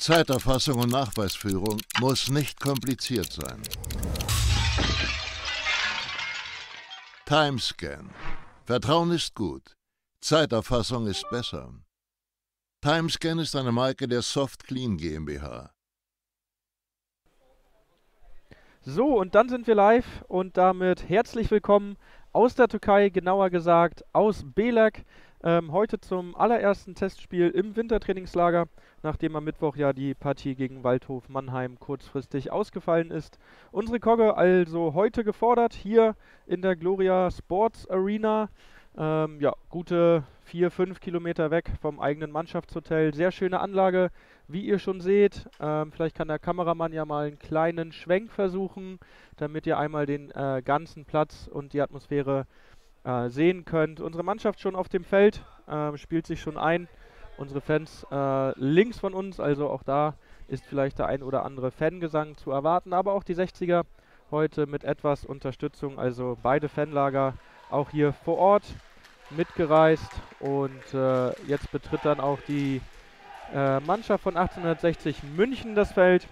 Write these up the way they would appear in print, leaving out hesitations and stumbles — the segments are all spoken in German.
Zeiterfassung und Nachweisführung muss nicht kompliziert sein. Timescan. Vertrauen ist gut. Zeiterfassung ist besser. Timescan ist eine Marke der SoftClean GmbH. So, und dann sind wir live und damit herzlich willkommen aus der Türkei, genauer gesagt aus Belek. Heute zum allerersten Testspiel im Wintertrainingslager, nachdem am Mittwoch ja die Partie gegen Waldhof Mannheim kurzfristig ausgefallen ist. Unsere Kogge also heute gefordert, hier in der Gloria Sports Arena. Ja, gute 4-5 Kilometer weg vom eigenen Mannschaftshotel. Sehr schöne Anlage, wie ihr schon seht. Vielleicht kann der Kameramann ja mal einen kleinen Schwenk versuchen, damit ihr einmal den ganzen Platz und die Atmosphäre sehen könnt. Unsere Mannschaft schon auf dem Feld, spielt sich schon ein. Unsere Fans links von uns, also auch da ist vielleicht der ein oder andere Fangesang zu erwarten, aber auch die 60er heute mit etwas Unterstützung, also beide Fanlager auch hier vor Ort mitgereist und jetzt betritt dann auch die Mannschaft von 1860 München das Feld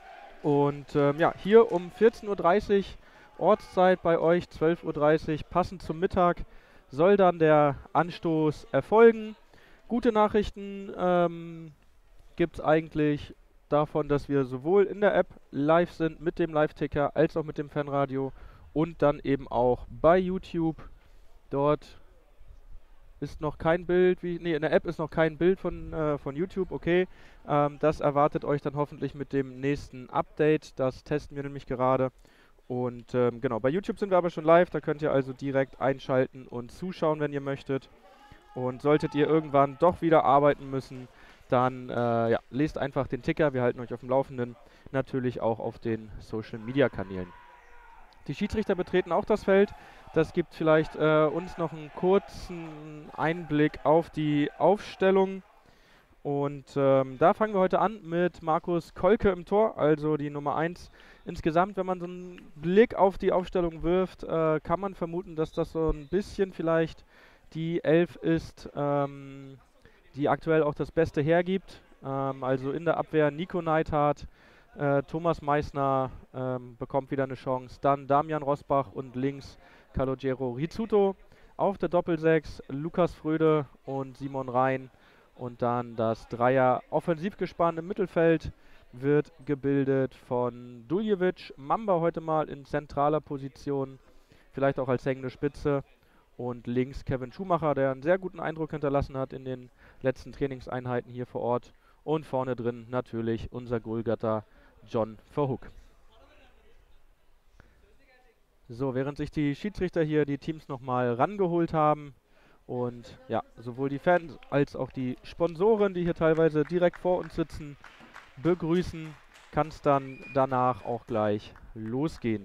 und ja, hier um 14:30 Uhr Ortszeit bei euch, 12:30 Uhr, passend zum Mittag, soll dann der Anstoß erfolgen. Gute Nachrichten gibt es eigentlich davon, dass wir sowohl in der App live sind mit dem Live-Ticker als auch mit dem Fanradio und dann eben auch bei YouTube. Dort ist noch kein Bild, in der App ist noch kein Bild von YouTube, okay. Das erwartet euch dann hoffentlich mit dem nächsten Update, das testen wir nämlich gerade. Und genau, bei YouTube sind wir aber schon live, da könnt ihr also direkt einschalten und zuschauen, wenn ihr möchtet. Und solltet ihr irgendwann doch wieder arbeiten müssen, dann ja, lest einfach den Ticker, wir halten euch auf dem Laufenden, natürlich auch auf den Social-Media-Kanälen. Die Schiedsrichter betreten auch das Feld, das gibt vielleicht uns noch einen kurzen Einblick auf die Aufstellung. Und da fangen wir heute an mit Markus Kolke im Tor, also die Nummer 1. Insgesamt, wenn man so einen Blick auf die Aufstellung wirft, kann man vermuten, dass das so ein bisschen vielleicht die 11 ist, die aktuell auch das Beste hergibt. Also in der Abwehr Nico Neithardt, Thomas Meissner bekommt wieder eine Chance, dann Damian Rosbach und links Calogero Rizzuto. Auf der Doppel-6 Lukas Fröde und Simon Rhein. Und dann das Dreier-Offensivgespann im Mittelfeld wird gebildet von Duljevic, Mamba heute mal in zentraler Position, vielleicht auch als hängende Spitze. Und links Kevin Schumacher, der einen sehr guten Eindruck hinterlassen hat in den letzten Trainingseinheiten hier vor Ort. Und vorne drin natürlich unser Goalgetter John Verhoek. So, während sich die Schiedsrichter hier die Teams nochmal rangeholt haben, und ja, sowohl die Fans als auch die Sponsoren, die hier teilweise direkt vor uns sitzen, begrüßen, kann es dann danach auch gleich losgehen.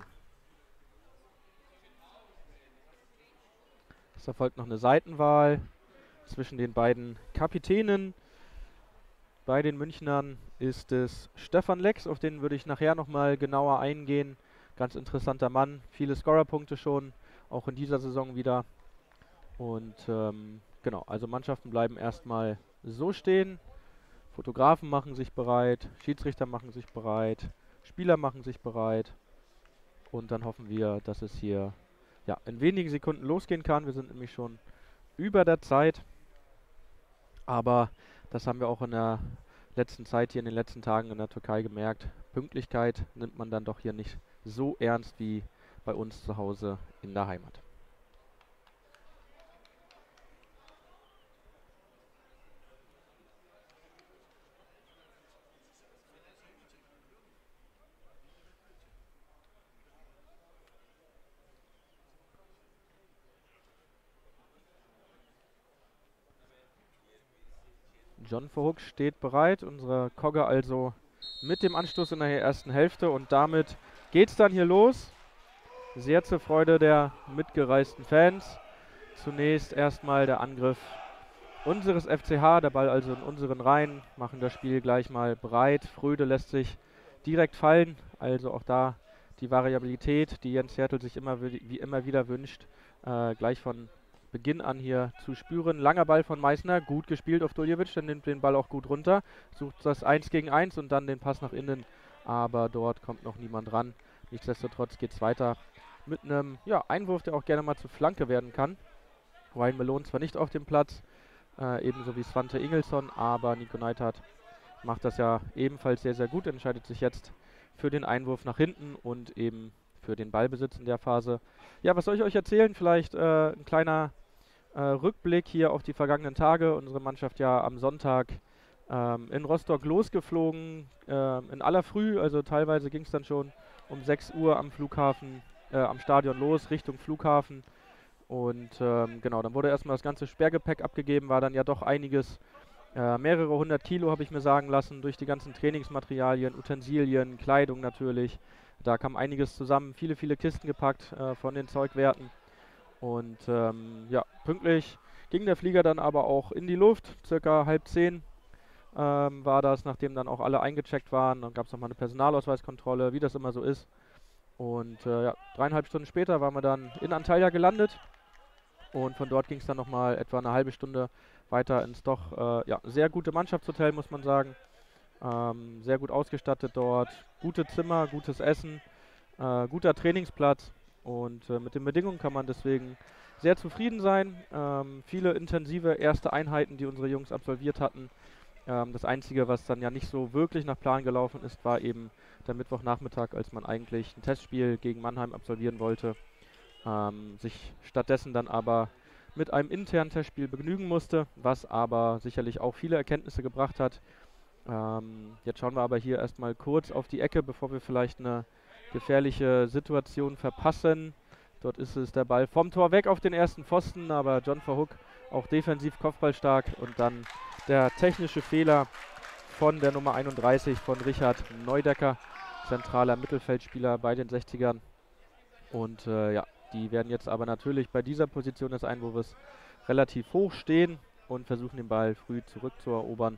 Es erfolgt noch eine Seitenwahl zwischen den beiden Kapitänen. Bei den Münchnern ist es Stefan Lex, auf den würde ich nachher nochmal genauer eingehen. Ganz interessanter Mann, viele Scorerpunkte schon, auch in dieser Saison wieder. Und genau, also Mannschaften bleiben erstmal so stehen. Fotografen machen sich bereit, Schiedsrichter machen sich bereit, Spieler machen sich bereit. Und dann hoffen wir, dass es hier ja, in wenigen Sekunden losgehen kann. Wir sind nämlich schon über der Zeit. Aber das haben wir auch in der letzten Zeit hier in den letzten Tagen in der Türkei gemerkt. Pünktlichkeit nimmt man dann doch hier nicht so ernst wie bei uns zu Hause in der Heimat. John Verhoek steht bereit, unsere Kogge also mit dem Anstoß in der ersten Hälfte und damit geht es dann hier los. Sehr zur Freude der mitgereisten Fans. Zunächst erstmal der Angriff unseres FCH, der Ball also in unseren Reihen, machen das Spiel gleich mal breit. Fröde lässt sich direkt fallen, also auch da die Variabilität, die Jens Hertel sich immer wie immer wieder wünscht, gleich von Beginn an hier zu spüren. Langer Ball von Meißner, gut gespielt auf Duljevic, der nimmt den Ball auch gut runter, sucht das 1 gegen 1 und dann den Pass nach innen, aber dort kommt noch niemand ran. Nichtsdestotrotz geht es weiter mit einem Einwurf, der auch gerne mal zur Flanke werden kann. Ryan Malone zwar nicht auf dem Platz, ebenso wie Svante Ingelsson, aber Nico Neidhardt macht das ja ebenfalls sehr, sehr gut, entscheidet sich jetzt für den Einwurf nach hinten und eben für den Ballbesitz in der Phase. Ja, was soll ich euch erzählen? Vielleicht ein kleiner Rückblick hier auf die vergangenen Tage. Unsere Mannschaft ja am Sonntag in Rostock losgeflogen, in aller Früh, also teilweise ging es dann schon um 6 Uhr am Flughafen, am Stadion los, Richtung Flughafen. Und genau, dann wurde erstmal das ganze Sperrgepäck abgegeben, war dann ja doch einiges, mehrere 100 Kilo habe ich mir sagen lassen, durch die ganzen Trainingsmaterialien, Utensilien, Kleidung natürlich. Da kam einiges zusammen, viele, viele Kisten gepackt von den Zeugwerten. Und pünktlich ging der Flieger dann aber auch in die Luft, circa 9:30 war das, nachdem dann auch alle eingecheckt waren. Dann gab es nochmal eine Personalausweiskontrolle, wie das immer so ist. Und 3,5 Stunden später waren wir dann in Antalya gelandet. Und von dort ging es dann nochmal etwa eine halbe Stunde weiter ins doch sehr gute Mannschaftshotel, muss man sagen. Sehr gut ausgestattet dort, gute Zimmer, gutes Essen, guter Trainingsplatz. Und mit den Bedingungen kann man deswegen sehr zufrieden sein. Viele intensive erste Einheiten, die unsere Jungs absolviert hatten. Das Einzige, was dann ja nicht so wirklich nach Plan gelaufen ist, war eben der Mittwochnachmittag, als man eigentlich ein Testspiel gegen Mannheim absolvieren wollte. Sich stattdessen dann aber mit einem internen Testspiel begnügen musste, was aber sicherlich auch viele Erkenntnisse gebracht hat. Jetzt schauen wir aber hier erstmal kurz auf die Ecke, bevor wir vielleicht eine gefährliche Situation verpassen. Dort ist es der Ball vom Tor weg auf den ersten Pfosten, aber John Verhoek auch defensiv kopfballstark und dann der technische Fehler von der Nummer 31 von Richard Neudecker, zentraler Mittelfeldspieler bei den 60ern. Und die werden jetzt aber natürlich bei dieser Position des Einwurfes relativ hoch stehen und versuchen den Ball früh zurückzuerobern.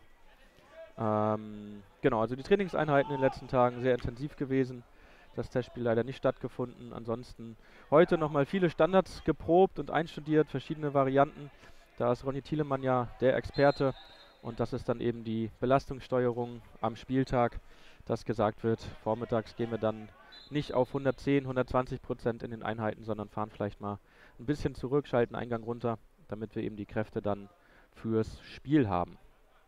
Genau, also die Trainingseinheiten in den letzten Tagen sehr intensiv gewesen. Das Testspiel leider nicht stattgefunden. Ansonsten heute nochmal viele Standards geprobt und einstudiert, verschiedene Varianten. Da ist Ronny Thielemann ja der Experte und das ist dann eben die Belastungssteuerung am Spieltag, dass gesagt wird, vormittags gehen wir dann nicht auf 110, 120% in den Einheiten, sondern fahren vielleicht mal ein bisschen zurück, schalten Eingang runter, damit wir eben die Kräfte dann fürs Spiel haben.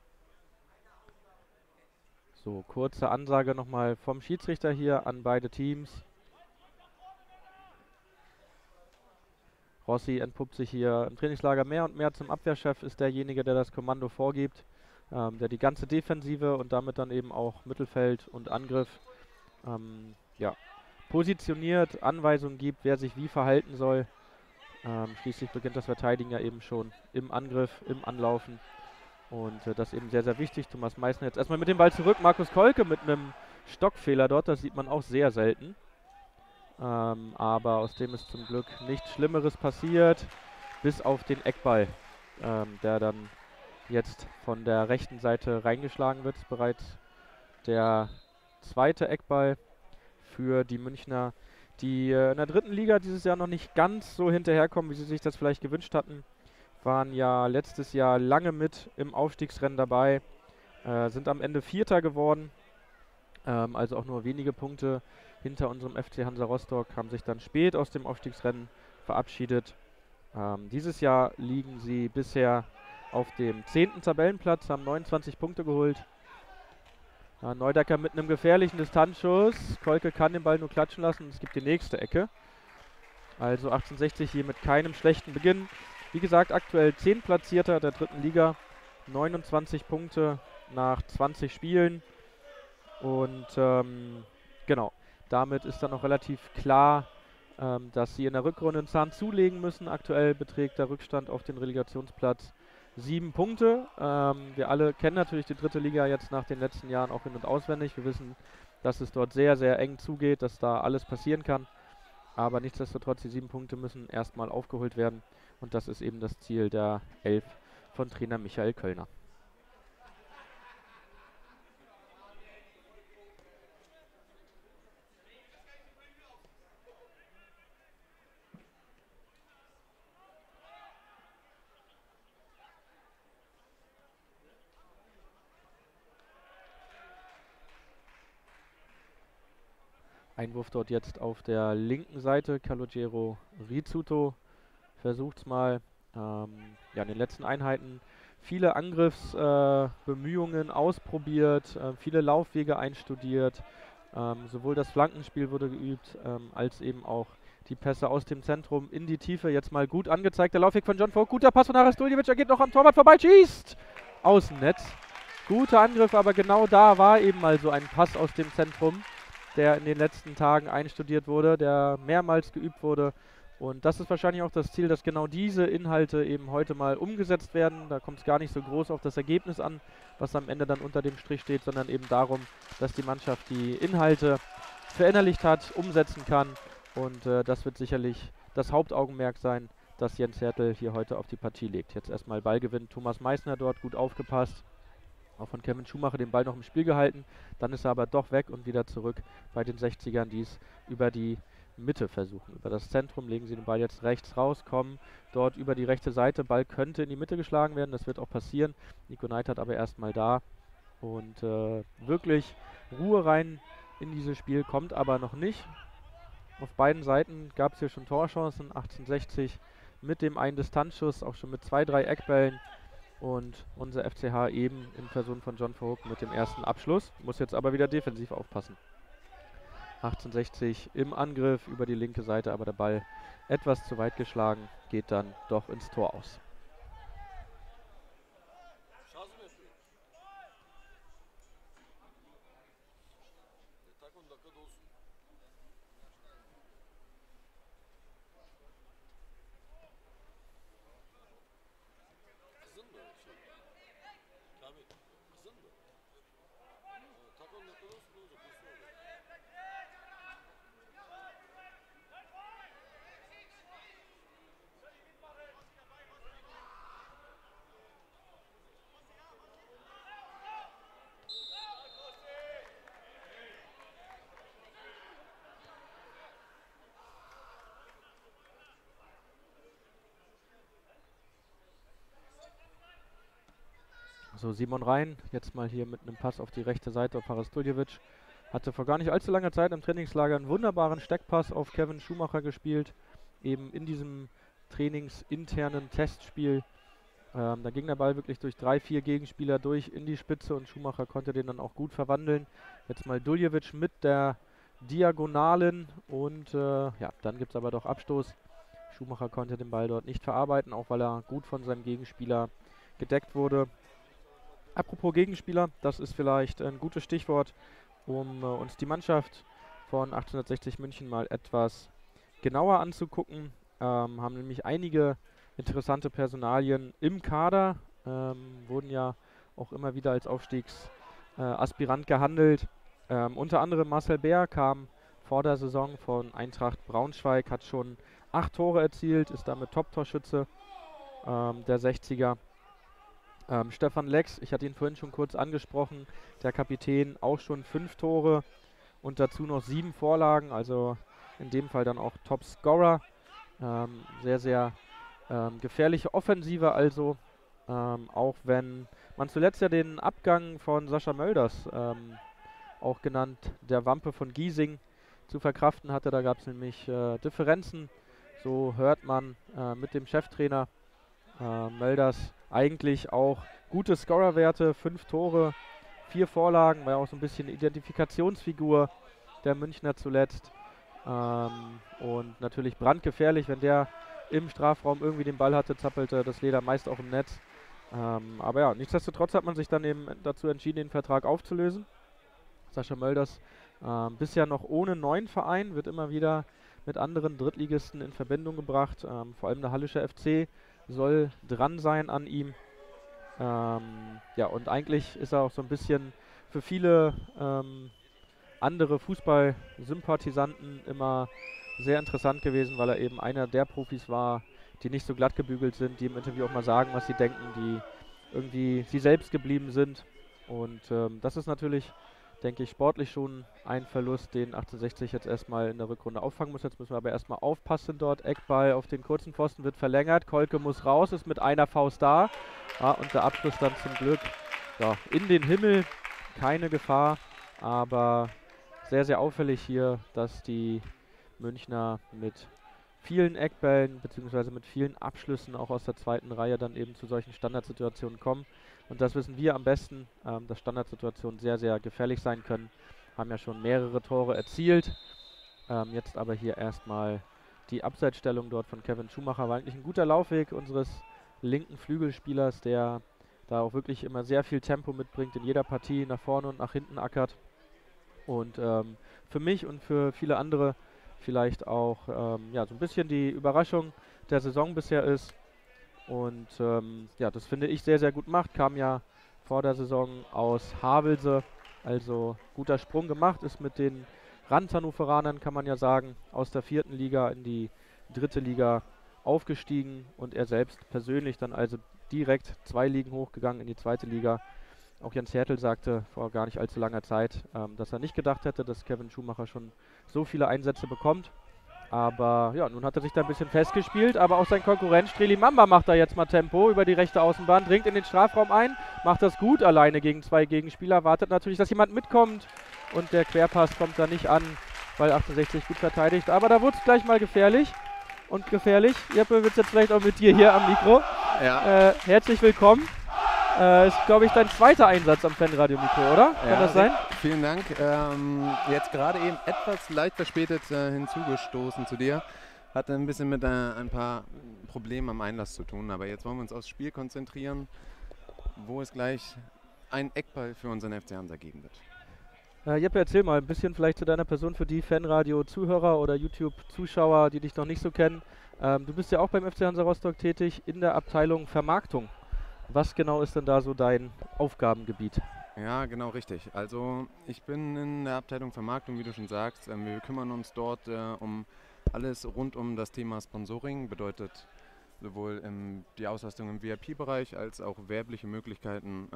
So, kurze Ansage nochmal vom Schiedsrichter hier an beide Teams. Rossi entpuppt sich hier im Trainingslager mehr und mehr zum Abwehrchef, ist derjenige, der das Kommando vorgibt, der die ganze Defensive und damit dann eben auch Mittelfeld und Angriff positioniert, Anweisungen gibt, wer sich wie verhalten soll. Schließlich beginnt das Verteidigen ja eben schon im Angriff, im Anlaufen. Und das ist eben sehr, sehr wichtig. Thomas Meißner jetzt erstmal mit dem Ball zurück. Markus Kolke mit einem Stockfehler dort, das sieht man auch sehr selten. Aber aus dem ist zum Glück nichts Schlimmeres passiert, bis auf den Eckball, der dann jetzt von der rechten Seite reingeschlagen wird. Ist bereits der zweite Eckball für die Münchner, die in der dritten Liga dieses Jahr noch nicht ganz so hinterherkommen, wie sie sich das vielleicht gewünscht hatten. Waren ja letztes Jahr lange mit im Aufstiegsrennen dabei, sind am Ende Vierter geworden, also auch nur wenige Punkte hinter unserem FC Hansa Rostock, haben sich dann spät aus dem Aufstiegsrennen verabschiedet. Dieses Jahr liegen sie bisher auf dem 10. Tabellenplatz, haben 29 Punkte geholt. Neudecker mit einem gefährlichen Distanzschuss. Kolke kann den Ball nur klatschen lassen und es gibt die nächste Ecke. Also 1860 hier mit keinem schlechten Beginn. Wie gesagt, aktuell 10 Platzierter der dritten Liga. 29 Punkte nach 20 Spielen. Und genau, damit ist dann noch relativ klar, dass sie in der Rückrunde einen Zahn zulegen müssen. Aktuell beträgt der Rückstand auf den Relegationsplatz 7 Punkte. Wir alle kennen natürlich die dritte Liga jetzt nach den letzten Jahren auch in- und auswendig. Wir wissen, dass es dort sehr, sehr eng zugeht, dass da alles passieren kann. Aber nichtsdestotrotz, die 7 Punkte müssen erstmal aufgeholt werden. Und das ist eben das Ziel der 11 von Trainer Michael Kölner. Einwurf dort jetzt auf der linken Seite. Calogero Rizzuto versucht es mal. Ja, in den letzten Einheiten viele Angriffsbemühungen ausprobiert, viele Laufwege einstudiert. Sowohl das Flankenspiel wurde geübt, als eben auch die Pässe aus dem Zentrum in die Tiefe. Jetzt mal gut angezeigt. Der Laufweg von John Vogt. Guter Pass von Aras Duljevic. Er geht noch am Torwart vorbei. Schießt! Außennetz. Guter Angriff, aber genau da war eben mal so ein Pass aus dem Zentrum, der in den letzten Tagen einstudiert wurde, der mehrmals geübt wurde. Und das ist wahrscheinlich auch das Ziel, dass genau diese Inhalte eben heute mal umgesetzt werden. Da kommt es gar nicht so groß auf das Ergebnis an, was am Ende dann unter dem Strich steht, sondern eben darum, dass die Mannschaft die Inhalte verinnerlicht hat, umsetzen kann. Und das wird sicherlich das Hauptaugenmerk sein, das Jens Hertel hier heute auf die Partie legt. Jetzt erstmal Ballgewinn. Thomas Meissner dort gut aufgepasst. Auch von Kevin Schumacher den Ball noch im Spiel gehalten. Dann ist er aber doch weg und wieder zurück bei den 60ern, die es über die Mitte versuchen. Über das Zentrum legen sie den Ball jetzt rechts raus, kommen dort über die rechte Seite. Ball könnte in die Mitte geschlagen werden, das wird auch passieren. Nico Neidhardt aber erstmal da. Und wirklich Ruhe rein in dieses Spiel kommt aber noch nicht. Auf beiden Seiten gab es hier schon Torchancen. 1860 mit dem einen Distanzschuss, auch schon mit 2, 3 Eckbällen. Und unser FCH eben in Person von John Vogt mit dem ersten Abschluss. Muss jetzt aber wieder defensiv aufpassen. 1860 im Angriff über die linke Seite, aber der Ball etwas zu weit geschlagen, geht dann doch ins Tor aus. So, Simon Rhein, jetzt mal hier mit einem Pass auf die rechte Seite auf Aras Duljevic. Hatte vor gar nicht allzu langer Zeit im Trainingslager einen wunderbaren Steckpass auf Kevin Schumacher gespielt. Eben in diesem trainingsinternen Testspiel. Da ging der Ball wirklich durch 3, 4 Gegenspieler durch in die Spitze und Schumacher konnte den dann auch gut verwandeln. Jetzt mal Duljevic mit der Diagonalen und ja, dann gibt es aber doch Abstoß. Schumacher konnte den Ball dort nicht verarbeiten, auch weil er gut von seinem Gegenspieler gedeckt wurde. Apropos Gegenspieler, das ist vielleicht ein gutes Stichwort, um uns die Mannschaft von 1860 München mal etwas genauer anzugucken. Haben nämlich einige interessante Personalien im Kader, wurden ja auch immer wieder als Aufstiegsaspirant gehandelt. Unter anderem Marcel Bär kam vor der Saison von Eintracht Braunschweig, hat schon 8 Tore erzielt, ist damit Top-Torschütze der 60er. Stefan Lex, ich hatte ihn vorhin schon kurz angesprochen, der Kapitän, auch schon 5 Tore und dazu noch 7 Vorlagen, also in dem Fall dann auch Top-Scorer. Sehr, sehr gefährliche Offensive also, auch wenn man zuletzt ja den Abgang von Sascha Mölders, auch genannt der Wampe von Giesing, zu verkraften hatte. Da gab es nämlich Differenzen, so hört man mit dem Cheftrainer. Mölders eigentlich auch gute Scorerwerte, 5 Tore, 4 Vorlagen, war ja auch so ein bisschen Identifikationsfigur der Münchner zuletzt. Und natürlich brandgefährlich, wenn der im Strafraum irgendwie den Ball hatte, zappelte das Leder meist auch im Netz. Aber ja, nichtsdestotrotz hat man sich dann eben dazu entschieden, den Vertrag aufzulösen. Sascha Mölders bisher noch ohne neuen Verein, wird immer wieder mit anderen Drittligisten in Verbindung gebracht. Vor allem der Hallische FC soll dran sein an ihm. Ja, und eigentlich ist er auch so ein bisschen für viele andere Fußballsympathisanten immer sehr interessant gewesen, weil er eben einer der Profis war, die nicht so glatt gebügelt sind, die im Interview auch mal sagen, was sie denken, die irgendwie sie selbst geblieben sind. Und das ist natürlich, denke ich, sportlich schon ein Verlust, den 1860 jetzt erstmal in der Rückrunde auffangen muss. Jetzt müssen wir aber erstmal aufpassen dort. Eckball auf den kurzen Pfosten wird verlängert. Kolke muss raus, ist mit einer Faust da. Ja, und der Abschluss dann zum Glück ja, in den Himmel. Keine Gefahr, aber sehr, sehr auffällig hier, dass die Münchner mit vielen Eckbällen bzw. mit vielen Abschlüssen auch aus der zweiten Reihe dann eben zu solchen Standardsituationen kommen. Und das wissen wir am besten, dass Standardsituationen sehr, sehr gefährlich sein können. Haben ja schon mehrere Tore erzielt. Jetzt aber hier erstmal die Abseitsstellung dort von Kevin Schumacher. War eigentlich ein guter Laufweg unseres linken Flügelspielers, der da auch wirklich immer sehr viel Tempo mitbringt, in jeder Partie nach vorne und nach hinten ackert. Und für mich und für viele andere vielleicht auch ja, so ein bisschen die Überraschung der Saison bisher ist. Und ja, das finde ich sehr, sehr gut macht. Kam ja vor der Saison aus Havelse, also guter Sprung gemacht, ist mit den Randhannoveranern, kann man ja sagen, aus der 4. Liga in die 3. Liga aufgestiegen und er selbst persönlich dann also direkt 2 Ligen hochgegangen in die 2. Liga. Auch Jens Hertel sagte vor gar nicht allzu langer Zeit, dass er nicht gedacht hätte, dass Kevin Schumacher schon so viele Einsätze bekommt. Aber ja, nun hat er sich da ein bisschen festgespielt, aber auch sein Konkurrent Streli Mamba macht da jetzt mal Tempo über die rechte Außenbahn, dringt in den Strafraum ein, macht das gut alleine gegen 2 Gegenspieler, wartet natürlich, dass jemand mitkommt und der Querpass kommt da nicht an, weil 68 gut verteidigt. Aber da wurde es gleich mal gefährlich und gefährlich. Jeppe, wird jetzt vielleicht auch mit dir hier am Mikro. Ja. Herzlich willkommen. Ist, glaube ich, dein zweiter Einsatz am Fanradio-Mikro, oder? Ja, kann das sein? Vielen Dank. Jetzt gerade eben etwas leicht verspätet hinzugestoßen zu dir. Hatte ein bisschen mit ein paar Problemen am Einlass zu tun, aber jetzt wollen wir uns aufs Spiel konzentrieren, wo es gleich einen Eckball für unseren FC Hansa geben wird. Jeppe, erzähl mal ein bisschen vielleicht zu deiner Person für die Fanradio-Zuhörer oder YouTube-Zuschauer, die dich noch nicht so kennen. Du bist ja auch beim FC Hansa Rostock tätig in der Abteilung Vermarktung. Was genau ist denn da so dein Aufgabengebiet? Ja, genau richtig. Also ich bin in der Abteilung Vermarktung, wie du schon sagst. Wir kümmern uns dort um alles rund um das Thema Sponsoring. Bedeutet sowohl die Auslastung im VIP-Bereich als auch werbliche Möglichkeiten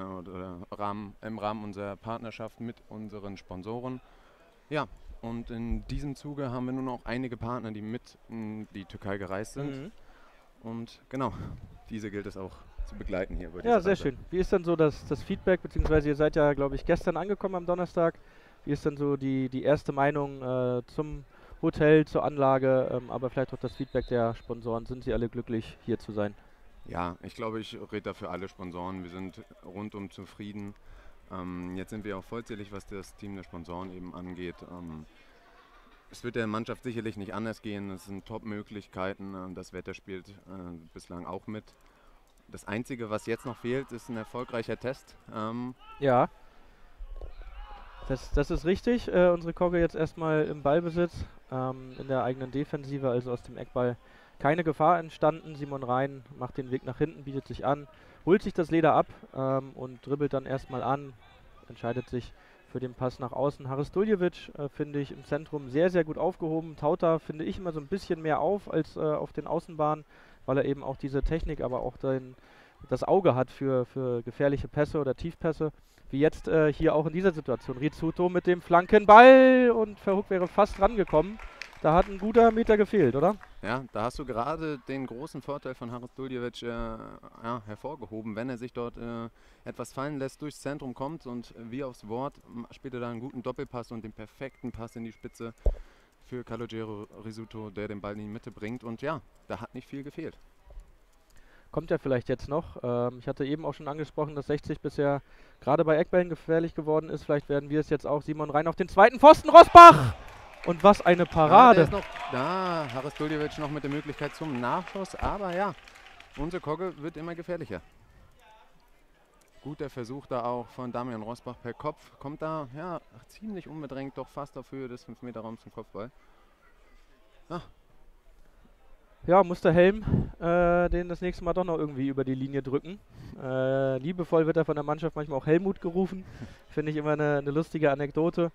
im Rahmen unserer Partnerschaft mit unseren Sponsoren. Ja, und in diesem Zuge haben wir nun auch einige Partner, die mit in die Türkei gereist sind. Und genau, diese gilt es auch zu begleiten hier. Ja, sehr schön. Wie ist denn so das Feedback, beziehungsweise ihr seid ja, glaube ich, gestern angekommen am Donnerstag. Wie ist denn so die erste Meinung zum Hotel, zur Anlage, aber vielleicht auch das Feedback der Sponsoren? Sind sie alle glücklich, hier zu sein? Ja, ich glaube, ich rede da für alle Sponsoren. Wir sind rundum zufrieden. Jetzt sind wir auch vollzählig, was das Team der Sponsoren eben angeht. Es wird der Mannschaft sicherlich nicht anders gehen. Es sind Top-Möglichkeiten. Das Wetter spielt bislang auch mit. Das Einzige, was jetzt noch fehlt, ist ein erfolgreicher Test. Ja, das ist richtig. Unsere Kogge jetzt erstmal im Ballbesitz, in der eigenen Defensive, also aus dem Eckball keine Gefahr entstanden. Simon Rhein macht den Weg nach hinten, bietet sich an, holt sich das Leder ab und dribbelt dann erstmal an, entscheidet sich für den Pass nach außen. Haris Duljevic finde ich im Zentrum sehr, sehr gut aufgehoben. Tauta finde ich immer so ein bisschen mehr auf als auf den Außenbahnen, weil er eben auch diese Technik, aber auch das Auge hat für gefährliche Pässe oder Tiefpässe. Wie jetzt hier auch in dieser Situation. Rizzuto mit dem Flankenball und Verhoek wäre fast rangekommen. Da hat ein guter Meter gefehlt, oder? Ja, da hast du gerade den großen Vorteil von Haris Duljevic hervorgehoben. Wenn er sich dort etwas fallen lässt, durchs Zentrum kommt und wie aufs Wort, spielt er da einen guten Doppelpass und den perfekten Pass in die Spitze für Calogero Rizzuto, der den Ball in die Mitte bringt. Und ja, da hat nicht viel gefehlt. Kommt ja vielleicht jetzt noch. Ich hatte eben auch schon angesprochen, dass 60 bisher gerade bei Eckbällen gefährlich geworden ist. Vielleicht werden wir es jetzt auch. Simon Rhein auf den zweiten Pfosten. Rosbach! Und was eine Parade. Haris Duljevic noch mit der Möglichkeit zum Nachschuss. Aber ja, unsere Kogge wird immer gefährlicher. Guter Versuch da auch von Damian Rosbach per Kopf. Kommt da ja ziemlich unbedrängt, doch fast auf Höhe des 5-Meter-Raums zum Kopfball. Ja, muss der Helm den das nächste Mal doch noch irgendwie über die Linie drücken. Liebevoll wird er von der Mannschaft manchmal auch Helmut gerufen. Finde ich immer eine lustige Anekdote.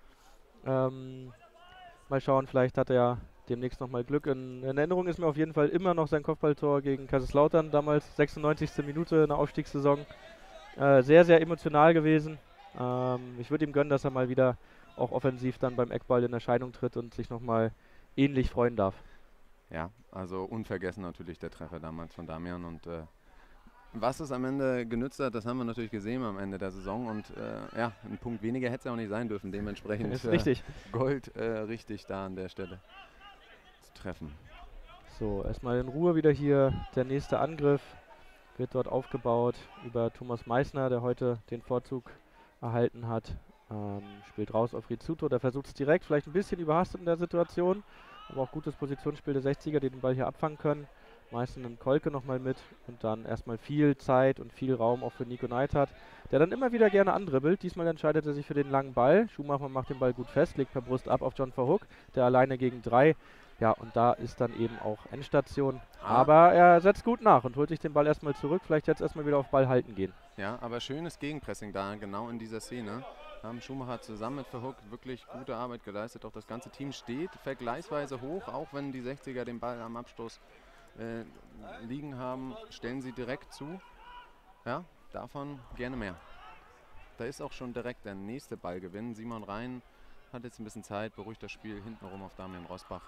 Mal schauen, vielleicht hat er demnächst nochmal Glück. In Erinnerung ist mir auf jeden Fall immer noch sein Kopfballtor gegen Kaiserslautern, damals 96. Minute in der Aufstiegssaison. Sehr, sehr emotional gewesen. Ich würde ihm gönnen, dass er mal wieder auch offensiv dann beim Eckball in Erscheinung tritt und sich nochmal ähnlich freuen darf. Ja, also unvergessen natürlich der Treffer damals von Damian und Was es am Ende genützt hat, das haben wir natürlich gesehen am Ende der Saison. Und ja, ein Punkt weniger hätte es ja auch nicht sein dürfen. Dementsprechend Ist richtig. Gold richtig da an der Stelle zu treffen. So, erstmal in Ruhe wieder hier. Der nächste Angriff wird dort aufgebaut über Thomas Meissner, der heute den Vorzug erhalten hat. Spielt raus auf Rizzuto, der versucht es direkt, vielleicht ein bisschen überhastet in der Situation, aber auch gutes Positionsspiel der 60er, die den Ball hier abfangen können. Meistens nimmt Kolke nochmal mit und dann erstmal viel Zeit und viel Raum auch für Nico Neidhardt, der dann immer wieder gerne andribbelt. Diesmal entscheidet er sich für den langen Ball. Schumacher macht den Ball gut fest, legt per Brust ab auf John Verhoek, der alleine gegen 3. Ja, und da ist dann eben auch Endstation. Aber er setzt gut nach und holt sich den Ball erstmal zurück. Vielleicht jetzt erstmal wieder auf Ball halten gehen. Ja, aber schönes Gegenpressing da, genau in dieser Szene. Haben Schumacher zusammen mit Verhoek wirklich gute Arbeit geleistet. Auch das ganze Team steht vergleichsweise hoch, auch wenn die 60er den Ball am Abstoß liegen haben, stellen sie direkt zu. Ja, davon gerne mehr. Da ist auch schon direkt der nächste Ballgewinn. Simon Rhein hat jetzt ein bisschen Zeit, beruhigt das Spiel hintenrum auf Damian Rosbach.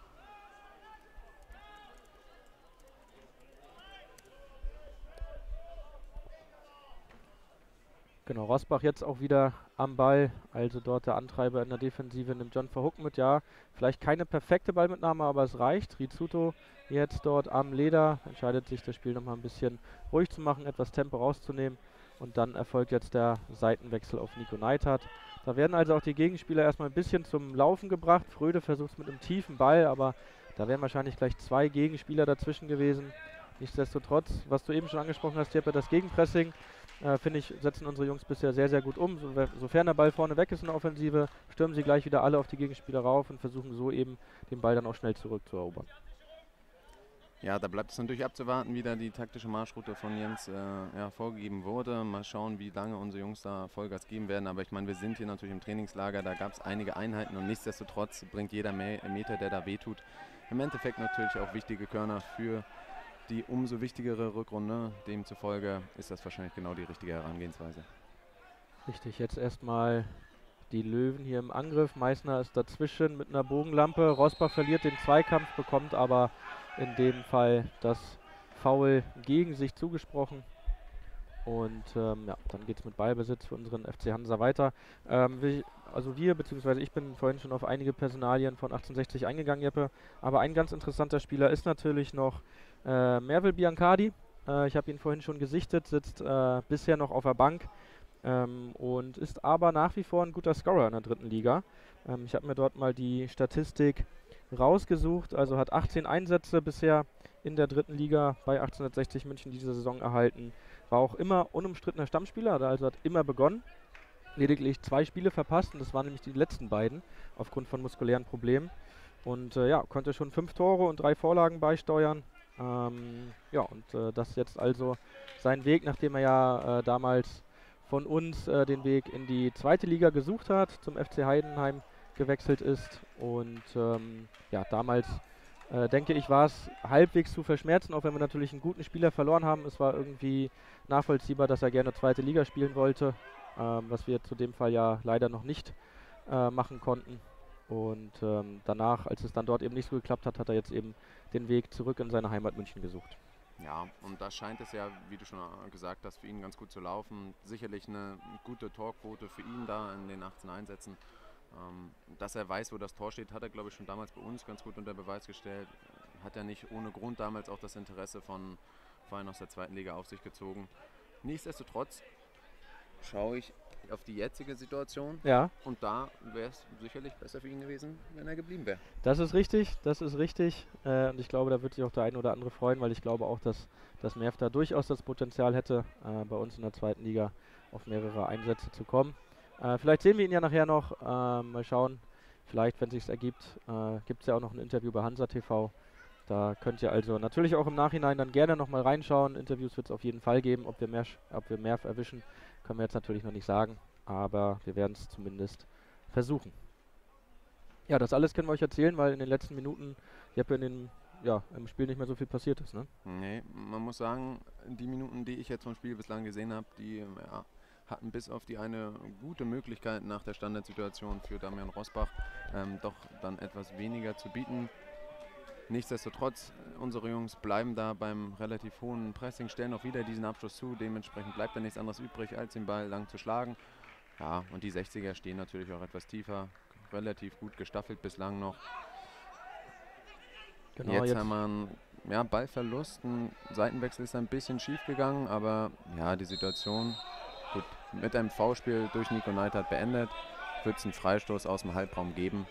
Genau, Rosbach jetzt auch wieder am Ball, also dort der Antreiber in der Defensive nimmt John Verhoek mit, ja, vielleicht keine perfekte Ballmitnahme, aber es reicht. Rizzuto jetzt dort am Leder, entscheidet sich das Spiel nochmal ein bisschen ruhig zu machen, etwas Tempo rauszunehmen und dann erfolgt jetzt der Seitenwechsel auf Nico Neidhardt. Da werden also auch die Gegenspieler erstmal ein bisschen zum Laufen gebracht. Fröde versucht es mit einem tiefen Ball, aber da wären wahrscheinlich gleich 2 Gegenspieler dazwischen gewesen. Nichtsdestotrotz, was du eben schon angesprochen hast, Jeppe, das Gegenpressing, finde ich, setzen unsere Jungs bisher sehr, sehr gut um. Sofern der Ball vorne weg ist in der Offensive, stürmen sie gleich wieder alle auf die Gegenspieler rauf und versuchen so eben den Ball dann auch schnell zurückzuerobern. Ja, da bleibt es natürlich abzuwarten, wie da die taktische Marschroute von Jens vorgegeben wurde. Mal schauen, wie lange unsere Jungs da Vollgas geben werden. Aber ich meine, wir sind hier natürlich im Trainingslager, da gab es einige Einheiten und nichtsdestotrotz bringt jeder Meter, der da wehtut, im Endeffekt natürlich auch wichtige Körner für die umso wichtigere Rückrunde. Demzufolge ist das wahrscheinlich genau die richtige Herangehensweise. Richtig, jetzt erstmal die Löwen hier im Angriff. Meissner ist dazwischen mit einer Bogenlampe. Rosbach verliert den Zweikampf, bekommt aber in dem Fall das Foul gegen sich zugesprochen. Und ja, dann geht es mit Ballbesitz für unseren FC Hansa weiter. Beziehungsweise ich bin vorhin schon auf einige Personalien von 1860 eingegangen, Jeppe. Aber ein ganz interessanter Spieler ist natürlich noch Mervil Biancardi. Ich habe ihn vorhin schon gesichtet, sitzt bisher noch auf der Bank und ist aber nach wie vor ein guter Scorer in der 3. Liga. Ich habe mir dort mal die Statistik rausgesucht, also hat 18 Einsätze bisher in der 3. Liga bei 1860 München diese Saison erhalten. War auch immer unumstrittener Stammspieler, also hat immer begonnen. Lediglich 2 Spiele verpasst und das waren nämlich die letzten beiden aufgrund von muskulären Problemen. Und konnte schon 5 Tore und 3 Vorlagen beisteuern. Das jetzt also sein Weg, nachdem er ja damals von uns den Weg in die 2. Liga gesucht hat, zum FC Heidenheim gewechselt ist. Und damals denke ich, war es halbwegs zu verschmerzen, auch wenn wir natürlich einen guten Spieler verloren haben. Es war irgendwie nachvollziehbar, dass er gerne 2. Liga spielen wollte, was wir zu dem Fall ja leider noch nicht machen konnten. Und danach, als es dann dort eben nicht so geklappt hat, hat er jetzt eben den Weg zurück in seine Heimat München gesucht. Ja, und da scheint es ja, wie du schon gesagt hast, für ihn ganz gut zu laufen. Sicherlich eine gute Torquote für ihn da in den 18 Einsätzen. Dass er weiß, wo das Tor steht, hat er, glaube ich, schon damals bei uns ganz gut unter Beweis gestellt. Hat er nicht ohne Grund damals auch das Interesse von Vereinen aus der 2. Liga auf sich gezogen. Nichtsdestotrotz schaue ich auf die jetzige Situation. Ja. Und da wäre es sicherlich besser für ihn gewesen, wenn er geblieben wäre. Das ist richtig, und ich glaube, da wird sich auch der ein oder andere freuen, weil ich glaube auch, dass Merv da durchaus das Potenzial hätte, bei uns in der 2. Liga auf mehrere Einsätze zu kommen. Vielleicht sehen wir ihn ja nachher noch, mal schauen, vielleicht, wenn es sich ergibt, gibt es ja auch noch ein Interview bei Hansa TV. Da könnt ihr also natürlich auch im Nachhinein dann gerne nochmal reinschauen. Interviews wird es auf jeden Fall geben. Ob wir Merv erwischen, können wir jetzt natürlich noch nicht sagen, aber wir werden es zumindest versuchen. Ja, das alles können wir euch erzählen, weil in den letzten Minuten im Spiel nicht mehr so viel passiert ist, ne? Nee, man muss sagen, die Minuten, die ich jetzt vom Spiel bislang gesehen habe, die hatten bis auf die eine gute Möglichkeit nach der Standardsituation für Damian Rosbach doch dann etwas weniger zu bieten. Nichtsdestotrotz, unsere Jungs bleiben da beim relativ hohen Pressing, stellen auch wieder diesen Abschluss zu. Dementsprechend bleibt da nichts anderes übrig, als den Ball lang zu schlagen. Ja, und die 60er stehen natürlich auch etwas tiefer, relativ gut gestaffelt bislang noch. Genau, Jetzt haben wir einen Ballverlust, ein Seitenwechsel ist ein bisschen schief gegangen, aber ja, die Situation gut mit einem Foulspiel durch Nico Neidhardt beendet. Wird es einen Freistoß aus dem Halbraum geben.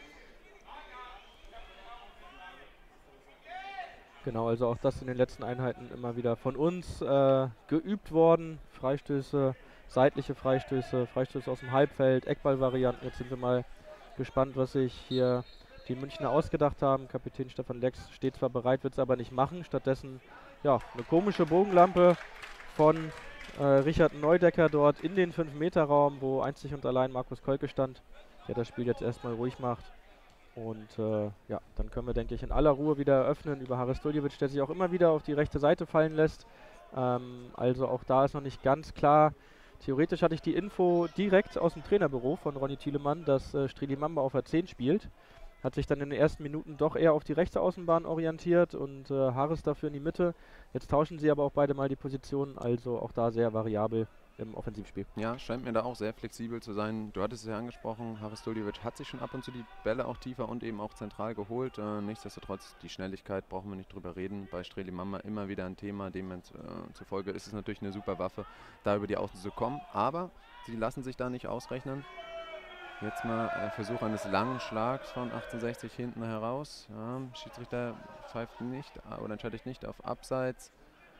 Genau, also auch das in den letzten Einheiten immer wieder von uns geübt worden. Freistöße, seitliche Freistöße, Freistöße aus dem Halbfeld, Eckballvarianten. Jetzt sind wir mal gespannt, was sich hier die Münchner ausgedacht haben. Kapitän Stefan Lex steht zwar bereit, wird es aber nicht machen. Stattdessen ja, eine komische Bogenlampe von Richard Neudecker dort in den 5-Meter-Raum, wo einzig und allein Markus Kolke stand, der das Spiel jetzt erstmal ruhig macht. Und ja, dann können wir, denke ich, in aller Ruhe wieder eröffnen über Haris Duljevic, der sich auch immer wieder auf die rechte Seite fallen lässt. Also auch da ist noch nicht ganz klar. Theoretisch hatte ich die Info direkt aus dem Trainerbüro von Ronny Thielemann, dass Streli Mamba auf der 10 spielt. Hat sich dann in den ersten Minuten doch eher auf die rechte Außenbahn orientiert und Haris dafür in die Mitte. Jetzt tauschen sie aber auch beide mal die Positionen, also auch da sehr variabel im Offensivspiel. Ja, scheint mir da auch sehr flexibel zu sein. Du hattest es ja angesprochen, Haris Duljevic hat sich schon ab und zu die Bälle auch tiefer und eben auch zentral geholt. Nichtsdestotrotz, die Schnelligkeit brauchen wir nicht drüber reden. Bei Streli Mamba immer wieder ein Thema, demzufolge ist es natürlich eine super Waffe, da über die Außen zu kommen. Aber sie lassen sich da nicht ausrechnen. Jetzt mal Versuch eines langen Schlags von 1860 hinten heraus. Ja, Schiedsrichter pfeift nicht oder entscheidet nicht auf Abseits.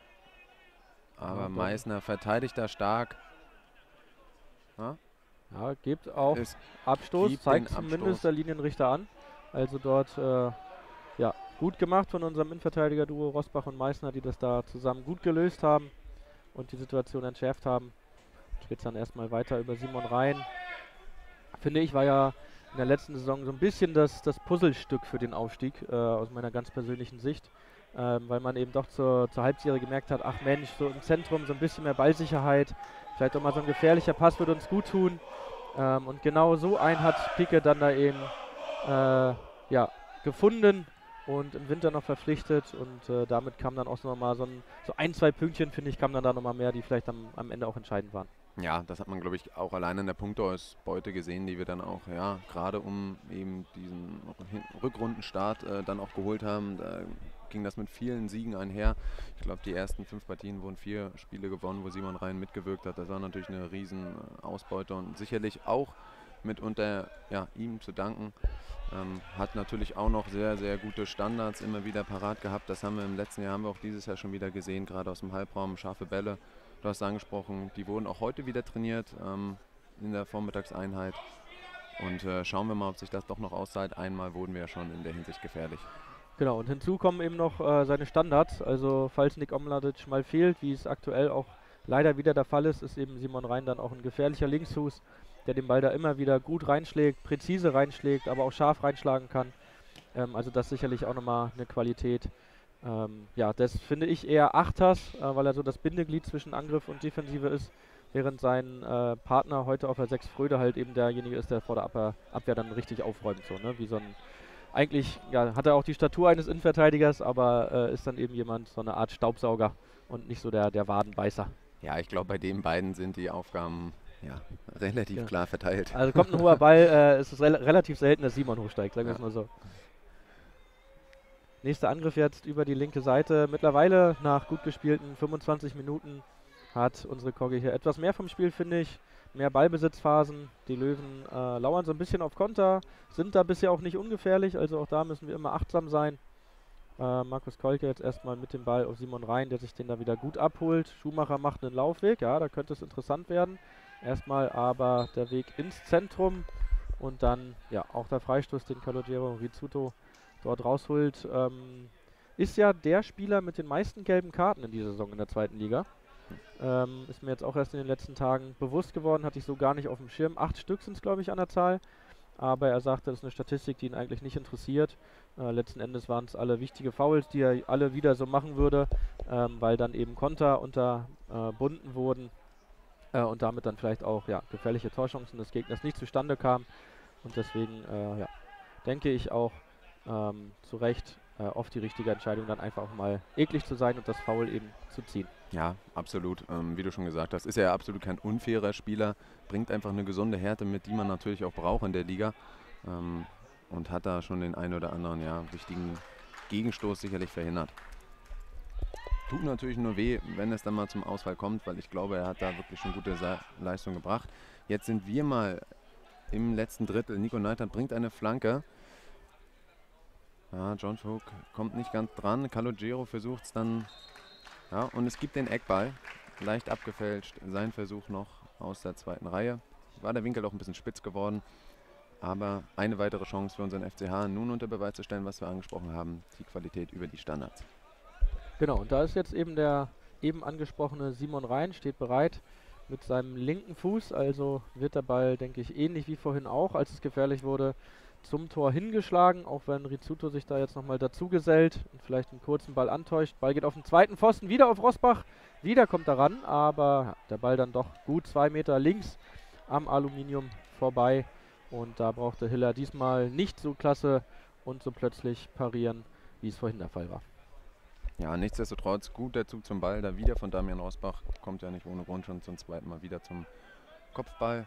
Aber Meißner verteidigt da stark. Ja, gibt auch Abstoß, zeigt zumindest der Linienrichter an. Also dort ja, gut gemacht von unserem Innenverteidiger-Duo Rosbach und Meißner, die das da zusammen gut gelöst haben und die Situation entschärft haben. Geht es dann erstmal weiter über Simon Rhein. Finde ich, war ja in der letzten Saison so ein bisschen das Puzzlestück für den Aufstieg, aus meiner ganz persönlichen Sicht. Weil man eben doch zur Halbserie gemerkt hat, ach Mensch, so im Zentrum so ein bisschen mehr Ballsicherheit, vielleicht auch mal so ein gefährlicher Pass würde uns gut tun. Und genau so einen hat Pike dann da eben ja, gefunden und im Winter noch verpflichtet und damit kam dann auch nochmal so ein, zwei Pünktchen, finde ich, kamen dann da nochmal mehr, die vielleicht am Ende auch entscheidend waren. Ja, das hat man, glaube ich, auch allein in der Punkteausbeute gesehen, die wir dann auch, ja, gerade um eben diesen Rückrundenstart dann auch geholt haben. Da ging das mit vielen Siegen einher. Ich glaube, die ersten 5 Partien wurden 4 Spiele gewonnen, wo Simon Rhein mitgewirkt hat. Das war natürlich eine riesen Ausbeute und sicherlich auch mitunter ihm zu danken. Hat natürlich auch noch sehr, sehr gute Standards immer wieder parat gehabt. Das haben wir im letzten Jahr, haben wir auch dieses Jahr schon wieder gesehen, gerade aus dem Halbraum, scharfe Bälle. Du hast es angesprochen, die wurden auch heute wieder trainiert in der Vormittagseinheit. Und schauen wir mal, ob sich das doch noch auszahlt. Einmal wurden wir ja schon in der Hinsicht gefährlich. Genau, und hinzu kommen eben noch seine Standards. Also falls Nick Omladic mal fehlt, wie es aktuell auch leider wieder der Fall ist eben Simon Rhein dann auch ein gefährlicher Linksfuß, der den Ball da immer wieder gut reinschlägt, präzise reinschlägt, aber auch scharf reinschlagen kann. Also das sicherlich auch nochmal eine Qualität. Ja, das finde ich eher Achters, weil er so das Bindeglied zwischen Angriff und Defensive ist, während sein Partner heute auf der 6 Fröde halt eben derjenige ist, der vor der Abwehr dann richtig aufräumt. So, ne? Wie so ein, eigentlich hat er auch die Statur eines Innenverteidigers, aber ist dann eben jemand, so eine Art Staubsauger und nicht so der Wadenbeißer. Ja, ich glaube, bei den beiden sind die Aufgaben relativ klar verteilt. Also kommt ein hoher Ball, es ist relativ selten, dass Simon hochsteigt, sagen wir es mal so. Nächster Angriff jetzt über die linke Seite. Mittlerweile nach gut gespielten 25 Minuten hat unsere Kogge hier etwas mehr vom Spiel, finde ich. Mehr Ballbesitzphasen. Die Löwen lauern so ein bisschen auf Konter, sind da bisher auch nicht ungefährlich, also auch da müssen wir immer achtsam sein. Markus Kolke jetzt erstmal mit dem Ball auf Simon Rhein, der sich den da wieder gut abholt. Schumacher macht einen Laufweg, ja, da könnte es interessant werden. Erstmal aber der Weg ins Zentrum und dann auch der Freistoß, den Calogero Rizzuto dort rausholt, ist ja der Spieler mit den meisten gelben Karten in dieser Saison in der 2. Liga. Ist mir jetzt auch erst in den letzten Tagen bewusst geworden, hatte ich so gar nicht auf dem Schirm. 8 Stück sind es, glaube ich, an der Zahl. Aber er sagte, das ist eine Statistik, die ihn eigentlich nicht interessiert. Letzten Endes waren es alle wichtige Fouls, die er alle wieder so machen würde, weil dann eben Konter unterbunden wurden und damit dann vielleicht auch gefährliche Torchancen des Gegners nicht zustande kamen. Und deswegen denke ich auch, zu Recht oft die richtige Entscheidung, dann einfach auch mal eklig zu sein und das Foul eben zu ziehen. Ja, absolut. Wie du schon gesagt hast, ist er ja absolut kein unfairer Spieler, bringt einfach eine gesunde Härte mit, die man natürlich auch braucht in der Liga, und hat da schon den einen oder anderen wichtigen Gegenstoß sicherlich verhindert. Tut natürlich nur weh, wenn es dann mal zum Ausfall kommt, weil ich glaube, er hat da wirklich schon gute Leistung gebracht. Jetzt sind wir mal im letzten Drittel. Nico Neidhardt bringt eine Flanke. Ja, John Vogt kommt nicht ganz dran. Calogero versucht es dann. Ja, und es gibt den Eckball. Leicht abgefälscht. Sein Versuch noch aus der zweiten Reihe. War der Winkel auch ein bisschen spitz geworden. Aber eine weitere Chance für unseren FCH, nun unter Beweis zu stellen, was wir angesprochen haben. Die Qualität über die Standards. Genau, und da ist jetzt eben der eben angesprochene Simon Rhein, steht bereit mit seinem linken Fuß. Also wird der Ball, denke ich, ähnlich wie vorhin auch, als es gefährlich wurde, zum Tor hingeschlagen. Auch wenn Rizzuto sich da jetzt nochmal dazu gesellt und vielleicht einen kurzen Ball antäuscht. Ball geht auf den zweiten Pfosten, wieder auf Rosbach. Wieder kommt er ran, aber ja, der Ball dann doch gut 2 Meter links am Aluminium vorbei. Und da brauchte Hiller diesmal nicht so klasse und so plötzlich parieren, wie es vorhin der Fall war. Ja, nichtsdestotrotz gut der Zug zum Ball, da wieder von Damian Rosbach, kommt ja nicht ohne Grund schon zum zweiten Mal wieder zum Kopfball.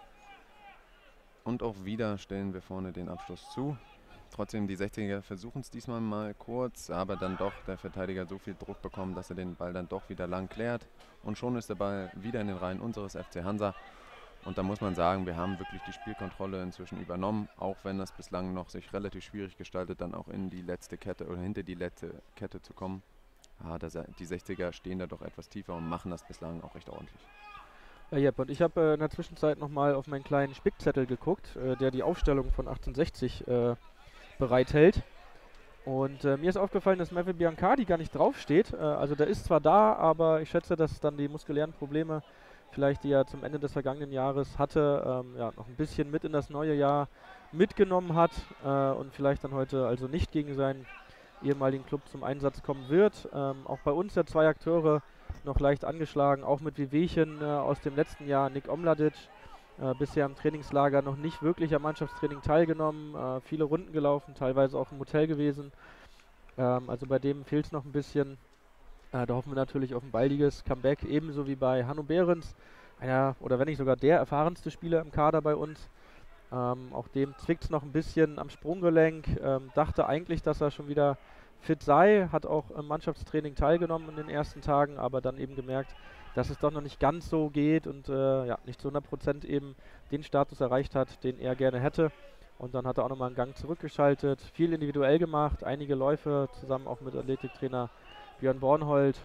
Und auch wieder stellen wir vorne den Abschluss zu. Trotzdem, die 60er versuchen es diesmal mal kurz, aber dann doch der Verteidiger so viel Druck bekommt, dass er den Ball dann doch wieder lang klärt. Und schon ist der Ball wieder in den Reihen unseres FC Hansa. Und da muss man sagen, wir haben wirklich die Spielkontrolle inzwischen übernommen, auch wenn das bislang noch sich relativ schwierig gestaltet, dann auch in die letzte Kette oder hinter die letzte Kette zu kommen. Die 60er stehen da doch etwas tiefer und machen das bislang auch recht ordentlich. Ja, Jepp, und ich habe in der Zwischenzeit nochmal auf meinen kleinen Spickzettel geguckt, der die Aufstellung von 1860 bereithält. Und mir ist aufgefallen, dass Melvin Biancardi gar nicht draufsteht. Also der ist zwar da, aber ich schätze, dass dann die muskulären Probleme, vielleicht die er zum Ende des vergangenen Jahres hatte, noch ein bisschen mit in das neue Jahr mitgenommen hat und vielleicht dann heute also nicht gegen seinen ehemaligen Club zum Einsatz kommen wird. Auch bei uns ja 2 Akteure noch leicht angeschlagen, auch mit Wehwehchen aus dem letzten Jahr. Nick Omladic, bisher im Trainingslager noch nicht wirklich am Mannschaftstraining teilgenommen, viele Runden gelaufen, teilweise auch im Hotel gewesen. Also bei dem fehlt es noch ein bisschen. Da hoffen wir natürlich auf ein baldiges Comeback, ebenso wie bei Hanno Behrens, einer oder wenn nicht sogar der erfahrenste Spieler im Kader bei uns. Auch dem zwickt es noch ein bisschen am Sprunggelenk, dachte eigentlich, dass er schon wieder fit sei, hat auch im Mannschaftstraining teilgenommen in den ersten Tagen, aber dann eben gemerkt, dass es doch noch nicht ganz so geht und nicht zu 100% eben den Status erreicht hat, den er gerne hätte. Und dann hat er auch nochmal einen Gang zurückgeschaltet, viel individuell gemacht, einige Läufe zusammen auch mit Athletiktrainer Björn Bornhold.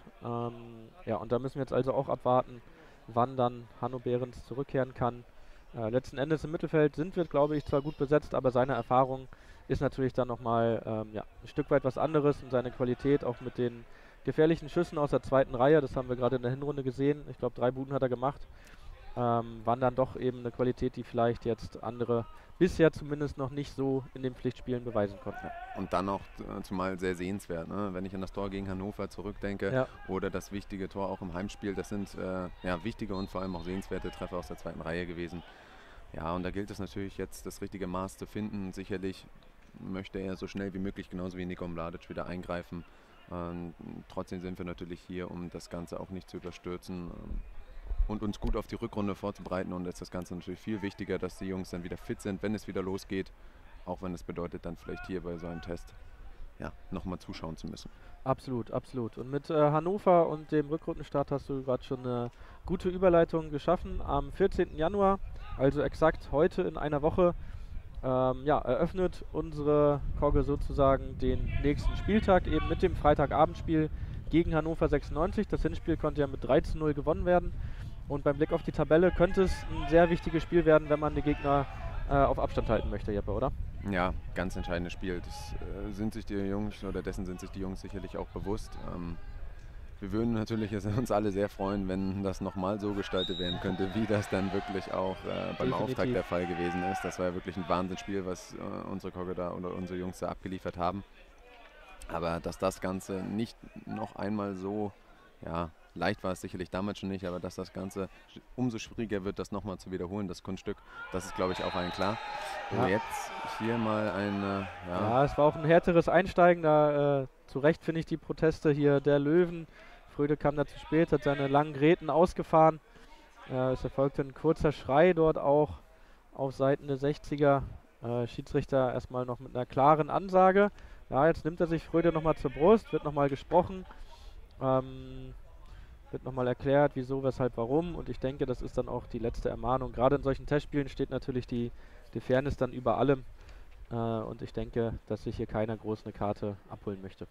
Und da müssen wir jetzt also auch abwarten, wann dann Hanno Behrens zurückkehren kann. Letzten Endes im Mittelfeld sind wir, glaube ich, zwar gut besetzt, aber seine Erfahrung ist natürlich dann nochmal ein Stück weit was anderes und seine Qualität auch mit den gefährlichen Schüssen aus der zweiten Reihe, das haben wir gerade in der Hinrunde gesehen. Ich glaube, 3 Buden hat er gemacht. Waren dann doch eben eine Qualität, die vielleicht jetzt andere bisher zumindest noch nicht so in den Pflichtspielen beweisen konnten. Und dann auch zumal sehr sehenswert, ne? Wenn ich an das Tor gegen Hannover zurückdenke oder das wichtige Tor auch im Heimspiel, das sind wichtige und vor allem auch sehenswerte Treffer aus der zweiten Reihe gewesen. Ja, und da gilt es natürlich jetzt, das richtige Maß zu finden. Sicherlich möchte er so schnell wie möglich, genauso wie Nico Mladic, wieder eingreifen. Trotzdem sind wir natürlich hier, um das Ganze auch nicht zu überstürzen und uns gut auf die Rückrunde vorzubereiten. Und ist das Ganze natürlich viel wichtiger, dass die Jungs dann wieder fit sind, wenn es wieder losgeht. Auch wenn es bedeutet, dann vielleicht hier bei so einem Test nochmal zuschauen zu müssen. Absolut, absolut. Und mit Hannover und dem Rückrundenstart hast du gerade schon eine gute Überleitung geschaffen. Am 14. Januar, also exakt heute in einer Woche, eröffnet unsere Kogge sozusagen den nächsten Spieltag, eben mit dem Freitagabendspiel gegen Hannover 96. Das Hinspiel konnte ja mit 3:0 gewonnen werden. Und beim Blick auf die Tabelle könnte es ein sehr wichtiges Spiel werden, wenn man die Gegner auf Abstand halten möchte, Jeppe, oder? Ja, ganz entscheidendes Spiel. Dessen sind sich die Jungs sicherlich auch bewusst. Wir würden natürlich uns alle sehr freuen, wenn das nochmal so gestaltet werden könnte, wie das dann wirklich auch beim Auftakt der Fall gewesen ist. Das war ja wirklich ein Wahnsinnsspiel, was unsere Kogge da oder unsere Jungs da abgeliefert haben. Aber dass das Ganze nicht noch einmal so leicht war es sicherlich damals schon nicht, aber dass das Ganze umso schwieriger wird, das nochmal zu wiederholen, das Kunststück, das ist, glaube ich, auch allen klar. Ja. Jetzt hier mal ein, Ja, es war auch ein härteres Einsteigen. Da zu Recht finde ich die Proteste hier der Löwen. Fröde kam da zu spät, hat seine langen Gräten ausgefahren. Es erfolgte ein kurzer Schrei dort auch auf Seiten der 60er. Schiedsrichter erstmal noch mit einer klaren Ansage. Ja, jetzt nimmt er sich Fröde nochmal zur Brust, wird nochmal gesprochen. Wird nochmal erklärt, wieso, weshalb, warum. Und ich denke, das ist dann auch die letzte Ermahnung. Gerade in solchen Testspielen steht natürlich die Fairness dann über allem. Und ich denke, dass sich hier keiner groß eine Karte abholen möchte.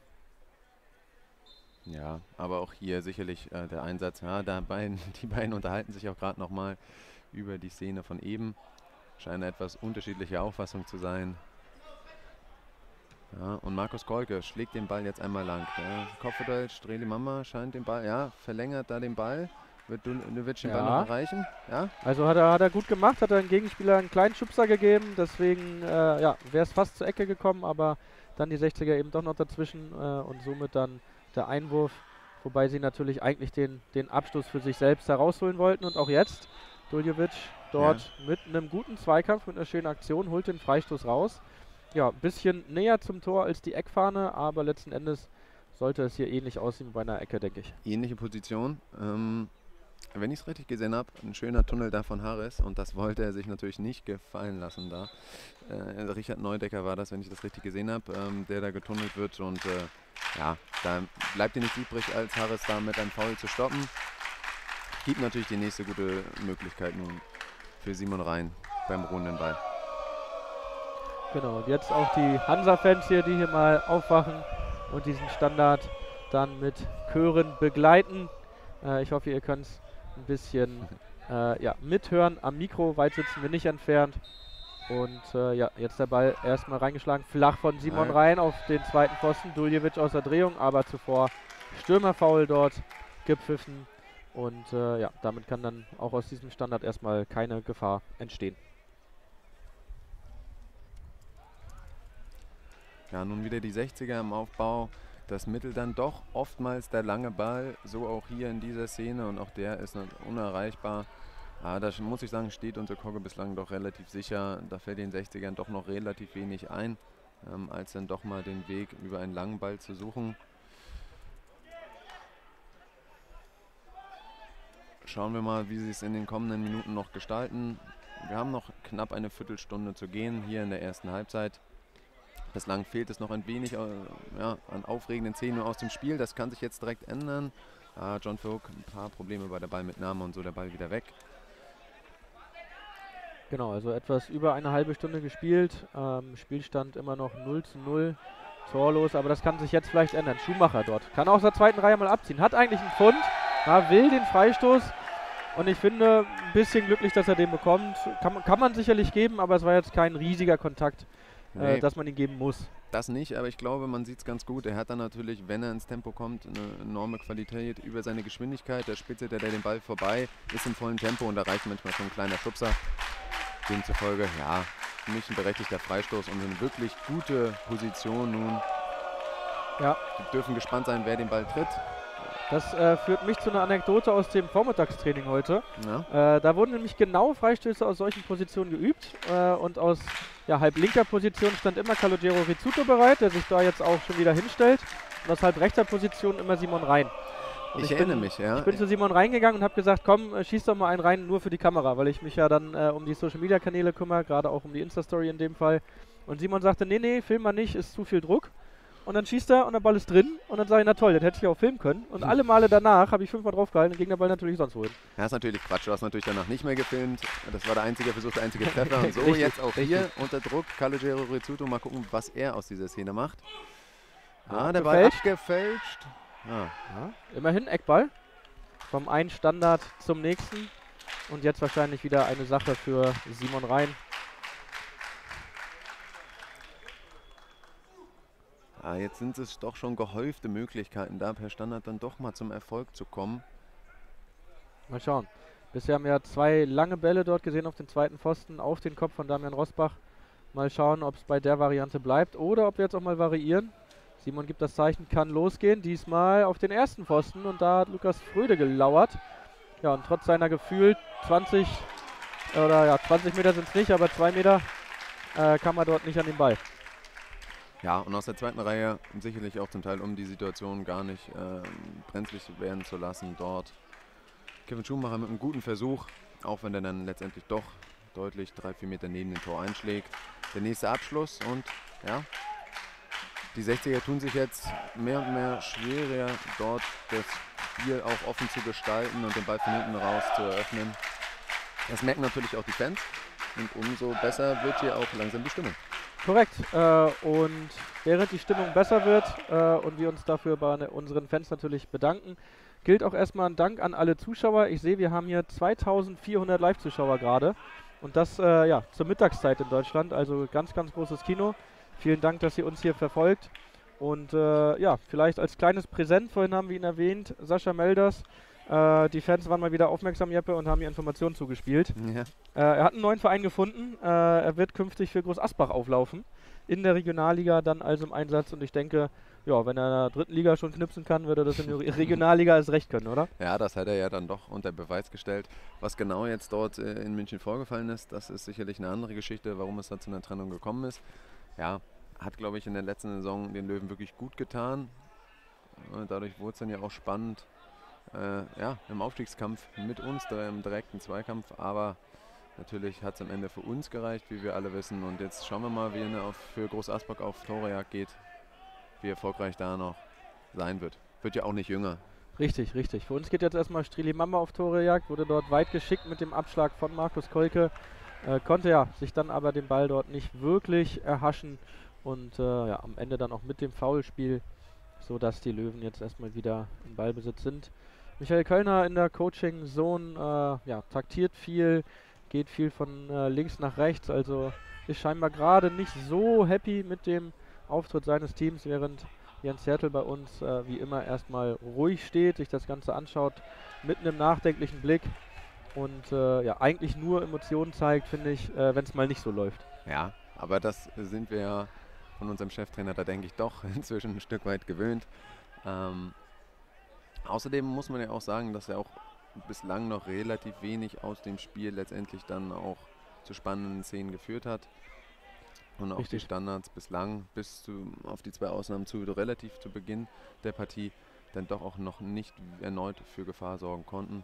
ja, aber auch hier sicherlich der Einsatz. Ja, die beiden unterhalten sich auch gerade nochmal über die Szene von eben. Scheint eine etwas unterschiedliche Auffassung zu sein. Ja, und Markus Kolke schlägt den Ball jetzt einmal lang. Der Kopfball, Streli Mama scheint den Ball, ja, verlängert da den Ball. Wird Duljevic den Ball noch erreichen? Ja. Also hat er gut gemacht, hat er dem Gegenspieler einen kleinen Schubser gegeben. Deswegen wäre es fast zur Ecke gekommen, aber dann die 60er eben doch noch dazwischen und somit dann der Einwurf. Wobei sie natürlich eigentlich den Abstoß für sich selbst herausholen wollten. Und auch jetzt Duljevic dort mit einem guten Zweikampf, mit einer schönen Aktion, holt den Freistoß raus. Ja, ein bisschen näher zum Tor als die Eckfahne, aber letzten Endes sollte es hier ähnlich aussehen wie bei einer Ecke, denke ich. Ähnliche Position. Wenn ich es richtig gesehen habe, ein schöner Tunnel da von Harris und das wollte er sich natürlich nicht gefallen lassen da. Richard Neudecker war das, wenn ich das richtig gesehen habe, der da getunnelt wird und ja, da bleibt ihm nichts übrig, als Harris da mit einem Foul zu stoppen. Gibt natürlich die nächste gute Möglichkeit nun für Simon Rhein beim ruhenden Ball. Genau, und jetzt auch die Hansa-Fans hier, die hier mal aufwachen und diesen Standard dann mit Chören begleiten. Ich hoffe, ihr könnt es ein bisschen mithören. Am Mikro, weit sitzen wir nicht entfernt. Und jetzt der Ball erstmal reingeschlagen, flach von Simon Rhein auf den zweiten Pfosten. Duljevic aus der Drehung, aber zuvor Stürmerfoul dort gepfiffen. Und damit kann dann auch aus diesem Standard erstmal keine Gefahr entstehen. Ja, nun wieder die 60er im Aufbau. Das Mittel dann doch oftmals der lange Ball, so auch hier in dieser Szene und auch der ist unerreichbar. Da muss ich sagen, steht unser Kogge bislang doch relativ sicher. Da fällt den 60ern doch noch relativ wenig ein, als dann doch mal den Weg über einen langen Ball zu suchen. Schauen wir mal, wie sie es in den kommenden Minuten noch gestalten. Wir haben noch knapp eine Viertelstunde zu gehen hier in der ersten Halbzeit. Bislang fehlt es noch ein wenig an aufregenden Szenen aus dem Spiel. Das kann sich jetzt direkt ändern. John Vogt, ein paar Probleme bei der Ballmitnahme und so der Ball wieder weg. Genau, also etwas über eine halbe Stunde gespielt. Spielstand immer noch 0:0, torlos, aber das kann sich jetzt vielleicht ändern. Schumacher dort. Kann auch aus der zweiten Reihe mal abziehen. Hat eigentlich einen Pfund, will den Freistoß. Und ich finde, ein bisschen glücklich, dass er den bekommt. Kann man sicherlich geben, aber es war jetzt kein riesiger Kontakt, dass man ihn geben muss. Das nicht, aber ich glaube, man sieht es ganz gut. Er hat dann natürlich, wenn er ins Tempo kommt, eine enorme Qualität über seine Geschwindigkeit. Der spitzelt er den Ball vorbei, ist im vollen Tempo und da reicht manchmal schon ein kleiner Schubser. Demzufolge, ja, für mich ein berechtigter Freistoß und eine wirklich gute Position nun. Ja. Wir dürfen gespannt sein, wer den Ball tritt. Das führt mich zu einer Anekdote aus dem Vormittagstraining heute. Ja. Da wurden nämlich genau Freistöße aus solchen Positionen geübt und aus halb linker Position stand immer Calogero Rizzuto bereit, der sich da jetzt auch schon wieder hinstellt und aus halb rechter Position immer Simon Rhein. Ich erinnere mich, ja. Ich bin zu Simon reingegangen und habe gesagt, komm, schieß doch mal einen rein, nur für die Kamera, weil ich mich ja dann um die Social-Media-Kanäle kümmere, gerade auch um die Insta-Story in dem Fall. Und Simon sagte, nee, film mal nicht, ist zu viel Druck. Und dann schießt er und der Ball ist drin und dann sage ich, na toll, das hätte ich auch filmen können. Und alle Male danach habe ich 5-mal draufgehalten und ging der Ball natürlich sonst wohin. Ja, ist natürlich Quatsch, du hast natürlich danach nicht mehr gefilmt. Das war der einzige Versuch, der einzige Treffer. Und so Richtig, jetzt auch hier unter Druck, Calogero Rizzuto, mal gucken, was er aus dieser Szene macht. Der Ball abgefälscht. Ja, immerhin Eckball. Vom einen Standard zum nächsten. Und jetzt wahrscheinlich wieder eine Sache für Simon Rhein. Jetzt sind es doch schon gehäufte Möglichkeiten, da per Standard dann doch mal zum Erfolg zu kommen. Mal schauen. Bisher haben wir 2 lange Bälle dort gesehen auf den zweiten Pfosten, auf den Kopf von Damian Rosbach. Mal schauen, ob es bei der Variante bleibt oder ob wir jetzt auch mal variieren. Simon gibt das Zeichen, kann losgehen. Diesmal auf den ersten Pfosten und da hat Lukas Fröde gelauert. Ja, und trotz seiner gefühlt 20 Meter sind es nicht, aber 2 Meter kam er dort nicht an den Ball. Ja, und aus der zweiten Reihe sicherlich auch zum Teil, um die Situation gar nicht brenzlig werden zu lassen. Dort Kevin Schumacher mit einem guten Versuch, auch wenn er dann letztendlich doch deutlich 3-4 Meter neben dem Tor einschlägt. Der nächste Abschluss und ja, die 60er tun sich jetzt mehr und mehr schwerer, dort das Spiel auch offen zu gestalten und den Ball von hinten raus zu eröffnen. Das merken natürlich auch die Fans und umso besser wird hier auch langsam die Stimmung. Korrekt. Und während die Stimmung besser wird und wir uns dafür bei unseren Fans natürlich bedanken, gilt auch erstmal ein Dank an alle Zuschauer. Ich sehe, wir haben hier 2400 Live-Zuschauer gerade und das zur Mittagszeit in Deutschland. Also ganz, ganz großes Kino. Vielen Dank, dass ihr uns hier verfolgt. Und vielleicht als kleines Präsent, vorhin haben wir ihn erwähnt, Sascha Melders. Die Fans waren mal wieder aufmerksam, Jeppe, und haben ihr Informationen zugespielt. Ja. Er hat einen neuen Verein gefunden. Er wird künftig für Groß Asbach auflaufen. In der Regionalliga dann also im Einsatz. Und ich denke, ja, wenn er in der dritten Liga schon knipsen kann, würde er das in der Regionalliga als recht können, oder? Ja, das hat er ja dann doch unter Beweis gestellt. Was genau jetzt dort in München vorgefallen ist, das ist sicherlich eine andere Geschichte, warum es da zu einer Trennung gekommen ist. Ja, hat, glaube ich, in der letzten Saison den Löwen wirklich gut getan. Dadurch wurde es dann ja auch spannend im Aufstiegskampf mit uns, im direkten Zweikampf. Aber natürlich hat es am Ende für uns gereicht, wie wir alle wissen. Und jetzt schauen wir mal, wie er für Groß Asbach auf Torejagd geht, wie erfolgreich da noch sein wird. Wird ja auch nicht jünger. Richtig, richtig. Für uns geht jetzt erstmal Strili Mamba auf Torejagd, wurde dort weit geschickt mit dem Abschlag von Markus Kolke. Konnte sich dann aber den Ball dort nicht wirklich erhaschen und am Ende dann auch mit dem Foulspiel, sodass die Löwen jetzt erstmal wieder im Ballbesitz sind. Michael Kölner in der Coaching-Zone taktiert viel, geht viel von links nach rechts, also ist scheinbar gerade nicht so happy mit dem Auftritt seines Teams, während Jens Hertel bei uns wie immer erstmal ruhig steht, sich das Ganze anschaut mit einem nachdenklichen Blick. Und eigentlich nur Emotionen zeigt, finde ich, wenn es mal nicht so läuft. Ja, aber das sind wir ja von unserem Cheftrainer da, denke ich, doch inzwischen ein Stück weit gewöhnt. Außerdem muss man ja auch sagen, dass er auch bislang noch relativ wenig aus dem Spiel letztendlich dann auch zu spannenden Szenen geführt hat. Und auch die Standards bislang auf die 2 Ausnahmen relativ zu Beginn der Partie dann doch auch noch nicht erneut für Gefahr sorgen konnten.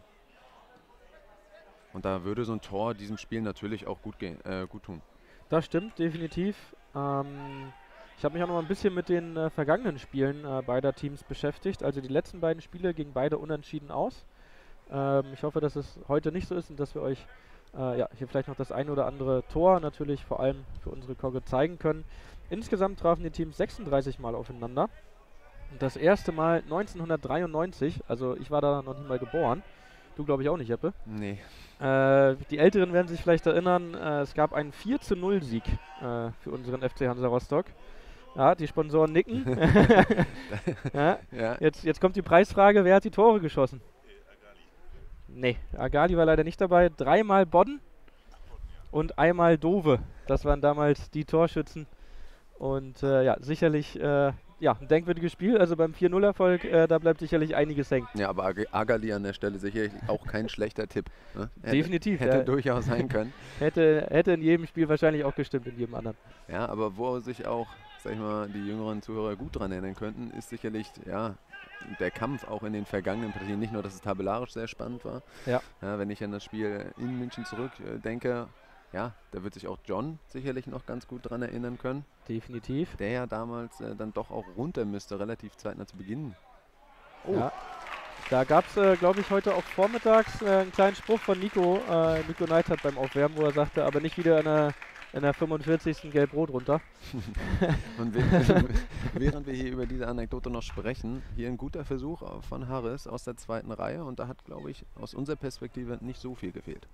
Und da würde so ein Tor diesem Spiel natürlich auch gut tun. Das stimmt, definitiv. Ich habe mich auch noch mal ein bisschen mit den vergangenen Spielen beider Teams beschäftigt. Also die letzten beiden Spiele gingen beide unentschieden aus. Ich hoffe, dass es heute nicht so ist und dass wir euch hier vielleicht noch das ein oder andere Tor natürlich vor allem für unsere Kogge zeigen können. Insgesamt trafen die Teams 36 Mal aufeinander. Und das erste Mal 1993, also ich war da noch nicht mal geboren. Du glaube ich auch nicht, Jeppe. Nee. Die Älteren werden sich vielleicht erinnern, es gab einen 4:0 Sieg für unseren FC Hansa Rostock. Ja, die Sponsoren nicken. Ja. Jetzt kommt die Preisfrage, wer hat die Tore geschossen? Nee, Agali war leider nicht dabei. 3-mal Bodden und einmal Dove. Das waren damals die Torschützen. Und sicherlich ein denkwürdiges Spiel. Also beim 4-0-Erfolg, da bleibt sicherlich einiges hängen. Ja, aber Agali an der Stelle sicherlich auch kein schlechter Tipp. Ne? Definitiv. Hätte durchaus sein können. Hätte in jedem Spiel wahrscheinlich auch gestimmt, in jedem anderen. Ja, aber wo sich auch, sag ich mal, die jüngeren Zuhörer gut dran erinnern könnten, ist sicherlich, der Kampf auch in den vergangenen Partien. Nicht nur, dass es tabellarisch sehr spannend war. Ja, wenn ich an das Spiel in München zurückdenke, da wird sich auch John sicherlich noch ganz gut dran erinnern können. Definitiv. Der ja damals dann doch auch runter müsste, relativ zeitnah zu Beginn. Oh. Ja. Da gab es, glaube ich, heute auch vormittags einen kleinen Spruch von Nico Neidhardt beim Aufwärmen, wo er sagte, aber nicht wieder in der 45. Gelb-Rot runter. Und während wir hier über diese Anekdote noch sprechen, hier ein guter Versuch von Harris aus der zweiten Reihe. Und da hat, glaube ich, aus unserer Perspektive nicht so viel gefehlt.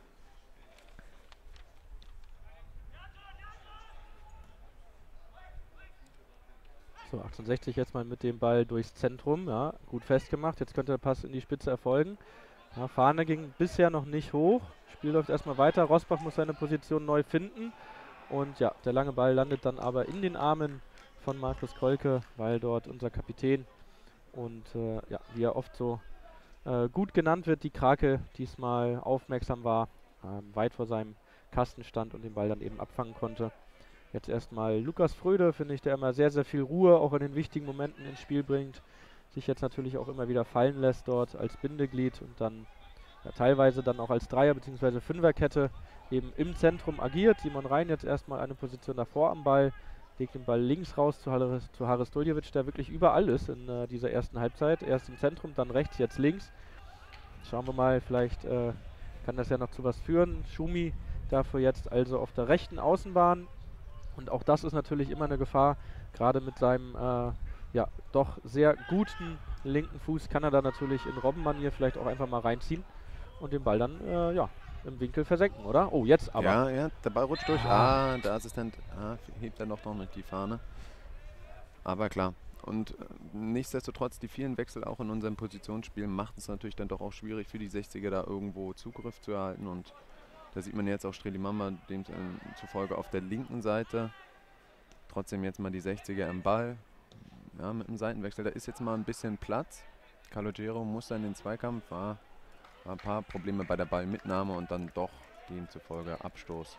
So, 1860 jetzt mal mit dem Ball durchs Zentrum. Ja, gut festgemacht. Jetzt könnte der Pass in die Spitze erfolgen. Ja, Fahne ging bisher noch nicht hoch. Spiel läuft erstmal weiter. Rosbach muss seine Position neu finden. Und ja, der lange Ball landet dann aber in den Armen von Markus Kolke, weil dort unser Kapitän und ja, wie er oft so gut genannt wird, die Krake diesmal aufmerksam war, weit vor seinem Kasten stand und den Ball dann eben abfangen konnte. Jetzt erstmal Lukas Fröde, finde ich, der immer sehr, sehr viel Ruhe auch in den wichtigen Momenten ins Spiel bringt, sich jetzt natürlich auch immer wieder fallen lässt dort als Bindeglied und dann ja, teilweise dann auch als Dreier- bzw. Fünferkette eben im Zentrum agiert. Simon Rhein jetzt erstmal eine Position davor am Ball, legt den Ball links raus zu Haris Duljevic, der wirklich überall ist in dieser ersten Halbzeit. Erst im Zentrum, dann rechts, jetzt links. Schauen wir mal, vielleicht kann das ja noch zu was führen. Schumi dafür jetzt also auf der rechten Außenbahn. Und auch das ist natürlich immer eine Gefahr, gerade mit seinem ja, doch sehr guten linken Fuß kann er da natürlich in Robbenmanier vielleicht auch einfach mal reinziehen und den Ball dann ja, im Winkel versenken, oder? Oh, jetzt aber. Ja, der Ball rutscht durch. Der Assistent hebt dann noch nicht die Fahne. Aber klar. Und nichtsdestotrotz, die vielen Wechsel auch in unserem Positionsspiel macht es natürlich dann doch auch schwierig für die 60er da irgendwo Zugriff zu erhalten. Und da sieht man jetzt auch Strelimamba demzufolge auf der linken Seite. Trotzdem jetzt mal die 60er im Ball. Ja, mit dem Seitenwechsel, da ist jetzt mal ein bisschen Platz. Calogero muss dann in den Zweikampf, war ein paar Probleme bei der Ballmitnahme und dann doch demzufolge Abstoß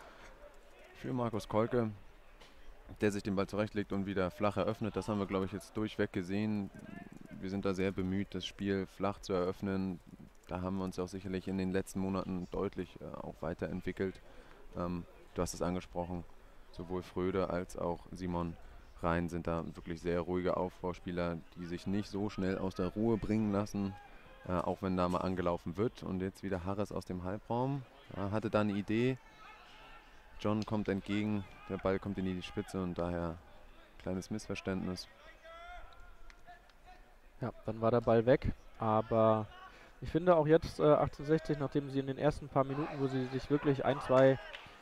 für Markus Kolke, der sich den Ball zurechtlegt und wieder flach eröffnet. Das haben wir, glaube ich, jetzt durchweg gesehen. Wir sind da sehr bemüht, das Spiel flach zu eröffnen. Da haben wir uns auch sicherlich in den letzten Monaten deutlich auch weiterentwickelt. Du hast es angesprochen, sowohl Fröde als auch Simon Rhein sind da wirklich sehr ruhige Aufbauspieler, die sich nicht so schnell aus der Ruhe bringen lassen, auch wenn da mal angelaufen wird. Und jetzt wieder Harris aus dem Halbraum, hatte da eine Idee. John kommt entgegen, der Ball kommt in die Spitze und daher kleines Missverständnis. Ja, dann war der Ball weg, aber ich finde auch jetzt 1860, nachdem sie in den ersten paar Minuten, wo sie sich wirklich 1, 2,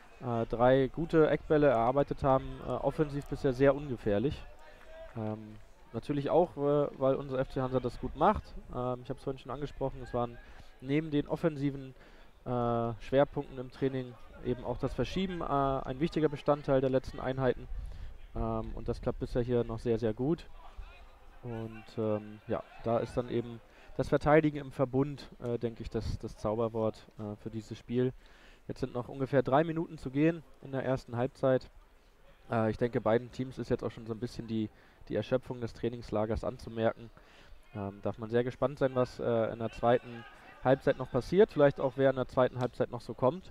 3 gute Eckbälle erarbeitet haben, offensiv bisher sehr ungefährlich. Natürlich auch, weil unser FC Hansa das gut macht. Ich habe es vorhin schon angesprochen, es waren neben den offensiven Schwerpunkten im Training eben auch das Verschieben ein wichtiger Bestandteil der letzten Einheiten. Und das klappt bisher hier noch sehr, sehr gut. Und ja, da ist dann eben das Verteidigen im Verbund, denke ich, das Zauberwort für dieses Spiel. Jetzt sind noch ungefähr 3 Minuten zu gehen in der ersten Halbzeit. Ich denke, beiden Teams ist jetzt auch schon so ein bisschen die Erschöpfung des Trainingslagers anzumerken. Darf man sehr gespannt sein, was in der zweiten Halbzeit noch passiert. Vielleicht auch, wer in der zweiten Halbzeit noch so kommt.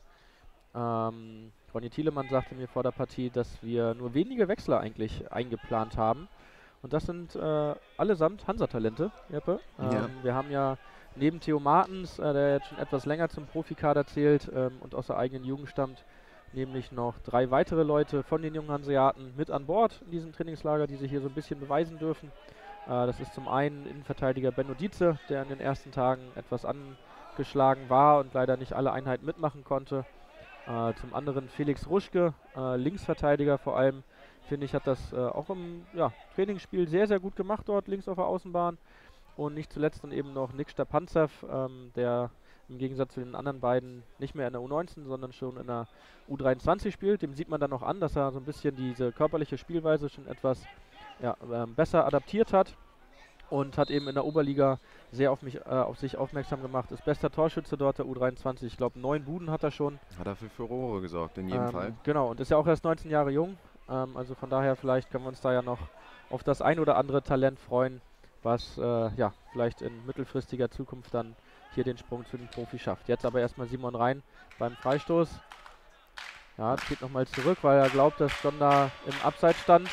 Ronny Thielemann sagte mir vor der Partie, dass wir nur wenige Wechsler eigentlich eingeplant haben. Und das sind allesamt Hansa-Talente, Jeppe. Ja. Wir haben ja neben Theo Martens, der jetzt schon etwas länger zum Profikader zählt und aus der eigenen Jugend stammt, nämlich noch 3 weitere Leute von den jungen Hanseaten mit an Bord in diesem Trainingslager, die sich hier so ein bisschen beweisen dürfen. Das ist zum einen Innenverteidiger Benno Dietze, der in den ersten Tagen etwas angeschlagen war und leider nicht alle Einheiten mitmachen konnte. Zum anderen Felix Ruschke, Linksverteidiger vor allem, finde ich, hat das auch im Trainingsspiel sehr, sehr gut gemacht dort links auf der Außenbahn. Und nicht zuletzt dann eben noch Nick Stapanzev, der im Gegensatz zu den anderen beiden nicht mehr in der U19, sondern schon in der U23 spielt. Dem sieht man dann noch an, dass er so ein bisschen diese körperliche Spielweise schon etwas besser adaptiert hat und hat eben in der Oberliga sehr auf sich aufmerksam gemacht. Ist bester Torschütze dort der U23. Ich glaube, 9 Buden hat er schon. Hat er für Furore gesorgt, in jedem Fall. Genau, und ist ja auch erst 19 Jahre jung. Also von daher, vielleicht können wir uns da ja noch auf das ein oder andere Talent freuen, was vielleicht in mittelfristiger Zukunft dann hier den Sprung zu den Profi schafft. Jetzt aber erstmal Simon Rhein beim Freistoß. Ja, geht nochmal zurück, weil er glaubt, dass John da im Abseits stand.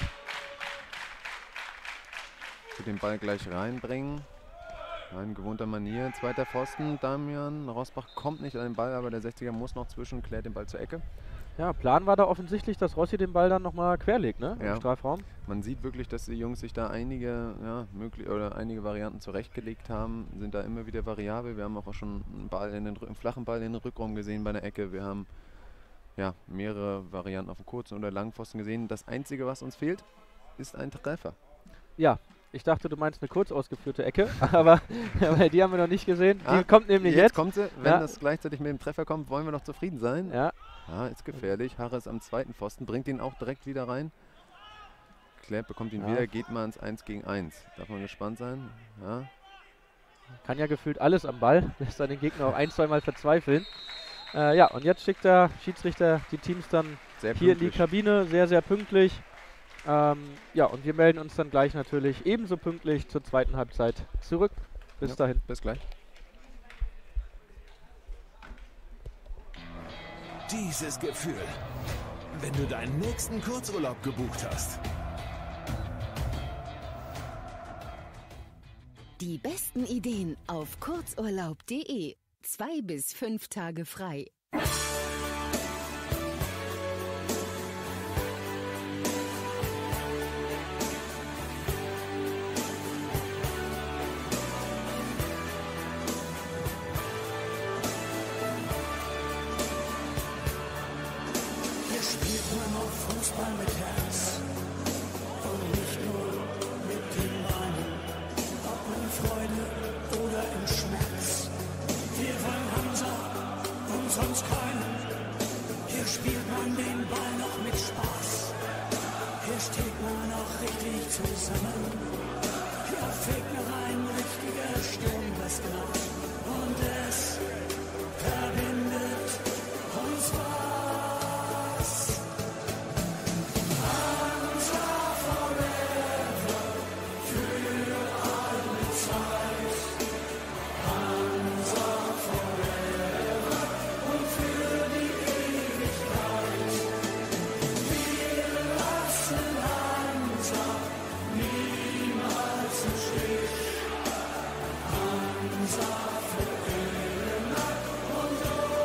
Für den Ball gleich reinbringen. In gewohnter Manier. Zweiter Pfosten. Damian Rosbach kommt nicht an den Ball, aber der 60er muss noch zwischen, klärt den Ball zur Ecke. Ja, Plan war da offensichtlich, dass Rossi den Ball dann nochmal querlegt, ne? Ja. Im Strafraum. Man sieht wirklich, dass die Jungs sich da einige Varianten zurechtgelegt haben, sind da immer wieder variabel. Wir haben auch schon einen flachen Ball in den Rückraum gesehen bei der Ecke. Wir haben mehrere Varianten auf dem kurzen oder langen Pfosten gesehen. Das Einzige, was uns fehlt, ist ein Treffer. Ja, ich dachte, du meinst eine kurz ausgeführte Ecke, aber die haben wir noch nicht gesehen. Die kommt nämlich jetzt. Kommt sie. Wenn das gleichzeitig mit dem Treffer kommt, wollen wir noch zufrieden sein. Ja. Ja, ist gefährlich. Harris am zweiten Pfosten bringt ihn auch direkt wieder rein. klärt, bekommt ihn Ja. wieder, geht mal ins 1 gegen 1. Darf man gespannt sein? Ja. Kann ja gefühlt alles am Ball, lässt dann den Gegner auch 1-2 Mal verzweifeln. Ja, und jetzt schickt der Schiedsrichter die Teams dann Sehr hier in die pünktlich. Kabine, sehr, sehr pünktlich. Ja, und wir melden uns dann gleich natürlich ebenso pünktlich zur zweiten Halbzeit zurück. Bis Ja, dahin. Bis gleich. Dieses Gefühl, wenn du deinen nächsten Kurzurlaub gebucht hast. Die besten Ideen auf kurzurlaub.de. 2 bis 5 Tage frei. Hier spielt man auf Fußball mit Herz und nicht nur mit den Beinen, ob in Freude oder in Schmerz. Wir wollen Hansa und sonst keinen. Hier spielt man den Ball noch mit Spaß. Hier steht man auch richtig zusammen. Hier fegt noch ein richtiger Sturm das Glas und es verbindet uns was. Hansa forever, für alle Zeit. Hansa forever und für die Ewigkeit. Wir lassen Hansa niemals im Stich. Hansa für immer und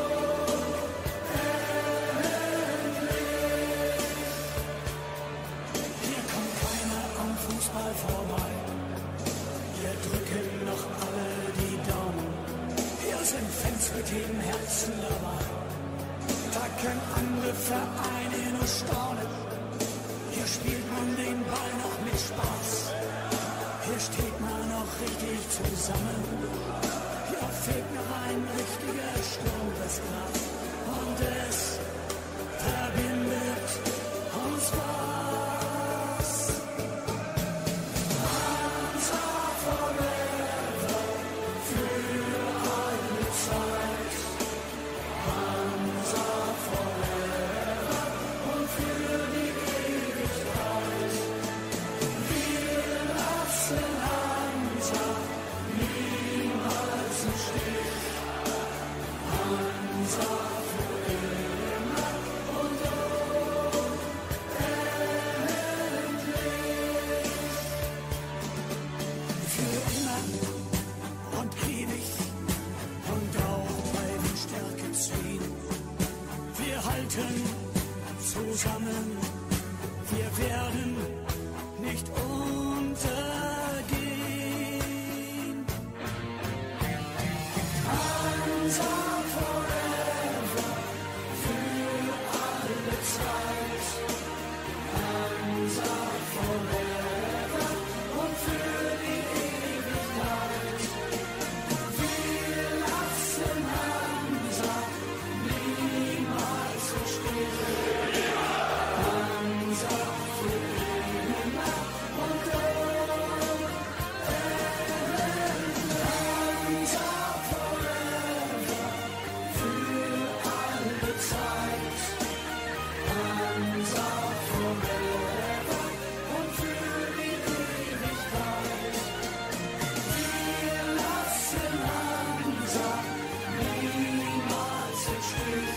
unendlich. Hier kommt keiner am Fußball vorbei. Hier drücken noch alle die Daumen. Hier sind Fans mit jedem Herzen dabei. Da können andere Vereine nur staunen. Hier spielt man den Ball noch mit Spaß. Hier steht man noch richtig zusammen. Hier fehlt noch ein richtiger Sturm das Glas. Und es verbindet uns was. Hansa forever, für alle Zeit. Hansa forever und für die Ewigkeit. Wir lassen Hansa niemals im Stich. Hansa für immer und unendlich. Für immer und ewig und auch bei den Stärkeziehen. Wir halten zusammen, wir werden nicht untergehen. Hansa forever, für alle Zeit. Hansa forever und für die Ewigkeit. Wir lassen Hansa niemals im Stich. Hansa für immer und Hansa forever, für alle Zeit. Hansa forever und für die Ewigkeit. Wir lassen Hansa niemals im Stich.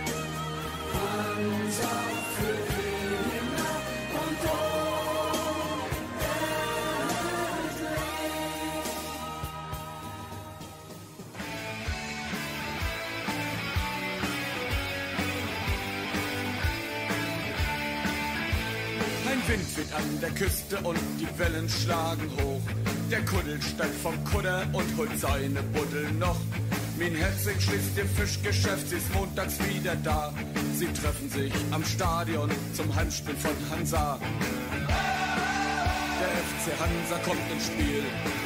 Hansa für immer und Ein Wind weht an der Küste und die Wellen schlagen hoch. Der Kuddel steigt vom Kudder und holt seine Buddel noch. Mein Herzig schließt ihr Fischgeschäft, sie ist montags wieder da. Sie treffen sich am Stadion zum Heimspiel von Hansa. Der FC Hansa kommt ins Spiel.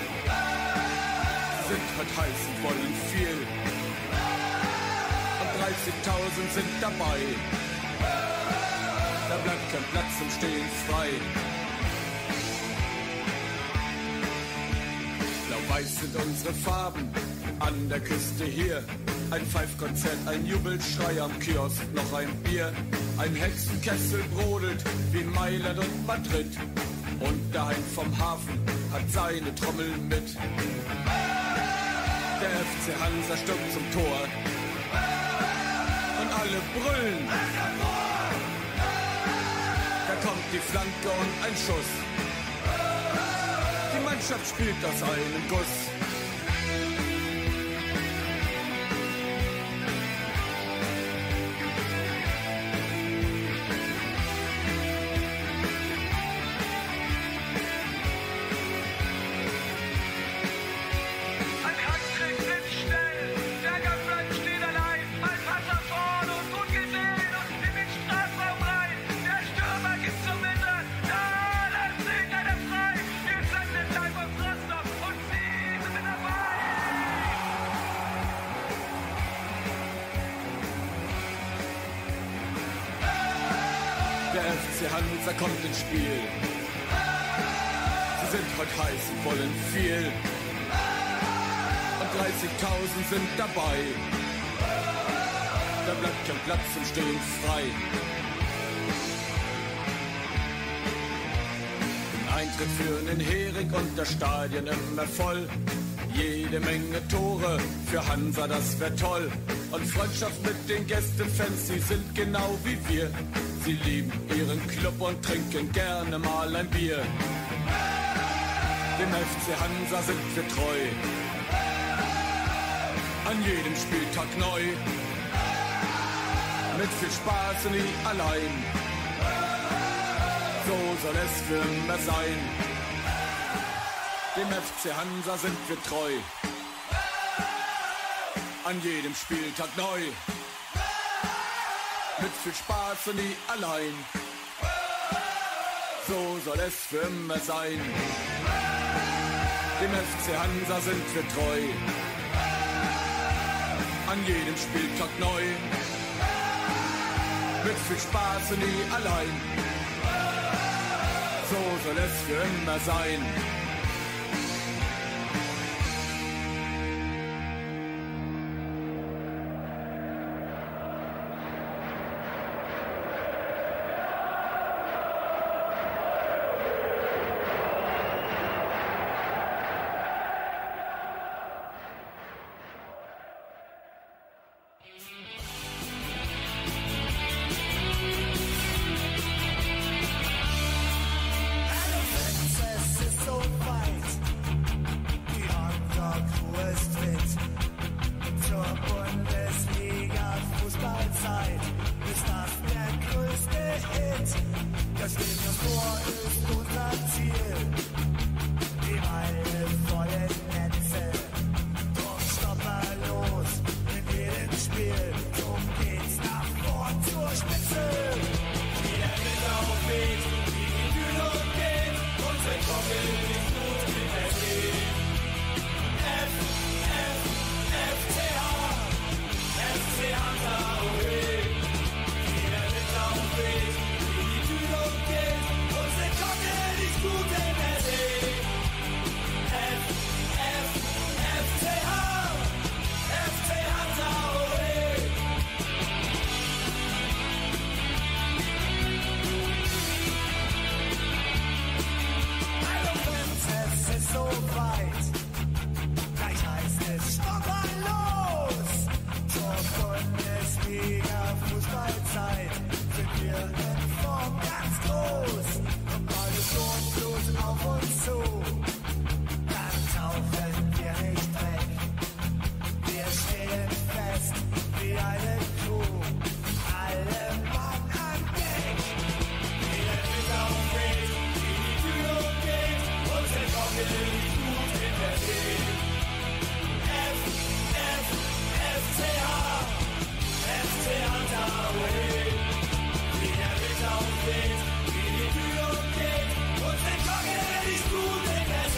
Sind heute heiß und wollen viel. Und 30.000 sind dabei. Da bleibt kein Platz zum Stehen frei. Weiß sind unsere Farben an der Küste hier. Ein Pfeifkonzert, ein Jubelschrei am Kiosk, noch ein Bier. Ein Hexenkessel brodelt wie Mailand und Madrid. Und der Hein vom Hafen hat seine Trommel mit. Der FC Hansa stürmt zum Tor. Und alle brüllen. Da kommt die Flanke und ein Schuss. Die Mannschaft spielt aus einem Guss. Der FC Hansa kommt ins Spiel. Sie sind heute heiß und wollen viel. Und 30.000 sind dabei. Da bleibt kein Platz und stehen frei. Ein Eintritt für einen Hering und das Stadion immer voll. Jede Menge Tore für Hansa, das wär toll. Und Freundschaft mit den Gästefans, sie sind genau wie wir. Sie lieben ihren Club und trinken gerne mal ein Bier. Dem FC Hansa sind wir treu. An jedem Spieltag neu. Mit viel Spaß und nie allein. So soll es für immer sein. Dem FC Hansa sind wir treu. An jedem Spieltag neu. Mit viel Spaß und nie allein. So soll es für immer sein. Dem FC Hansa sind wir treu. An jedem Spieltag neu. Mit viel Spaß und nie allein. So soll es für immer sein. Wie die Tür geht und der Gott nicht gut in der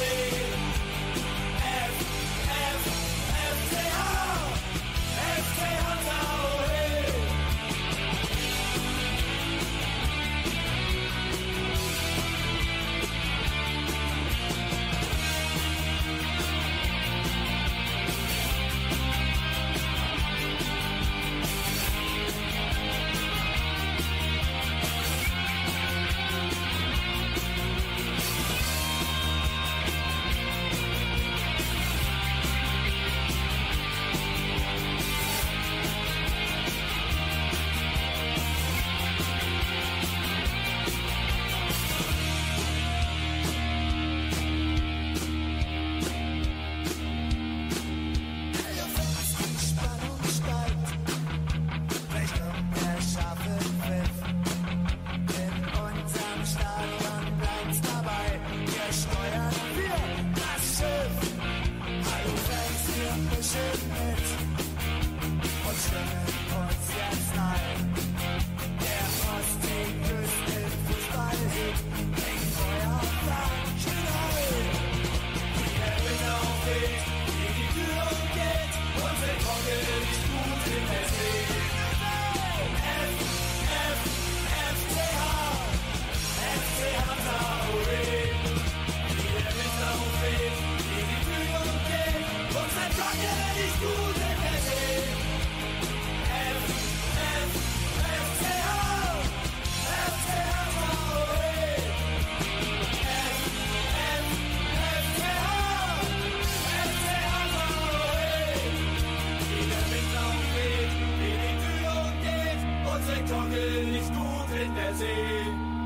See.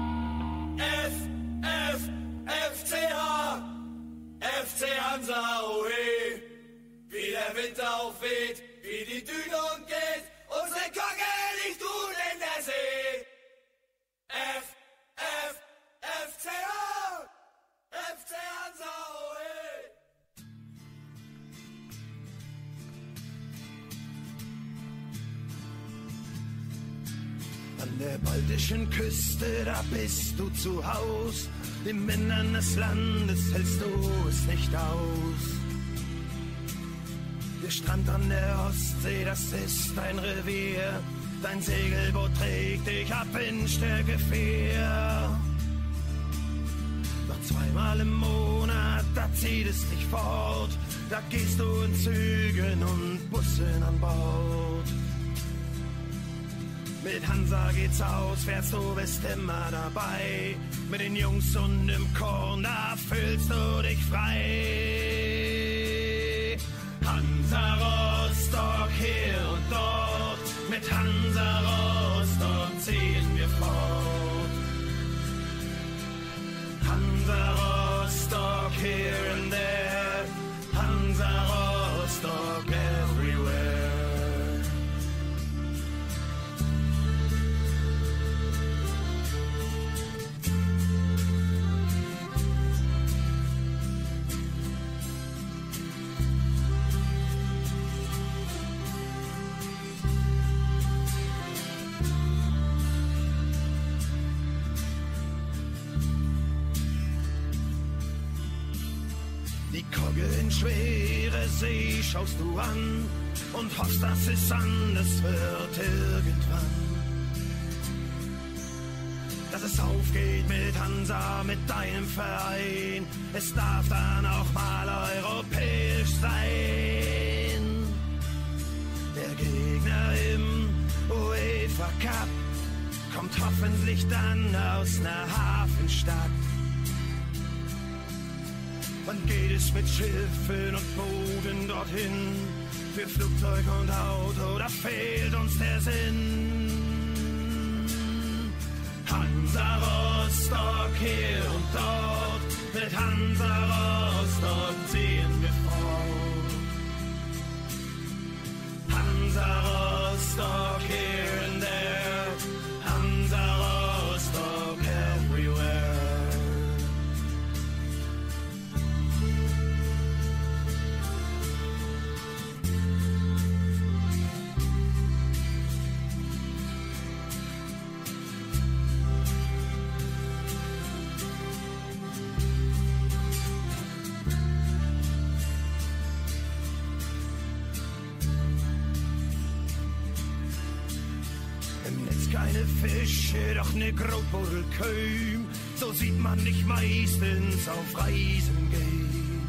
FCH, FC Hansa, ohe. Wie der Wind aufweht, wie die Dünung geht, unsere Kogge liegt gut in der See. FCH, FC Hansa, ohe. An der baltischen Küste, da bist du zu Haus. Im Innern des Landes hältst du es nicht aus. Der Strand an der Ostsee, das ist dein Revier. Dein Segelboot trägt dich ab in Stärke 4. Doch zweimal im Monat, da zieht es dich fort. Da gehst du in Zügen und Bussen an Bord. Mit Hansa geht's aus, fährst du, bist immer dabei. Mit den Jungs und im Korn, da fühlst du dich frei. Hansa Rostock hier und dort, mit Hansa Rostock ziehen wir fort. Hansa Rostock here and there, Hansa Rostock everywhere. Die Kogge in schwere See schaust du an und hoffst, dass es anders wird irgendwann. Dass es aufgeht mit Hansa, mit deinem Verein. Es darf dann auch mal europäisch sein. Der Gegner im UEFA Cup kommt hoffentlich dann aus einer Hafenstadt. Wann geht es mit Schiffen und Booten dorthin? Für Flugzeug und Auto, da fehlt uns der Sinn. Hansa Rostock hier und dort, mit Hansa Rostock ziehen wir fort. Hansa Rostock here and there, Hansa Rostock everywhere. Keine Fische, doch ne Grotbuddel kaum. So sieht man dich meistens auf Reisen gehen.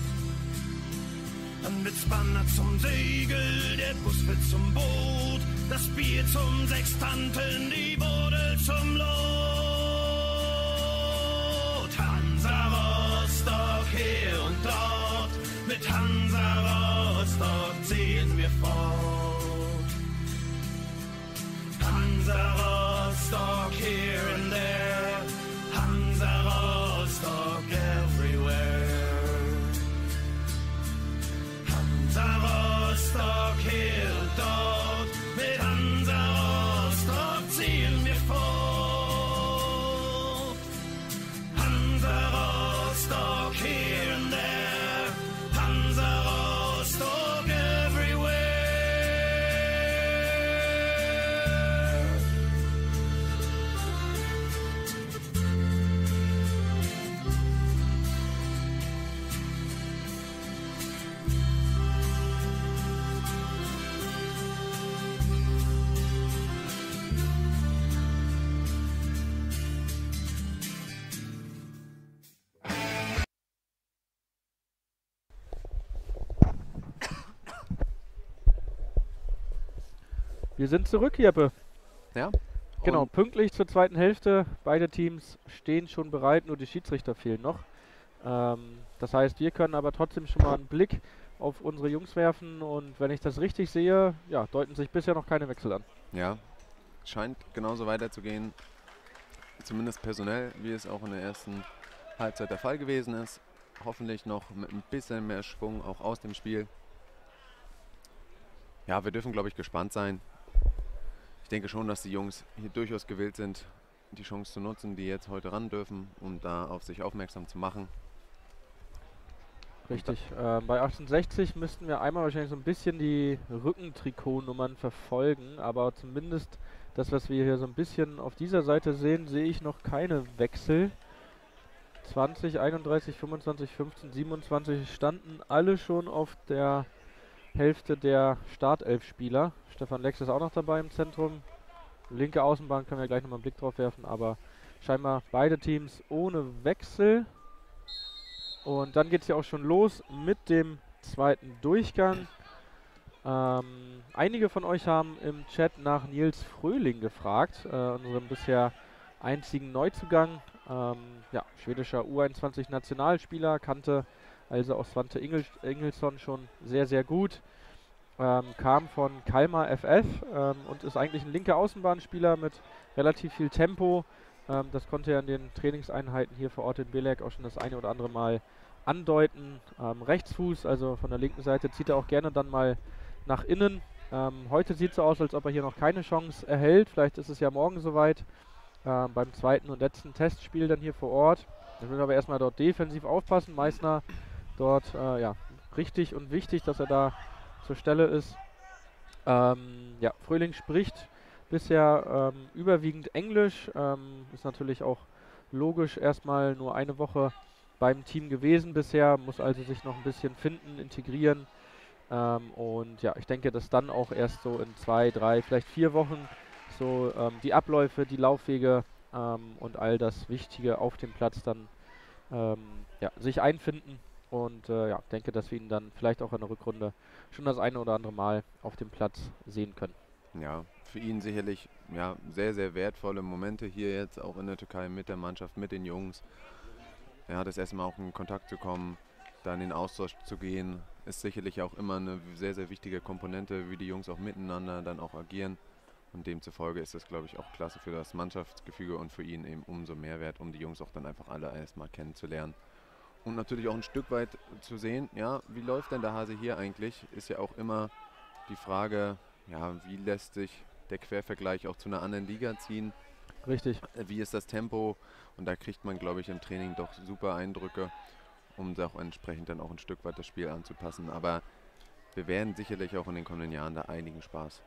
Dann wird's Banner zum Segel, der Bus wird zum Boot, das Bier zum Sextanten, die Buddel zum Lot. Hansa Rostock hier und dort, mit Hansa Rostock ziehen wir fort. Hansa Rostock here and there, Hansa Rostock everywhere. Hansa Rostock hier und dort, mit Hansa Rostock ziehen wir fort. Hansa Rostock here and there, Hansa Rostock everywhere. Wir sind zurück, Jeppe. Ja. Genau, Und pünktlich zur zweiten Hälfte. Beide Teams stehen schon bereit, nur die Schiedsrichter fehlen noch. Das heißt, wir können aber trotzdem schon mal einen Blick auf unsere Jungs werfen und wenn ich das richtig sehe, ja, deuten sich bisher noch keine Wechsel an. ja, scheint genauso weiterzugehen. zumindest personell, wie es auch in der ersten Halbzeit der Fall gewesen ist. Hoffentlich noch mit ein bisschen mehr Schwung auch aus dem Spiel. Ja, wir dürfen, glaube ich, gespannt sein. Ich denke schon, dass die Jungs hier durchaus gewillt sind, die Chance zu nutzen, die jetzt heute ran dürfen, um da auf sich aufmerksam zu machen. Richtig. Bei 1860 müssten wir einmal wahrscheinlich so ein bisschen die Rückentrikotnummern verfolgen, aber zumindest das, was wir hier so ein bisschen auf dieser Seite sehen, sehe ich noch keine Wechsel. 20, 31, 25, 15, 27 standen alle schon auf der Hälfte der Startelf-Spieler. Stefan Lex ist auch noch dabei im Zentrum. Linke Außenbahn können wir gleich nochmal einen Blick drauf werfen, aber scheinbar beide Teams ohne Wechsel. Und dann geht es ja auch schon los mit dem zweiten Durchgang. Einige von euch haben im Chat nach Nils Fröhling gefragt, unserem bisher einzigen Neuzugang. Ja, schwedischer U21-Nationalspieler, kannte also auch Svante Ingelsson schon sehr, sehr gut. Kam von Kalmar FF und ist eigentlich ein linker Außenbahnspieler mit relativ viel Tempo. Das konnte er in den Trainingseinheiten hier vor Ort in Bělek auch schon das eine oder andere Mal andeuten. Rechtsfuß, also von der linken Seite, zieht er auch gerne dann mal nach innen. Heute sieht es so aus, als ob er hier noch keine Chance erhält. Vielleicht ist es ja morgen soweit. Beim zweiten und letzten Testspiel dann hier vor Ort. Da müssen wir aber erstmal dort defensiv aufpassen. Meißner dort ja, richtig und wichtig, dass er da zur Stelle ist. Ja, Fröhling spricht bisher überwiegend Englisch. Ist natürlich auch logisch, erstmal nur eine Woche beim Team gewesen bisher, muss also sich noch ein bisschen finden, integrieren. Und ja, ich denke, dass dann auch erst so in 2, 3, vielleicht 4 Wochen so die Abläufe, die Laufwege und all das Wichtige auf dem Platz dann ja, sich einfinden. Und ja, denke, dass wir ihn dann vielleicht auch in der Rückrunde schon das eine oder andere Mal auf dem Platz sehen können. Ja, für ihn sicherlich ja, sehr, sehr wertvolle Momente hier jetzt auch in der Türkei mit der Mannschaft, mit den Jungs. Er hat es erstmal auch in Kontakt zu kommen, da in den Austausch zu gehen, ist sicherlich auch immer eine sehr, sehr wichtige Komponente, wie die Jungs auch miteinander dann auch agieren. Und demzufolge ist das, glaube ich, auch klasse für das Mannschaftsgefüge und für ihn eben umso mehr wert, um die Jungs auch dann einfach alle erstmal kennenzulernen. Und natürlich auch ein Stück weit zu sehen, ja, wie läuft denn der Hase hier eigentlich, ist ja auch immer die Frage, ja, wie lässt sich der Quervergleich auch zu einer anderen Liga ziehen. Richtig. Wie ist das Tempo? Und da kriegt man, glaube ich, im Training doch super Eindrücke, um auch entsprechend dann auch ein Stück weit das Spiel anzupassen. Aber wir werden sicherlich auch in den kommenden Jahren da einigen Spaß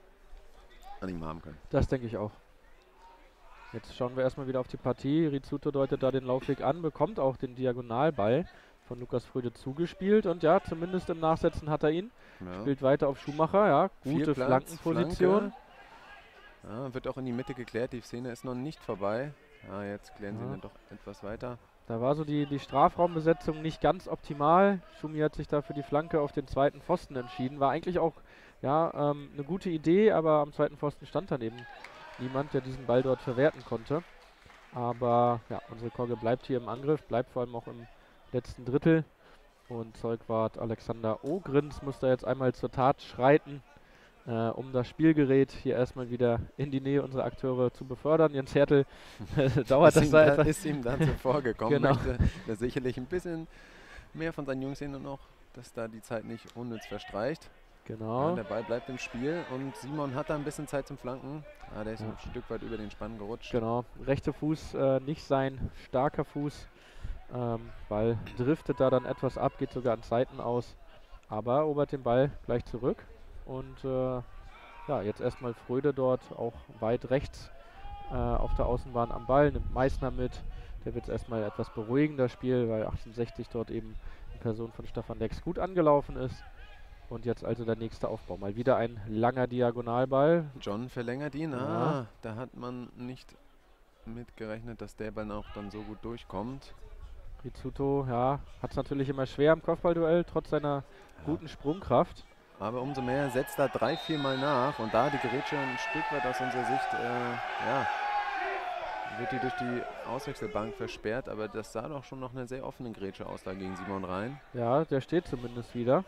an ihm haben können. Das denke ich auch. Jetzt schauen wir erstmal wieder auf die Partie. Rizzuto deutet da den Laufweg an, bekommt auch den Diagonalball von Lukas Fröde zugespielt. Und ja, zumindest im Nachsetzen hat er ihn. Ja. Spielt weiter auf Schumacher, ja. Gute Platz, Flankenposition. Ja, wird auch in die Mitte geklärt. Die Szene ist noch nicht vorbei. Ja, jetzt klären sie dann doch etwas weiter. Da war so die Strafraumbesetzung nicht ganz optimal. Schumi hat sich da für die Flanke auf den zweiten Pfosten entschieden. War eigentlich auch ja, eine gute Idee, aber am zweiten Pfosten stand dann eben niemand, der diesen Ball dort verwerten konnte. Aber ja, unsere Kogge bleibt hier im Angriff, bleibt vor allem auch im letzten Drittel. Und Zeugwart Alexander Ogrins muss da jetzt einmal zur Tat schreiten, um das Spielgerät hier erstmal wieder in die Nähe unserer Akteure zu befördern. Jens Hertel dauert das da etwas. Ist ihm dann zuvor gekommen, Genau. möchte da sicherlich ein bisschen mehr von seinen Jungs sehen noch, dass da die Zeit nicht unnütz verstreicht. Genau. Ja, der Ball bleibt im Spiel und Simon hat da ein bisschen Zeit zum Flanken. Ja, der ist ein Stück weit über den Spann gerutscht. Genau. Rechter Fuß, nicht sein starker Fuß. Ball driftet da dann etwas ab, geht sogar an Seiten aus. Aber erobert den Ball gleich zurück. Und ja, jetzt erstmal Fröde dort auch weit rechts auf der Außenbahn am Ball. Nimmt Meißner mit. Der wird erstmal etwas beruhigender Spiel, weil 1860 dort eben in Person von Stefan Lex gut angelaufen ist. Und jetzt also der nächste Aufbau. Mal wieder ein langer Diagonalball. John verlängert ihn. Ja. Da hat man nicht mitgerechnet, dass der Ball auch dann so gut durchkommt. Rizzuto, ja, hat es natürlich immer schwer im Kopfballduell, trotz seiner guten Sprungkraft. Aber umso mehr setzt er 3-4 Mal nach. Und da die Grätsche ein Stück weit aus unserer Sicht, ja, wird die durch die Auswechselbank versperrt. Aber das sah doch schon noch eine sehr offene Grätsche aus da gegen Simon Rhein. Ja, der steht zumindest wieder.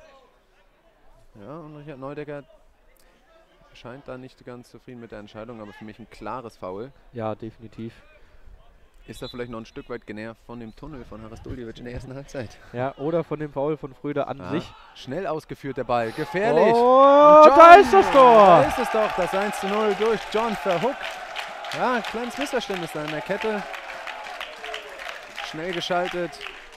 Ja, und Richard Neudecker scheint da nicht ganz zufrieden mit der Entscheidung, aber für mich ein klares Foul. Ja, definitiv. ist er vielleicht noch ein Stück weit genervt von dem Tunnel von Harasduljevic in der ersten Halbzeit. Ja, oder von dem Foul von Fröde an sich. Schnell ausgeführt der Ball, gefährlich. Oh, John, da ist das Tor! Da ist es doch, das 1:0 durch John Verhoek. Ja, ein kleines Missverständnis da in der Kette. Schnell geschaltet.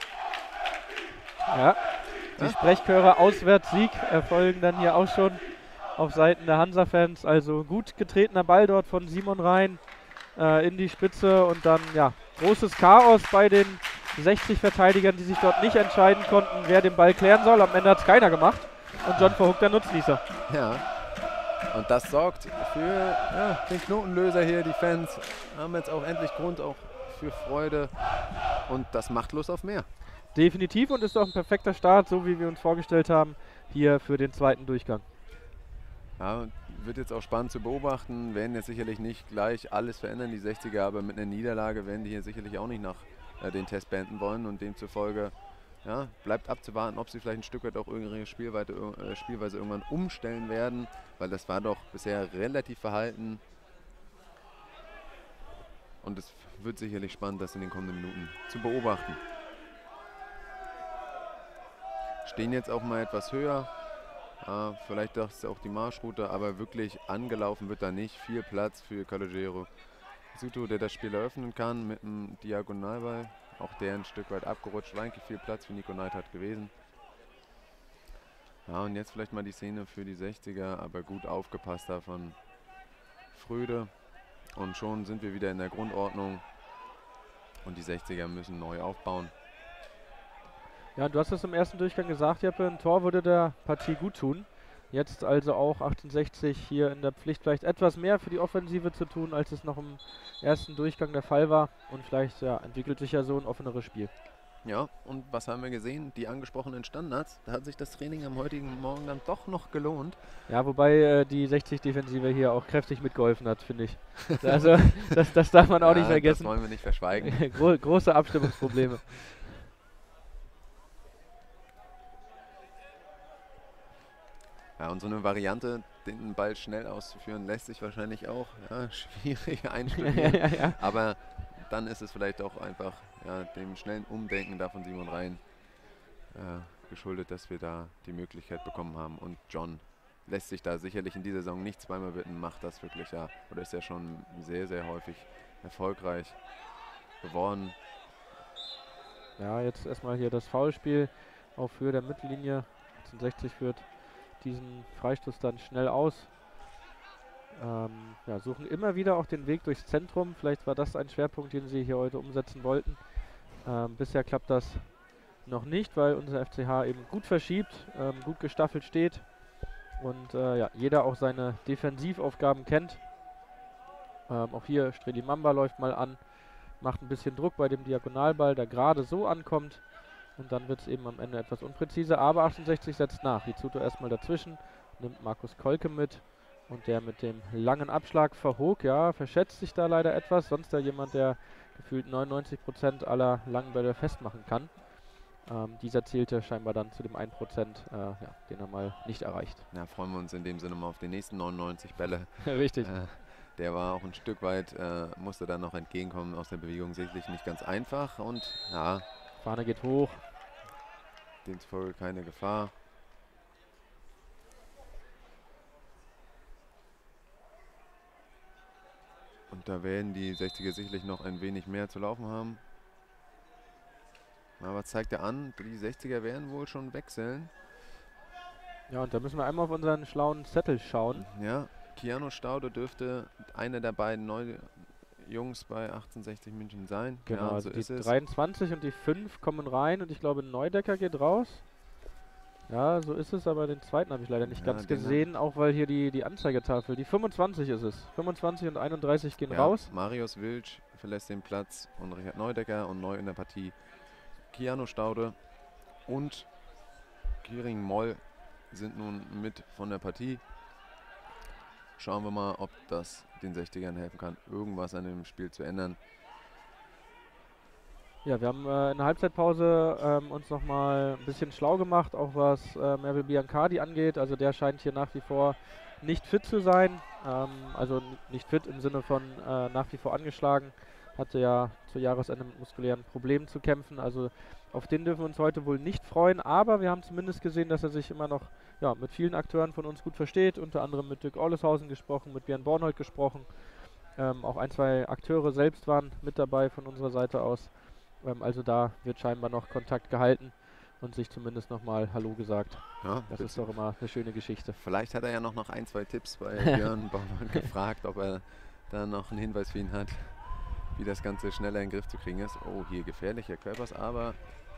Ja, die Sprechchöre Auswärtssieg erfolgen dann hier auch schon auf Seiten der Hansa-Fans. Also gut getretener Ball dort von Simon Rhein in die Spitze und dann ja großes Chaos bei den 60 Verteidigern, die sich dort nicht entscheiden konnten, wer den Ball klären soll. Am Ende hat es keiner gemacht und John Verhoek der Nutznießer. Ja, und das sorgt für den Knotenlöser hier. Die Fans haben jetzt auch endlich Grund auch für Freude und das macht Lust auf mehr. Definitiv und ist auch ein perfekter Start, so wie wir uns vorgestellt haben, hier für den zweiten Durchgang. Ja, wird jetzt auch spannend zu beobachten, werden jetzt sicherlich nicht gleich alles verändern, die 60er, aber mit einer Niederlage werden die hier sicherlich auch nicht nach den Test beenden wollen und demzufolge bleibt abzuwarten, ob sie vielleicht ein Stück weit auch ihre Spielweise irgendwann umstellen werden, weil das war doch bisher relativ verhalten und es wird sicherlich spannend, das in den kommenden Minuten zu beobachten. Stehen jetzt auch mal etwas höher. Vielleicht das ist auch die Marschroute, aber wirklich angelaufen wird da nicht. Viel Platz für Calogero Suto, der das Spiel eröffnen kann mit einem Diagonalball. Auch der ein Stück weit abgerutscht. War eigentlich viel Platz für Nico Neidhardt gewesen. Ja, und jetzt vielleicht mal die Szene für die 60er, aber gut aufgepasst da von Fröde. Und schon sind wir wieder in der Grundordnung. Und die 60er müssen neu aufbauen. Ja, du hast es im ersten Durchgang gesagt, Jeppe, ein Tor würde der Partie gut tun. Jetzt also auch 1860 hier in der Pflicht, vielleicht etwas mehr für die Offensive zu tun, als es noch im ersten Durchgang der Fall war. Und vielleicht entwickelt sich ja so ein offeneres Spiel. Ja, und was haben wir gesehen? Die angesprochenen Standards. Da hat sich das Training am heutigen Morgen dann doch noch gelohnt. Ja, wobei die 60-Defensive hier auch kräftig mitgeholfen hat, finde ich. Also das darf man auch nicht vergessen. Das wollen wir nicht verschweigen. Große Abstimmungsprobleme. Ja, und so eine Variante, den Ball schnell auszuführen, lässt sich wahrscheinlich auch schwierig einstudieren. Ja. Aber dann ist es vielleicht auch einfach dem schnellen Umdenken da von Simon Rhein geschuldet, dass wir da die Möglichkeit bekommen haben. Und John lässt sich da sicherlich in dieser Saison nicht zweimal bitten, macht das wirklich oder ist ja schon sehr, sehr häufig erfolgreich geworden. Ja, jetzt erstmal hier das Foulspiel auf Höhe der Mittellinie. 1860 führt diesen Freistoß dann schnell aus. Suchen immer wieder auch den Weg durchs Zentrum. Vielleicht war das ein Schwerpunkt, den sie hier heute umsetzen wollten. Bisher klappt das noch nicht, weil unser FCH eben gut verschiebt, gut gestaffelt steht und jeder auch seine Defensivaufgaben kennt. Auch hier Streli Mamba läuft mal an, macht ein bisschen Druck bei dem Diagonalball, der gerade so ankommt. Und dann wird es eben am Ende etwas unpräziser. Aber 68 setzt nach. Rizzuto erstmal dazwischen, nimmt Markus Kolke mit. Und der mit dem langen Abschlag Verhoek, verschätzt sich da leider etwas. Sonst ja jemand, der gefühlt 99% aller langen Bälle festmachen kann. Dieser zählte scheinbar dann zu dem 1%, den er mal nicht erreicht. Ja, freuen wir uns in dem Sinne mal auf die nächsten 99 Bälle. Richtig. Der war auch ein Stück weit, musste dann noch entgegenkommen aus der Bewegung. Sicherlich nicht ganz einfach. Und Fahne geht hoch. Demzufolge keine Gefahr. Und da werden die 60er sicherlich noch ein wenig mehr zu laufen haben. Aber zeigt er an, die 60er werden wohl schon wechseln. Ja, und da müssen wir einmal auf unseren schlauen Zettel schauen. Ja, Keanu Staude dürfte einer der beiden Jungs bei 1860 München sein. Genau, ja, also so die ist es. 23 und die 5 kommen rein und ich glaube Neudecker geht raus. Ja, so ist es, aber den zweiten habe ich leider nicht ganz gesehen, auch weil hier die Anzeigetafel, die 25 ist es. 25 und 31 gehen raus. Marius Wilsch verlässt den Platz und Richard Neudecker und neu in der Partie Keanu Staude und Kiring Moll sind nun mit von der Partie. Schauen wir mal, ob das den 60ern helfen kann, irgendwas an dem Spiel zu ändern. Ja, wir haben in der Halbzeitpause uns nochmal ein bisschen schlau gemacht, auch was Merve Biancardi angeht. Also der scheint hier nach wie vor nicht fit zu sein. Also nicht fit im Sinne von nach wie vor angeschlagen. hatte ja zu Jahresende mit muskulären Problemen zu kämpfen. Also auf den dürfen wir uns heute wohl nicht freuen, aber wir haben zumindest gesehen, dass er sich immer noch mit vielen Akteuren von uns gut versteht, unter anderem mit Dirk Orleshausen gesprochen, mit Björn Bornhold gesprochen. Auch 1, 2 Akteure selbst waren mit dabei von unserer Seite aus. Also da wird scheinbar noch Kontakt gehalten und sich zumindest nochmal Hallo gesagt. Ja, das ist doch immer eine schöne Geschichte. Vielleicht hat er ja noch 1, 2 Tipps bei Björn Bornhold gefragt, ob er da noch einen Hinweis für ihn hat, wie das Ganze schneller in den Griff zu kriegen ist. Oh, hier gefährlicher Körpers, aber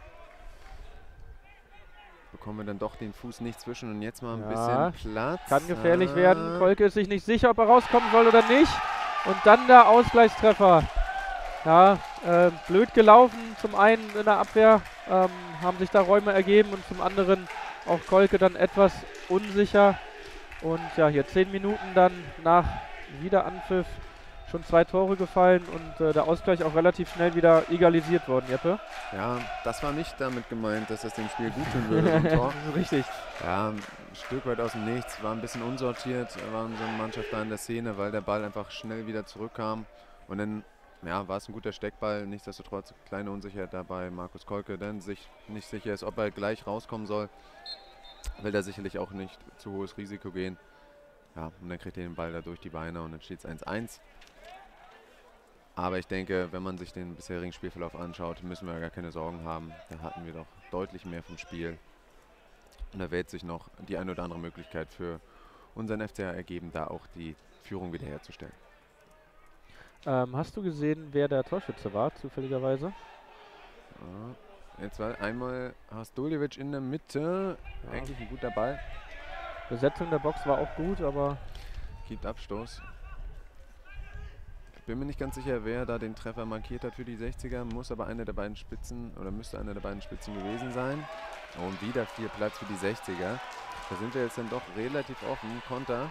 bekommen wir dann doch den Fuß nicht zwischen und jetzt mal ein bisschen Platz. Kann gefährlich werden. Kolke ist sich nicht sicher, ob er rauskommen soll oder nicht. Und dann der Ausgleichstreffer. Ja, blöd gelaufen. Zum einen in der Abwehr haben sich da Räume ergeben und zum anderen auch Kolke dann etwas unsicher. Und ja, hier 10 Minuten dann nach Wiederanpfiff schon 2 Tore gefallen und der Ausgleich auch relativ schnell wieder egalisiert worden, Jeppe. Ja, das war nicht damit gemeint, dass das dem Spiel gut tun würde. Ein Tor. Richtig. Ja, ein Stück weit aus dem Nichts, war ein bisschen unsortiert, war unsere Mannschaft da in der Szene, weil der Ball einfach schnell wieder zurückkam. Und dann war es ein guter Steckball, nichtsdestotrotz kleine Unsicherheit dabei. Markus Kolke, denn sich nicht sicher ist, ob er gleich rauskommen soll, will er sicherlich auch nicht zu hohes Risiko gehen. Ja, und dann kriegt er den Ball da durch die Beine und dann steht es 1-1. Aber ich denke, wenn man sich den bisherigen Spielverlauf anschaut, müssen wir ja gar keine Sorgen haben. Da hatten wir doch deutlich mehr vom Spiel. Und da wird sich noch die eine oder andere Möglichkeit für unseren FCA ergeben, da auch die Führung wiederherzustellen. Hast du gesehen, wer der Torschütze war, zufälligerweise? Jetzt war einmal Hasduljevic in der Mitte. Eigentlich ein guter Ball. Besetzung der Box war auch gut, aber... Gibt Abstoß. Ich bin mir nicht ganz sicher, wer da den Treffer markiert hat für die 60er. Muss aber eine der beiden Spitzen oder müsste eine der beiden Spitzen gewesen sein. Und wieder viel Platz für die 60er. Da sind wir jetzt dann doch relativ offen. Konter.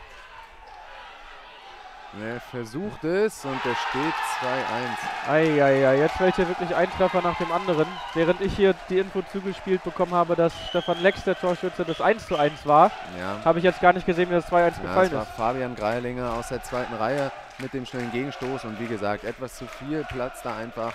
Er versucht es und es steht 2-1. Eieiei, jetzt fällt hier wirklich ein Treffer nach dem anderen. Während ich hier die Info zugespielt bekommen habe, dass Stefan Lex der Torschütze des 1:1 war, habe ich jetzt gar nicht gesehen, wie das 2-1 gefallen ist. Das war Fabian Greilinger aus der 2. Reihe mit dem schnellen Gegenstoß und wie gesagt, etwas zu viel Platz da einfach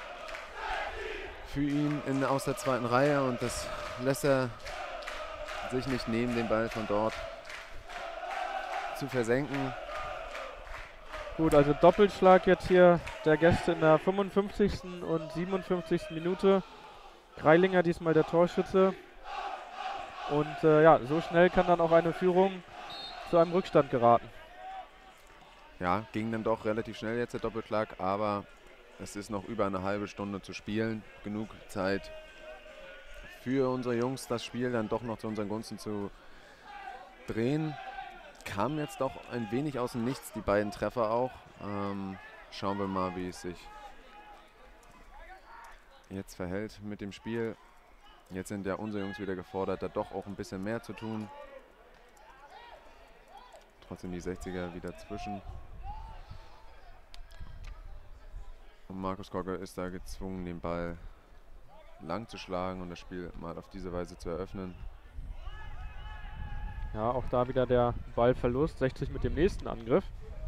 für ihn aus der 2. Reihe und das lässt er sich nicht nehmen, den Ball von dort zu versenken. Gut, also Doppelschlag jetzt hier der Gäste in der 55. und 57. Minute. Greilinger diesmal der Torschütze. Und so schnell kann dann auch eine Führung zu einem Rückstand geraten. Ja, ging dann doch relativ schnell jetzt der Doppelschlag, aber es ist noch über eine halbe Stunde zu spielen. Genug Zeit für unsere Jungs, das Spiel dann doch noch zu unseren Gunsten zu drehen. Kam jetzt doch ein wenig aus dem Nichts, die beiden Treffer auch. Schauen wir mal, wie es sich jetzt verhält mit dem Spiel. Jetzt sind ja unsere Jungs wieder gefordert, da doch auch ein bisschen mehr zu tun. Trotzdem die 60er wieder zwischen. Und Markus Kolke ist da gezwungen, den Ball lang zu schlagen und das Spiel mal auf diese Weise zu eröffnen. Ja, auch da wieder der Ballverlust. 60 mit dem nächsten Angriff.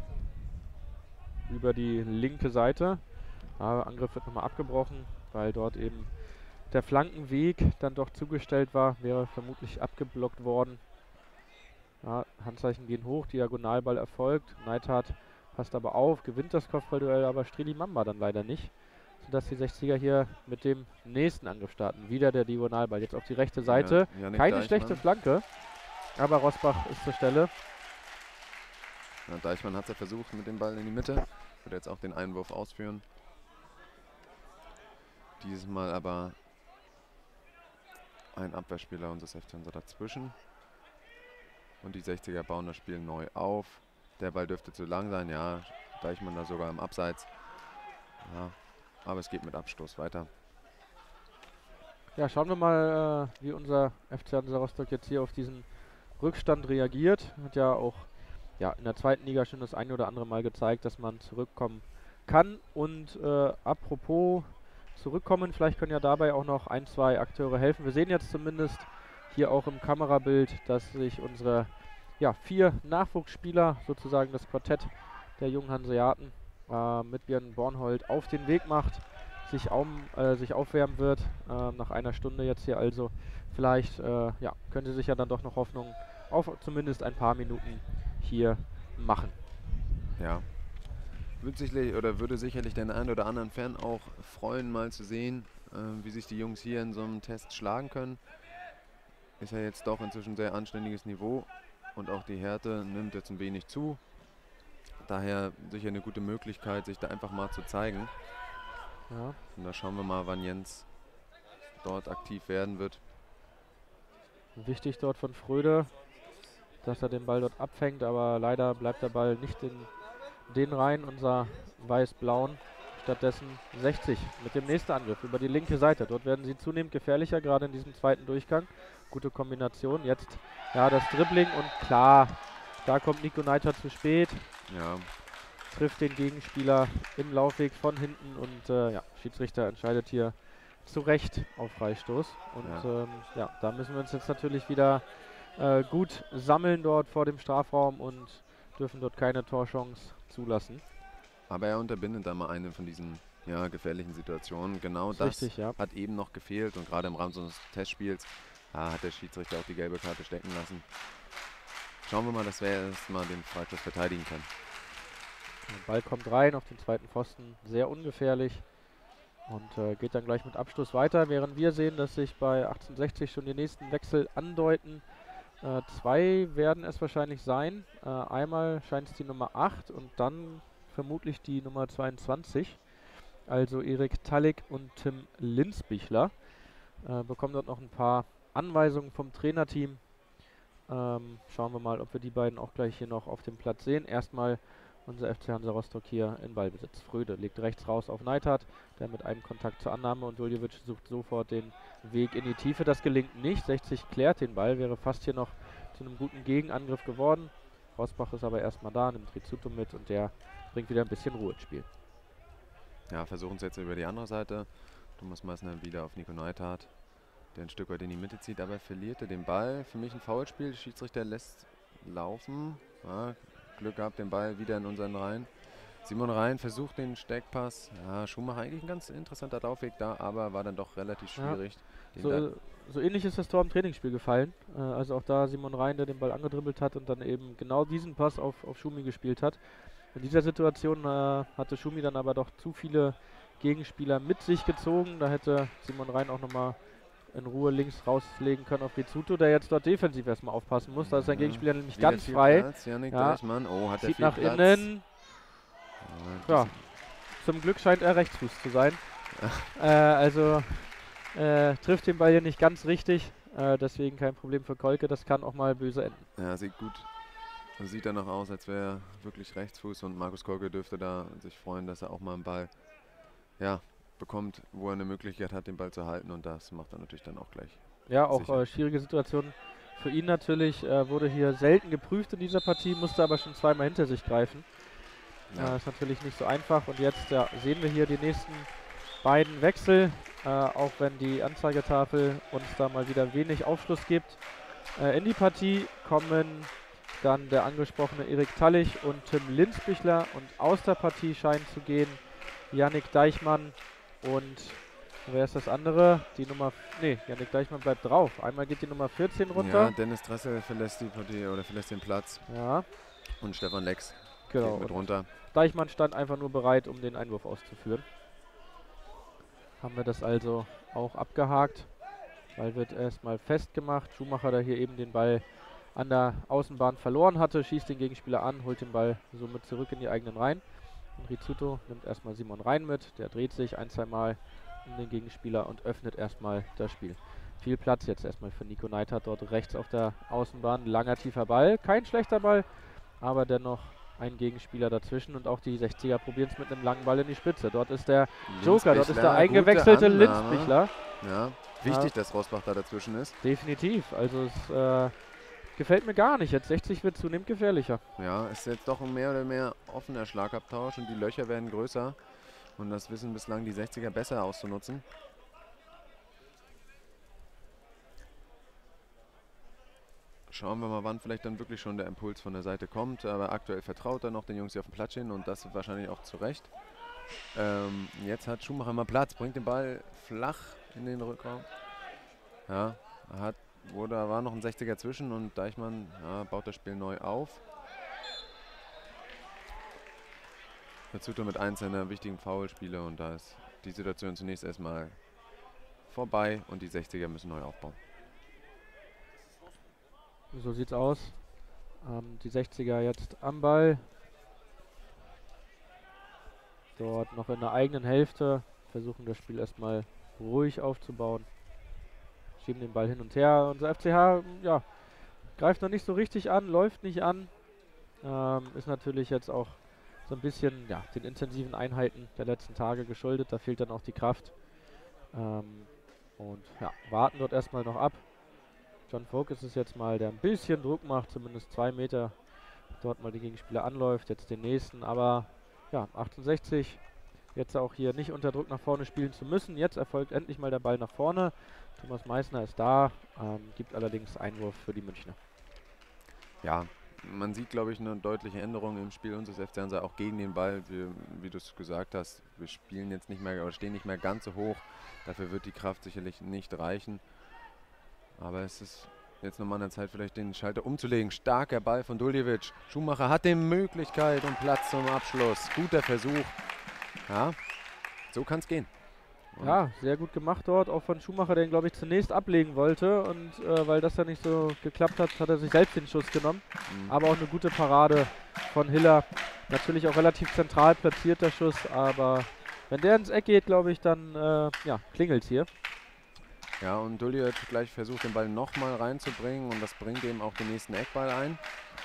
Über die linke Seite. Aber Angriff wird nochmal abgebrochen, weil dort eben der Flankenweg dann doch zugestellt war. Wäre vermutlich abgeblockt worden. Ja, Handzeichen gehen hoch, Diagonalball erfolgt. Neidhardt passt aber auf, gewinnt das Kopfballduell, aber Streli Mamba dann leider nicht. Sodass die 60er hier mit dem nächsten Angriff starten. Wieder der Diagonalball. Jetzt auf die rechte Seite. Ja, keine schlechte Flanke. Aber Rosbach ist zur Stelle. Ja, Deichmann hat es ja versucht mit dem Ball in die Mitte. Wird jetzt auch den Einwurf ausführen. Dieses Mal aber ein Abwehrspieler unseres FC Hansa dazwischen. Und die 60er bauen das Spiel neu auf. Der Ball dürfte zu lang sein. Ja, Deichmann da sogar im Abseits. Ja, aber es geht mit Abstoß weiter. Ja, schauen wir mal, wie unser FC Hansa Rostock jetzt hier auf diesen Rückstand reagiert. Hat ja auch in der 2. Liga schon das ein oder andere Mal gezeigt, dass man zurückkommen kann. Und apropos zurückkommen, vielleicht können ja dabei auch noch 1, 2 Akteure helfen. Wir sehen jetzt zumindest hier auch im Kamerabild, dass sich unsere 4 Nachwuchsspieler, sozusagen das Quartett der jungen Hanseaten, mit Björn Bornhold auf den Weg macht, sich aufwärmen wird. Nach einer Stunde jetzt hier also. Vielleicht können sie sich ja dann doch noch Hoffnung auf zumindest ein paar Minuten hier machen. Ja. Würde sicherlich den einen oder anderen Fan auch freuen, mal zu sehen, wie sich die Jungs hier in so einem Test schlagen können. Ist ja jetzt doch inzwischen ein sehr anständiges Niveau und auch die Härte nimmt jetzt ein wenig zu. Daher sicher eine gute Möglichkeit, sich da einfach mal zu zeigen. Ja. Und da schauen wir mal, wann Jens dort aktiv werden wird. Wichtig dort von Fröde, dass er den Ball dort abfängt, aber leider bleibt der Ball nicht in den Reihen, unser Weiß-Blauen. Stattdessen 60 mit dem nächsten Angriff über die linke Seite. Dort werden sie zunehmend gefährlicher, gerade in diesem zweiten Durchgang. Gute Kombination. Jetzt das Dribbling und klar, da kommt Nico Neiter zu spät. Ja. Trifft den Gegenspieler im Laufweg von hinten und Schiedsrichter entscheidet hier zu Recht auf Freistoß. Und da müssen wir uns jetzt natürlich wieder gut sammeln dort vor dem Strafraum und dürfen dort keine Torchance zulassen. Aber er unterbindet da mal eine von diesen gefährlichen Situationen. Genau das hat eben noch gefehlt und gerade im Rahmen so eines Testspiels hat der Schiedsrichter auch die gelbe Karte stecken lassen. Schauen wir mal, dass wir erstmal den Freistoß verteidigen können. Der Ball kommt rein auf den zweiten Pfosten, sehr ungefährlich und geht dann gleich mit Abschluss weiter, während wir sehen, dass sich bei 1860 schon die nächsten Wechsel andeuten. 2 werden es wahrscheinlich sein. Einmal scheint es die Nummer 8 und dann vermutlich die Nummer 22. Also Erik Tallig und Tim Linsbichler. Bekommen dort noch ein paar Anweisungen vom Trainerteam. Schauen wir mal, ob wir die beiden auch gleich hier noch auf dem Platz sehen. Erstmal unser FC Hansa Rostock hier in Ballbesitz. Fröde legt rechts raus auf Neidhardt, der mit einem Kontakt zur Annahme und Duljevic sucht sofort den Weg in die Tiefe. Das gelingt nicht. 60 klärt den Ball, wäre fast hier noch zu einem guten Gegenangriff geworden. Rosbach ist aber erstmal da, nimmt Rizzuto mit und der bringt wieder ein bisschen Ruhe ins Spiel. Ja, versuchen es jetzt über die andere Seite. Thomas Meissner wieder auf Nico Neidhardt, der ein Stück weit in die Mitte zieht, aber verliert er den Ball. Für mich ein Foulspiel. Der Schiedsrichter lässt laufen. Ja, Glück gehabt, den Ball wieder in unseren Reihen. Simon Rhein versucht den Steckpass. Ja, Schumacher eigentlich ein ganz interessanter Laufweg da, aber war dann doch relativ schwierig. Ja, so ähnlich ist das Tor im Trainingsspiel gefallen. Also auch da Simon Rhein, der den Ball angedribbelt hat und dann eben genau diesen Pass auf Schumi gespielt hat. In dieser Situation hatte Schumi dann aber doch zu viele Gegenspieler mit sich gezogen. Da hätte Simon Rhein auch nochmal in Ruhe links rauslegen können auf Rizzuto, der jetzt dort defensiv erstmal aufpassen muss. Da ist sein Gegenspieler nämlich ganz frei. Platz, Deichmann. Oh, hat zieht viel nach Platz. innen. Ja, zum Glück scheint er Rechtsfuß zu sein. Also trifft den Ball hier nicht ganz richtig. Deswegen kein Problem für Kolke. Das kann auch mal böse enden. Ja, sieht gut. Sieht danach aus, als wäre er wirklich Rechtsfuß und Markus Kolke dürfte da sich freuen, dass er auch mal einen Ball bekommt, wo er eine Möglichkeit hat, den Ball zu halten und das macht er natürlich dann auch gleich. Ja, auch schwierige Situation für ihn natürlich. Wurde hier selten geprüft in dieser Partie, musste aber schon zweimal hinter sich greifen. Ja. Ist natürlich nicht so einfach und jetzt sehen wir hier die nächsten beiden Wechsel, auch wenn die Anzeigetafel uns da mal wieder wenig Aufschluss gibt. In die Partie kommen dann der angesprochene Erik Tallig und Tim Linsbichler und aus der Partie scheinen zu gehen Yannick Deichmann und wer ist das andere? Yannick Deichmann bleibt drauf. Einmal geht die Nummer 14 runter. Ja, Dennis Dressel verlässt die Partie oder verlässt den Platz. Ja. Und Stefan Lex geht mit runter. Deichmann stand einfach nur bereit, um den Einwurf auszuführen. Haben wir das also auch abgehakt. Ball wird erstmal festgemacht. Schumacher, der hier eben den Ball an der Außenbahn verloren hatte, schießt den Gegenspieler an, holt den Ball somit zurück in die eigenen Reihen. Und Rizzuto nimmt erstmal Simon Rhein mit, der dreht sich ein, zwei Mal um den Gegenspieler und öffnet erstmal das Spiel. Viel Platz jetzt erstmal für Nico Neidhardt dort rechts auf der Außenbahn. Langer, tiefer Ball, kein schlechter Ball, aber dennoch ein Gegenspieler dazwischen und auch die 60er probieren es mit einem langen Ball in die Spitze. Dort ist der Joker, dort ist der eingewechselte Linsbichler. Ja, wichtig, dass Rosbach da dazwischen ist. Definitiv, also es gefällt mir gar nicht. Jetzt 60 wird zunehmend gefährlicher. Ja, ist jetzt doch ein mehr oder mehr offener Schlagabtausch und die Löcher werden größer. Und das wissen bislang die 60er besser auszunutzen. schauen wir mal, wann vielleicht dann wirklich schon der Impuls von der Seite kommt. Aber aktuell vertraut er noch den Jungs, die auf dem Platz stehen, und das wahrscheinlich auch zu Recht. Jetzt hat Schumacher mal Platz, bringt den Ball flach in den Rückraum. Ja, da war noch ein 60er zwischen und Deichmann baut das Spiel neu auf. Rizzuto mit einzelnen wichtigen Foulspiele, und da ist die Situation zunächst erstmal vorbei und die 60er müssen neu aufbauen. So sieht's aus. Die 60er jetzt am Ball. Dort noch in der eigenen Hälfte. Versuchen das Spiel erstmal ruhig aufzubauen. Schieben den Ball hin und her. Unser FCH greift noch nicht so richtig an, läuft nicht an. Ist natürlich jetzt auch so ein bisschen den intensiven Einheiten der letzten Tage geschuldet. Da fehlt dann auch die Kraft. Warten dort erstmal noch ab. John Vogt ist es jetzt mal, der ein bisschen Druck macht, zumindest 2 Meter dort mal die Gegenspieler anläuft, jetzt den nächsten, aber 1860 jetzt auch hier nicht unter Druck nach vorne spielen zu müssen. Jetzt erfolgt endlich mal der Ball nach vorne. Thomas Meissner ist da, gibt allerdings Einwurf für die Münchner. Ja, man sieht, glaube ich, eine deutliche Änderung im Spiel unseres FC Hansa auch gegen den Ball. Wie du es gesagt hast, wir spielen jetzt nicht mehr oder stehen nicht mehr ganz so hoch. Dafür wird die Kraft sicherlich nicht reichen. Aber es ist jetzt nochmal an der Zeit, vielleicht den Schalter umzulegen. Starker Ball von Duljevic. Schumacher hat die Möglichkeit und Platz zum Abschluss. Guter Versuch. Ja, so kann es gehen. Und ja, sehr gut gemacht dort, auch von Schumacher, der ihn, glaube ich, zunächst ablegen wollte. Und weil das ja nicht so geklappt hat, hat er sich selbst den Schuss genommen. Aber auch eine gute Parade von Hiller. Natürlich auch relativ zentral platziert der Schuss, aber wenn der ins Eck geht, glaube ich, dann klingelt es hier. Ja, und Duljevic gleich versucht, den Ball nochmal reinzubringen, und das bringt eben auch den nächsten Eckball ein.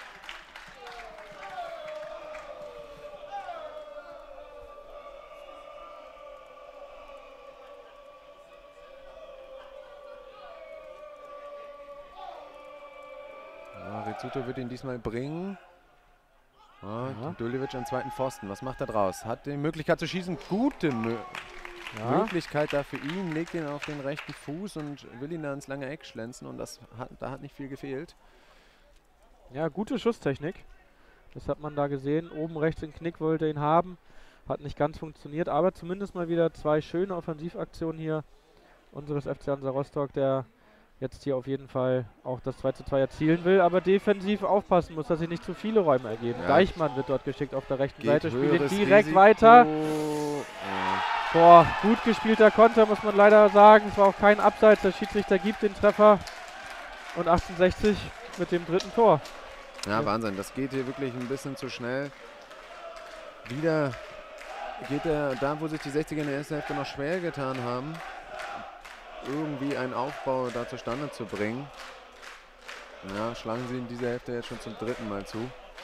Rizzuto wird ihn diesmal bringen. Duljevic am zweiten Pfosten. Was macht er draus? Hat die Möglichkeit zu schießen. Gute Möglichkeit da für ihn. Legt ihn auf den rechten Fuß und will ihn da ins lange Eck schlänzen. Und da hat nicht viel gefehlt. Ja, gute Schusstechnik. Das hat man da gesehen. Oben rechts den Knick wollte ihn haben. Hat nicht ganz funktioniert. Aber zumindest mal wieder 2 schöne Offensivaktionen hier unseres FC Hansa Rostock, der jetzt hier auf jeden Fall auch das 2:2 erzielen will, aber defensiv aufpassen muss, dass sich nicht zu viele Räume ergeben. Ja. Deichmann wird dort geschickt auf der rechten Seite, spielt ihn direkt Risiko weiter. Boah, gut gespielter Konter, muss man leider sagen. Es war auch kein Abseits, der Schiedsrichter gibt den Treffer. Und 1860 mit dem 3. Tor. Ja, Wahnsinn, das geht hier wirklich ein bisschen zu schnell. Wieder geht er da, wo sich die 60er in der ersten Hälfte noch schwer getan haben, irgendwie einen Aufbau da zustande zu bringen. Ja, schlagen sie in dieser Hälfte jetzt schon zum 3. Mal zu.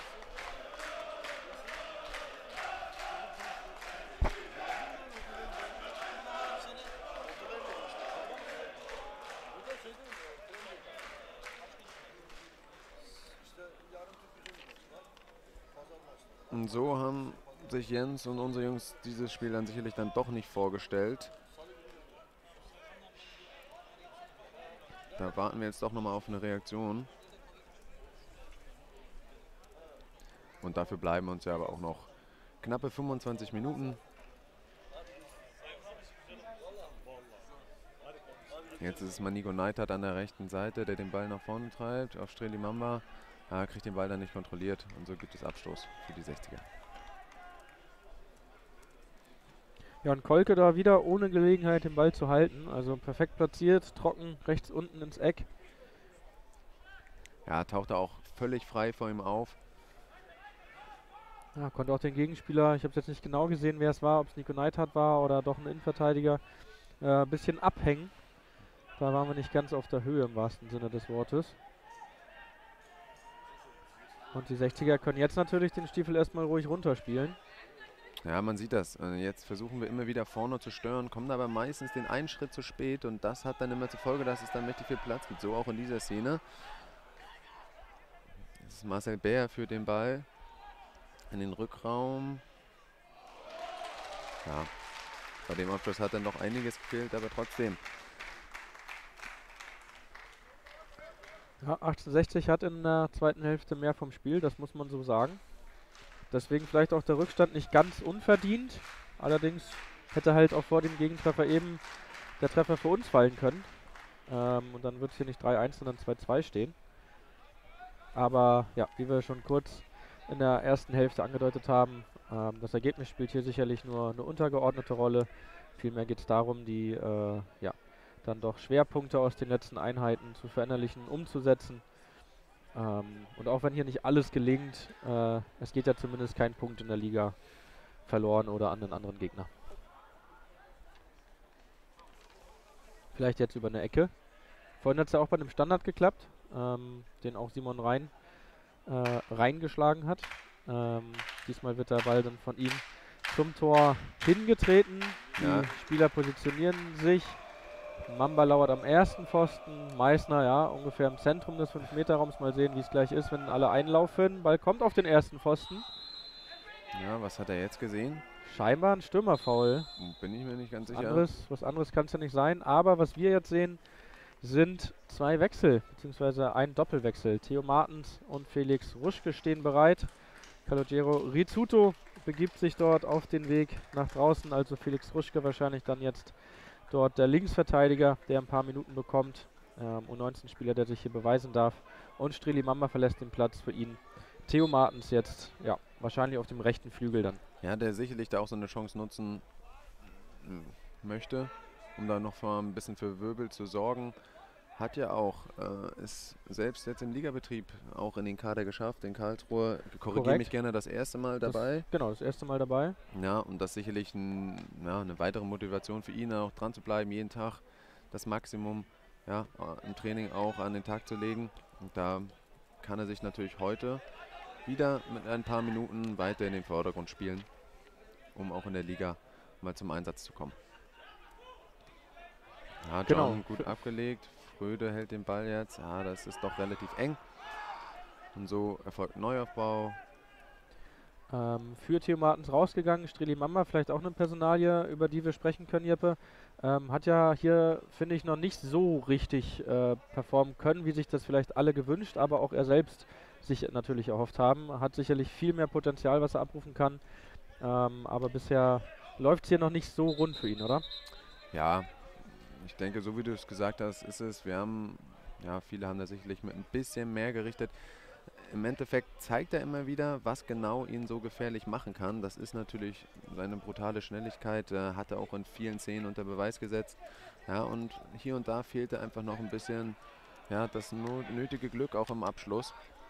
Und so haben sich Jens und unsere Jungs dieses Spiel dann sicherlich dann doch nicht vorgestellt. Da warten wir jetzt doch nochmal auf eine Reaktion. Und dafür bleiben uns ja aber auch noch knappe 25 Minuten. Jetzt ist es Manigo Neidhardt an der rechten Seite, der den Ball nach vorne treibt auf Strelimamba. Kriegt den Ball dann nicht kontrolliert und so gibt es Abstoß für die 60er. Ja, und Kolke da wieder ohne Gelegenheit den Ball zu halten. Also perfekt platziert, trocken, rechts unten ins Eck. Ja, tauchte auch völlig frei vor ihm auf. Ja, konnte auch den Gegenspieler, ich habe es jetzt nicht genau gesehen, wer es war, ob es Nico Neidhardt war oder doch ein Innenverteidiger, ein bisschen abhängen. Da waren wir nicht ganz auf der Höhe im wahrsten Sinne des Wortes. Und die 60er können jetzt natürlich den Stiefel erstmal ruhig runterspielen. Ja, man sieht das. Jetzt versuchen wir immer wieder vorne zu stören, kommen aber meistens den einen Schritt zu spät und das hat dann immer zur Folge, dass es dann mächtig viel Platz gibt. So auch in dieser Szene. Jetzt ist Marcel Bär für den Ball in den Rückraum. Ja, bei dem Abschluss hat dann noch einiges gefehlt, aber trotzdem. Ja, 1860 hat in der zweiten Hälfte mehr vom Spiel, das muss man so sagen. Deswegen vielleicht auch der Rückstand nicht ganz unverdient. Allerdings hätte halt auch vor dem Gegentreffer eben der Treffer für uns fallen können. Und dann wird es hier nicht 3-1, sondern 2-2 stehen. Aber ja, wie wir schon kurz in der ersten Hälfte angedeutet haben, das Ergebnis spielt hier sicherlich nur eine untergeordnete Rolle. Vielmehr geht es darum, die dann doch Schwerpunkte aus den letzten Einheiten zu verinnerlichen, umzusetzen. Und auch wenn hier nicht alles gelingt, es geht ja zumindest kein Punkt in der Liga verloren oder an den anderen Gegner. Vielleicht jetzt über eine Ecke. Vorhin hat es ja auch bei einem Standard geklappt, den auch Simon reingeschlagen hat. Diesmal wird der Ball dann von ihm zum Tor hingetreten. Ja. Die Spieler positionieren sich. Mamba lauert am ersten Pfosten. Meißner, ja, ungefähr im Zentrum des 5-Meter-Raums. Mal sehen, wie es gleich ist, wenn alle einlaufen. Ball kommt auf den ersten Pfosten. Ja, was hat er jetzt gesehen? Scheinbar ein Stürmerfoul. Bin ich mir nicht ganz sicher. Was anderes kann es ja nicht sein. Aber was wir jetzt sehen, sind 2 Wechsel, beziehungsweise ein Doppelwechsel. Theo Martens und Felix Ruschke stehen bereit. Calogero Rizzuto begibt sich dort auf den Weg nach draußen. Also Felix Ruschke wahrscheinlich dann jetzt dort der Linksverteidiger, der ein paar Minuten bekommt. U19-Spieler, der sich hier beweisen darf. Und Streli Mamba verlässt den Platz für ihn. Theo Martens jetzt, ja, wahrscheinlich auf dem rechten Flügel dann. Ja, der sicherlich da auch so eine Chance nutzen möchte, um da noch ein bisschen für Wirbel zu sorgen. Hat ja auch, ist selbst jetzt im Ligabetrieb auch in den Kader geschafft. In Karlsruhe, korrigiere mich gerne, das erste Mal dabei. Genau, das erste Mal dabei. Ja, und das sicherlich eine weitere Motivation für ihn, auch dran zu bleiben, jeden Tag das Maximum im Training auch an den Tag zu legen. Und da kann er sich natürlich heute wieder mit ein paar Minuten weiter in den Vordergrund spielen, um auch in der Liga mal zum Einsatz zu kommen. Ja, John Genau. Gut abgelegt. Fröde hält den Ball jetzt. Das ist doch relativ eng. Und so erfolgt Neuaufbau. Für Theo Martens rausgegangen. Streli Mamba, vielleicht auch eine Personalie, über die wir sprechen können, Jeppe. Hat ja hier, finde ich, noch nicht so richtig performen können, wie sich das vielleicht alle gewünscht, aber auch er selbst sich natürlich erhofft haben. Hat sicherlich viel mehr Potenzial, was er abrufen kann. Aber bisher läuft es hier noch nicht so rund für ihn, oder? Ja, ich denke, so wie du es gesagt hast, ist es. Wir haben, viele haben da sicherlich mit ein bisschen mehr gerichtet. Im Endeffekt zeigt er immer wieder, was genau ihn so gefährlich machen kann. Das ist natürlich seine brutale Schnelligkeit, hat er auch in vielen Szenen unter Beweis gesetzt. Ja, und hier und da fehlte einfach noch ein bisschen das nötige Glück auch im Abschluss.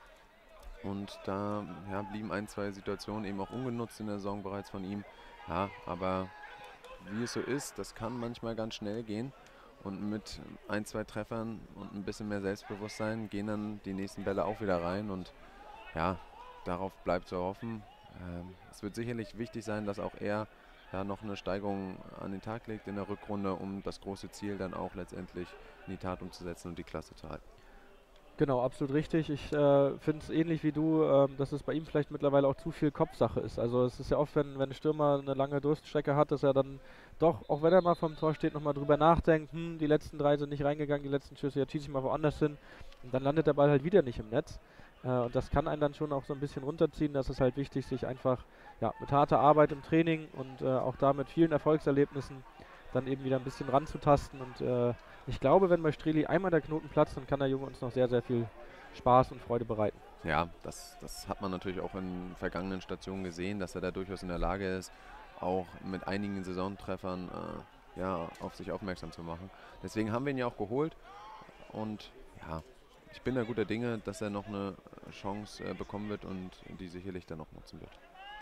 Und da blieben 1, 2 Situationen eben auch ungenutzt in der Saison bereits von ihm. Ja, aber wie es so ist, das kann manchmal ganz schnell gehen. Und mit 1, 2 Treffern und ein bisschen mehr Selbstbewusstsein gehen dann die nächsten Bälle auch wieder rein. Und darauf bleibt zu hoffen. Es wird sicherlich wichtig sein, dass auch er noch eine Steigerung an den Tag legt in der Rückrunde, um das große Ziel dann auch letztendlich in die Tat umzusetzen und die Klasse zu halten. Genau, absolut richtig. Ich finde es ähnlich wie du, dass es bei ihm vielleicht mittlerweile auch zu viel Kopfsache ist. Also es ist ja oft, wenn ein Stürmer eine lange Durststrecke hat, dass er dann doch, auch wenn er mal vom Tor steht, nochmal drüber nachdenkt, die letzten 3 sind nicht reingegangen, die letzten Schüsse, jetzt schieße ich mal woanders hin. Und dann landet der Ball halt wieder nicht im Netz. Und das kann einen dann schon auch so ein bisschen runterziehen. Das ist halt wichtig, sich einfach mit harter Arbeit im Training und auch da mit vielen Erfolgserlebnissen dann eben wieder ein bisschen ranzutasten. Und ich glaube, wenn bei Streli einmal der Knoten platzt, dann kann der Junge uns noch sehr, sehr viel Spaß und Freude bereiten. Ja, das hat man natürlich auch in vergangenen Stationen gesehen, dass er da durchaus in der Lage ist, auch mit einigen Saisontreffern auf sich aufmerksam zu machen. Deswegen haben wir ihn ja auch geholt und ich bin da guter Dinge, dass er noch eine Chance bekommen wird und die sicherlich dann noch nutzen wird.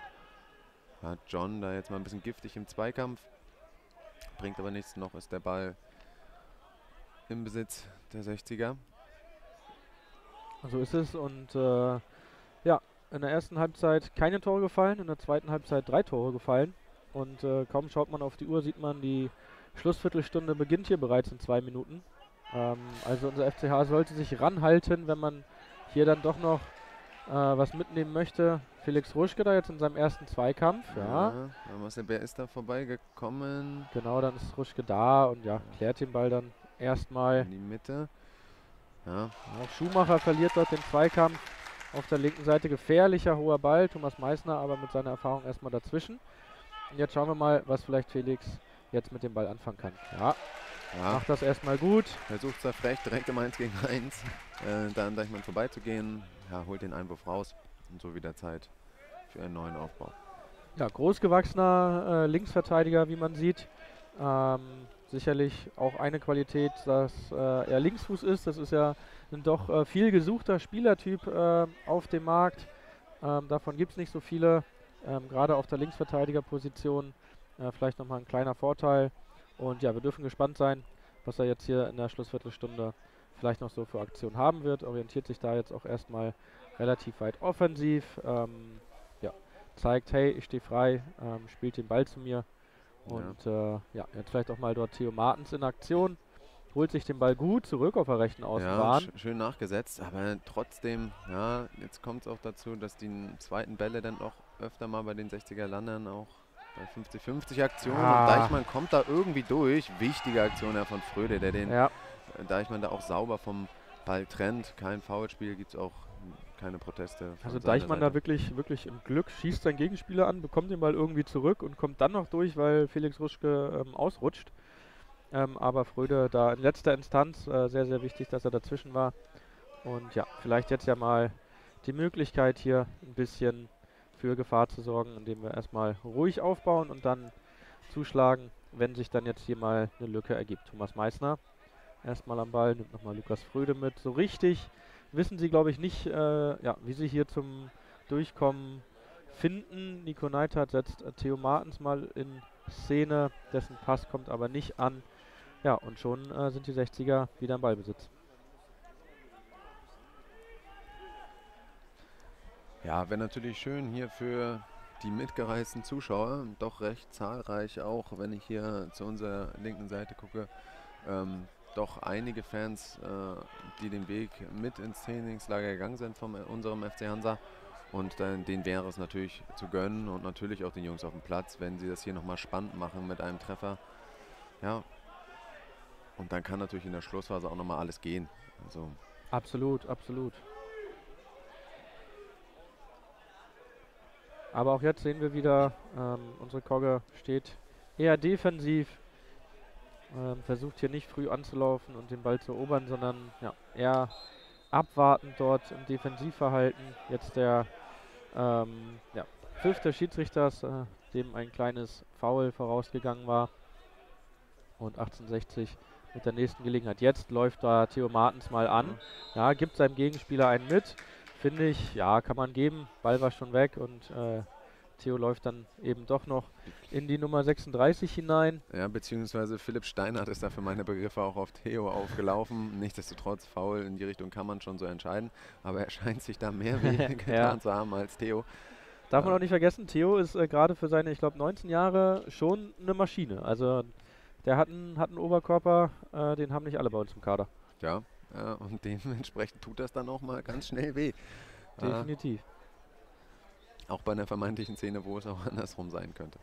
Ja, John da jetzt mal ein bisschen giftig im Zweikampf, bringt aber nichts, noch ist der Ball im Besitz der 60er. So ist es und in der ersten Halbzeit keine Tore gefallen, in der zweiten Halbzeit 3 Tore gefallen und kaum schaut man auf die Uhr, sieht man, die Schlussviertelstunde beginnt hier bereits in 2 Minuten. Also unser FCH sollte sich ranhalten, wenn man hier dann doch noch was mitnehmen möchte. Felix Ruschke da jetzt in seinem ersten Zweikampf. Marcel Bär ist da vorbeigekommen. Genau, dann ist Ruschke da und klärt den Ball dann erstmal. In die Mitte. Ja, Auch Schumacher verliert dort den Zweikampf. Auf der linken Seite gefährlicher hoher Ball. Thomas Meissner aber mit seiner Erfahrung erstmal dazwischen. Und jetzt schauen wir mal, was vielleicht Felix jetzt mit dem Ball anfangen kann. Ja, ja. macht das erstmal gut. Versucht es frech, direkt im 1 gegen 1, dann Deichmann vorbeizugehen. Ja, holt den Einwurf raus und so wieder Zeit für einen neuen Aufbau. Ja, großgewachsener Linksverteidiger, wie man sieht. Sicherlich auch eine Qualität, dass er Linksfuß ist. Das ist ja ein doch viel gesuchter Spielertyp auf dem Markt. Davon gibt es nicht so viele. Gerade auf der Linksverteidigerposition vielleicht nochmal ein kleiner Vorteil. Und ja, wir dürfen gespannt sein, was er jetzt hier in der Schlussviertelstunde vielleicht noch so für Aktionen haben wird. Orientiert sich da jetzt auch erstmal relativ weit offensiv. Ja, zeigt, hey, ich stehe frei, spielt den Ball zu mir. Und ja, jetzt vielleicht auch mal dort Theo Martens in Aktion. Holt sich den Ball gut zurück auf der rechten Außenbahn. Ja, schön nachgesetzt, aber trotzdem, ja, jetzt kommt es auch dazu, dass die zweiten Bälle dann auch öfter mal bei den 60er landen, auch bei 50-50 Aktionen. Und Deichmann kommt da irgendwie durch. Wichtige Aktion ja von Fröde, der den Deichmann da auch sauber vom Ball trennt. Kein Foulspiel, gibt es auch keine Proteste. Also Deichmann da wirklich im Glück, schießt seinen Gegenspieler an, bekommt den Ball irgendwie zurück und kommt dann noch durch, weil Felix Ruschke ausrutscht. Aber Fröde da in letzter Instanz sehr, sehr wichtig, dass er dazwischen war. Und ja, vielleicht jetzt ja mal die Möglichkeit hier ein bisschen für Gefahr zu sorgen, indem wir erstmal ruhig aufbauen und dann zuschlagen, wenn sich dann jetzt hier mal eine Lücke ergibt. Thomas Meissner erstmal am Ball, nimmt nochmal Lukas Fröde mit. So richtig wissen sie, glaube ich, nicht, wie sie hier zum Durchkommen finden. Nico Neidhardt setzt Theo Martens mal in Szene, dessen Pass kommt aber nicht an. Ja, und schon sind die 60er wieder im Ballbesitz. Ja, wäre natürlich schön hier für die mitgereisten Zuschauer, doch recht zahlreich auch, wenn ich hier zu unserer linken Seite gucke, doch einige Fans, die den Weg mit ins Trainingslager gegangen sind von unserem FC Hansa. Und denen wäre es natürlich zu gönnen und natürlich auch den Jungs auf dem Platz, wenn sie das hier nochmal spannend machen mit einem Treffer. Ja, und dann kann natürlich in der Schlussphase auch nochmal alles gehen. Also absolut, absolut. Aber auch jetzt sehen wir wieder, unsere Kogge steht eher defensiv, versucht hier nicht früh anzulaufen und den Ball zu erobern, sondern ja, eher abwartend dort im Defensivverhalten. Jetzt der Pfiff des Schiedsrichters, dem ein kleines Foul vorausgegangen war. Und 1860 mit der nächsten Gelegenheit. Jetzt läuft da Theo Martens mal an. Ja, gibt seinem Gegenspieler einen mit. Finde ich, ja, kann man geben. Ball war schon weg und Theo läuft dann eben doch noch in die Nummer 36 hinein. Ja, beziehungsweise Philipp Steinhardt ist da für meine Begriffe auch auf Theo aufgelaufen. Nichtsdestotrotz, Foul in die Richtung kann man schon so entscheiden. Aber er scheint sich da mehr weh getan zu haben als Theo. Darf man auch nicht vergessen, Theo ist gerade für seine, ich glaube, 19 Jahre schon eine Maschine. Also der hat einen Oberkörper, den haben nicht alle bei uns im Kader. Ja, und dementsprechend tut das dann auch mal ganz schnell weh. Definitiv. Auch bei einer vermeintlichen Szene, wo es auch andersrum sein könnte.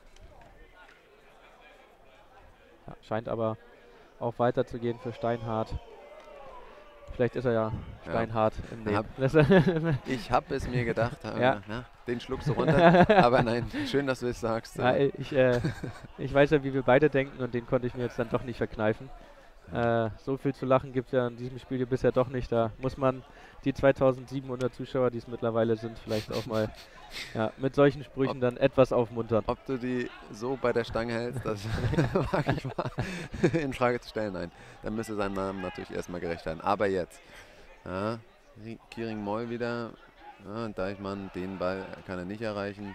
Ja, scheint aber auch weiterzugehen für Steinhardt. Vielleicht ist er ja Steinhardt im Leben. Ich habe es mir gedacht, den schluckst du runter. Aber nein, schön, dass du es sagst. Ja, ich weiß ja, wie wir beide denken und den konnte ich mir jetzt dann doch nicht verkneifen. So viel zu lachen gibt es ja in diesem Spiel bisher doch nicht. Da muss man die 2700 Zuschauer, die es mittlerweile sind, vielleicht auch mal mit solchen Sprüchen dann etwas aufmuntern. Ob du die so bei der Stange hältst, das mag ich mal in Frage zu stellen. Nein, dann müsste sein Namen natürlich erstmal gerecht werden. Aber jetzt, Kiering-Moll wieder, Deichmann, den Ball kann er nicht erreichen.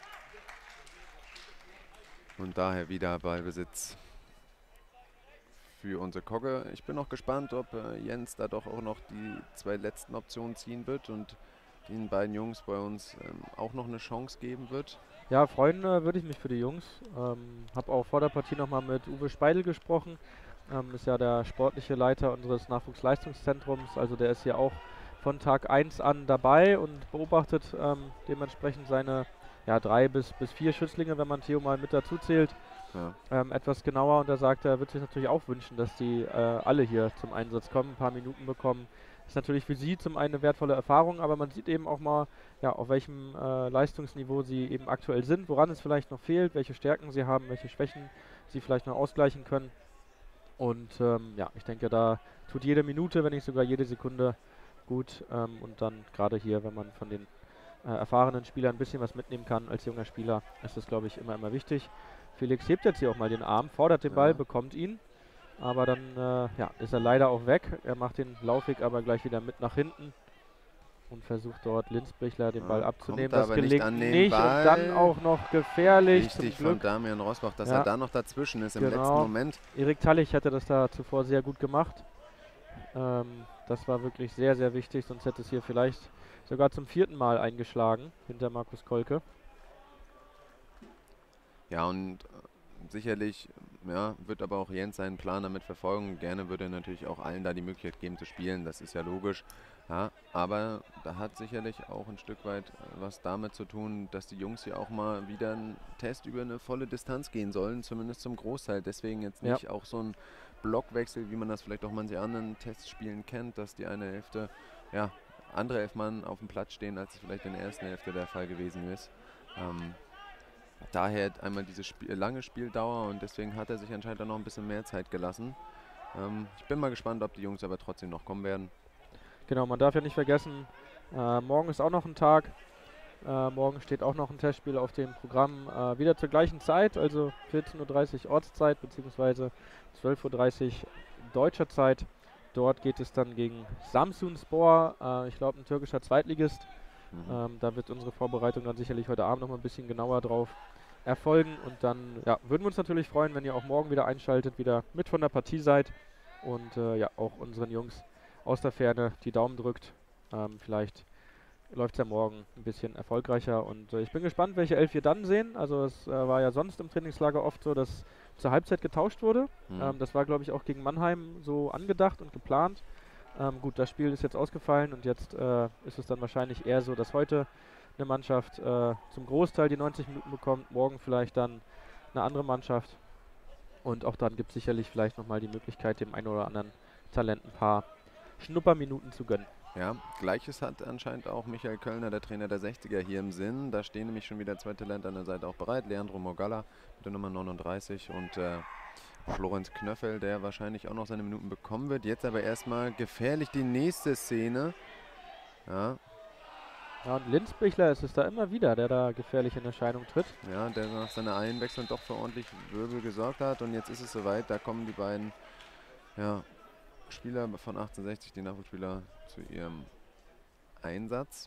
Und daher wieder Ballbesitz für unsere Kogge. Ich bin noch gespannt, ob Jens da doch auch noch die zwei letzten Optionen ziehen wird und den beiden Jungs bei uns auch noch eine Chance geben wird. Ja, freuen würde ich mich für die Jungs. Habe auch vor der Partie nochmal mit Uwe Speidel gesprochen. Ist ja der sportliche Leiter unseres Nachwuchsleistungszentrums. Also der ist hier auch von Tag 1 an dabei und beobachtet dementsprechend seine 3 bis 4 Schützlinge, wenn man Theo mal mit dazu zählt. etwas genauer. Und da sagt er, wird sich natürlich auch wünschen, dass die alle hier zum Einsatz kommen, ein paar Minuten bekommen. Ist natürlich für sie zum einen eine wertvolle Erfahrung, aber man sieht eben auch mal, ja, auf welchem Leistungsniveau sie eben aktuell sind, woran es vielleicht noch fehlt, welche Stärken sie haben, welche Schwächen sie vielleicht noch ausgleichen können. Und ja, ich denke, da tut jede Minute, wenn nicht sogar jede Sekunde gut. Und dann gerade hier, wenn man von den erfahrenen Spielern ein bisschen was mitnehmen kann als junger Spieler, ist das, glaube ich, immer wichtig. Felix hebt jetzt hier auch mal den Arm, fordert den Ball, bekommt ihn. Aber dann ja, ist er leider auch weg. Er macht den Laufweg aber gleich wieder mit nach hinten und versucht dort Linsbichler den Ball abzunehmen. Das gelingt nicht und dann auch noch gefährlich. Richtig von Damian Rosbach, dass er da noch dazwischen ist im letzten Moment. Erik Tallich hatte das da zuvor sehr gut gemacht. Das war wirklich sehr, sehr wichtig, sonst hätte es hier vielleicht sogar zum 4. Mal eingeschlagen hinter Markus Kolke. Ja, und sicherlich wird aber auch Jens seinen Plan damit verfolgen. Gerne würde er natürlich auch allen da die Möglichkeit geben zu spielen, das ist ja logisch. Ja, aber da hat sicherlich auch ein Stück weit was damit zu tun, dass die Jungs hier auch mal wieder einen Test über eine volle Distanz gehen sollen, zumindest zum Großteil. Deswegen jetzt nicht auch so ein Blockwechsel, wie man das vielleicht auch manche anderen Testspielen kennt, dass die eine Hälfte, andere 11 Mann auf dem Platz stehen, als es vielleicht in der ersten Hälfte der Fall gewesen ist. Daher einmal diese lange Spieldauer und deswegen hat er sich anscheinend dann noch ein bisschen mehr Zeit gelassen. Ich bin mal gespannt, ob die Jungs aber trotzdem noch kommen werden. Genau, man darf ja nicht vergessen, morgen ist auch noch ein Tag. Morgen steht auch noch ein Testspiel auf dem Programm, wieder zur gleichen Zeit, also 14:30 Uhr Ortszeit bzw. 12:30 Uhr deutscher Zeit. Dort geht es dann gegen Samsunspor, ich glaube ein türkischer Zweitligist. Da wird unsere Vorbereitung dann sicherlich heute Abend noch mal ein bisschen genauer drauf erfolgen. Und dann würden wir uns natürlich freuen, wenn ihr auch morgen wieder einschaltet, wieder mit von der Partie seid und auch unseren Jungs aus der Ferne die Daumen drückt. Vielleicht läuft es ja morgen ein bisschen erfolgreicher und ich bin gespannt, welche 11 wir dann sehen. Also es war ja sonst im Trainingslager oft so, dass zur Halbzeit getauscht wurde. Das war, glaube ich, auch gegen Mannheim so angedacht und geplant. Gut, das Spiel ist jetzt ausgefallen und jetzt ist es dann wahrscheinlich eher so, dass heute eine Mannschaft zum Großteil die 90 Minuten bekommt, morgen vielleicht dann eine andere Mannschaft. Und auch dann gibt es sicherlich vielleicht nochmal die Möglichkeit, dem einen oder anderen Talent ein paar Schnupperminuten zu gönnen. Ja, Gleiches hat anscheinend auch Michael Kölner, der Trainer der 60er, hier im Sinn. Da stehen nämlich schon wieder 2 Talente an der Seite auch bereit. Leandro Morgalla mit der Nummer 39 und Florenz Knöffel, der wahrscheinlich auch noch seine Minuten bekommen wird. Jetzt aber erstmal gefährlich die nächste Szene. Ja, und Linsbichler ist es da immer wieder, der da gefährlich in Erscheinung tritt. Ja, der nach seiner Einwechslung doch für ordentlich Wirbel gesorgt hat. Und jetzt ist es soweit, da kommen die beiden Spieler von 1860, die Nachwuchsspieler, zu ihrem Einsatz.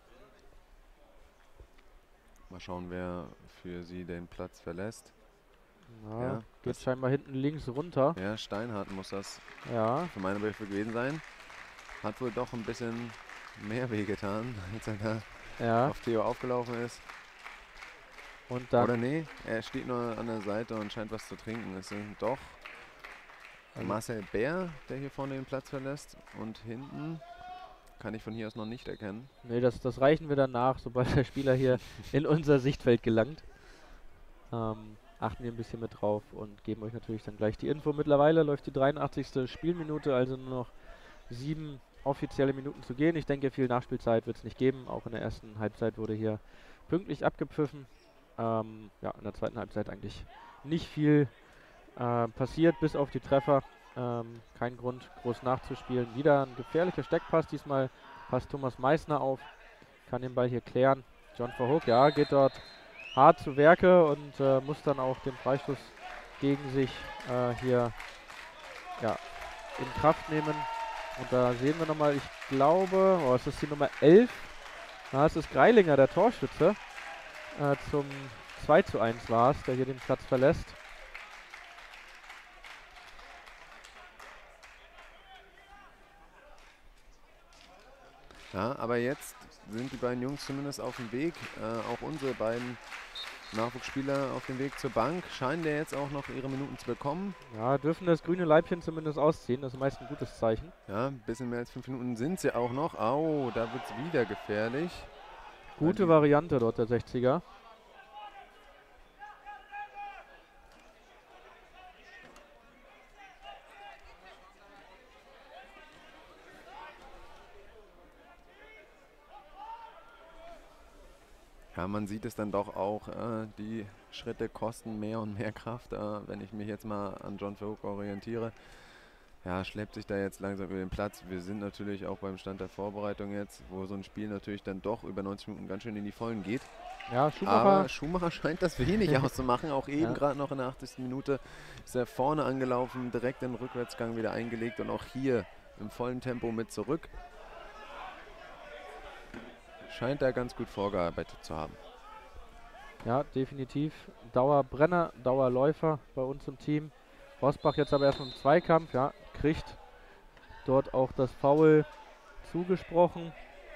Mal schauen, wer für sie den Platz verlässt. Geht scheinbar hinten links runter. Ja, Steinhardt muss das für meine Begriffe gewesen sein. Hat wohl doch ein bisschen mehr wehgetan, als er da auf Theo aufgelaufen ist. Und dann oder nee, er steht nur an der Seite und scheint was zu trinken. Es sind doch Marcel Bär, der hier vorne den Platz verlässt. Und hinten kann ich von hier aus noch nicht erkennen. Nee, das reichen wir dann nach, sobald der Spieler hier in unser Sichtfeld gelangt. Achten wir ein bisschen mit drauf und geben euch natürlich dann gleich die Info. Mittlerweile läuft die 83. Spielminute, also nur noch 7 offizielle Minuten zu gehen. Ich denke, viel Nachspielzeit wird es nicht geben. Auch in der ersten Halbzeit wurde hier pünktlich abgepfiffen. In der zweiten Halbzeit eigentlich nicht viel passiert, bis auf die Treffer. Kein Grund, groß nachzuspielen. Wieder ein gefährlicher Steckpass. Diesmal passt Thomas Meissner auf. Kann den Ball hier klären. John Verhoek, geht dort hart zu Werke und muss dann auch den Freistoß gegen sich hier in Kraft nehmen. Und da sehen wir nochmal, ich glaube, es ist die Nummer 11. Es ist Greilinger, der Torschütze. Zum 2:1 war es, der hier den Platz verlässt. Ja, aber jetzt sind die beiden Jungs zumindest auf dem Weg. Auch unsere beiden Nachwuchsspieler auf dem Weg zur Bank. Scheinen ja jetzt auch noch ihre Minuten zu bekommen. Ja, dürfen das grüne Leibchen zumindest ausziehen. Das ist meist ein gutes Zeichen. Ja, ein bisschen mehr als 5 Minuten sind sie auch noch. Au, da wird es wieder gefährlich. Gute Variante dort, der 60er. Ja, man sieht es dann doch auch, die Schritte kosten mehr und mehr Kraft. Wenn ich mich jetzt mal an John Verhoek orientiere, ja, schleppt sich da jetzt langsam über den Platz. Wir sind natürlich auch beim Stand der Vorbereitung jetzt, wo so ein Spiel natürlich dann doch über 90 Minuten ganz schön in die Vollen geht. Ja, Schumacher. Aber Schumacher scheint das wenig auszumachen. Auch eben Ja. gerade noch in der 80. Minute ist er vorne angelaufen, direkt den Rückwärtsgang wieder eingelegt und auch hier im vollen Tempo mit zurück. Scheint er ganz gut vorgearbeitet zu haben. Ja, definitiv. Dauerbrenner, Dauerläufer bei uns im Team. Rosbach jetzt aber erstmal im Zweikampf, ja, kriegt dort auch das Foul zugesprochen.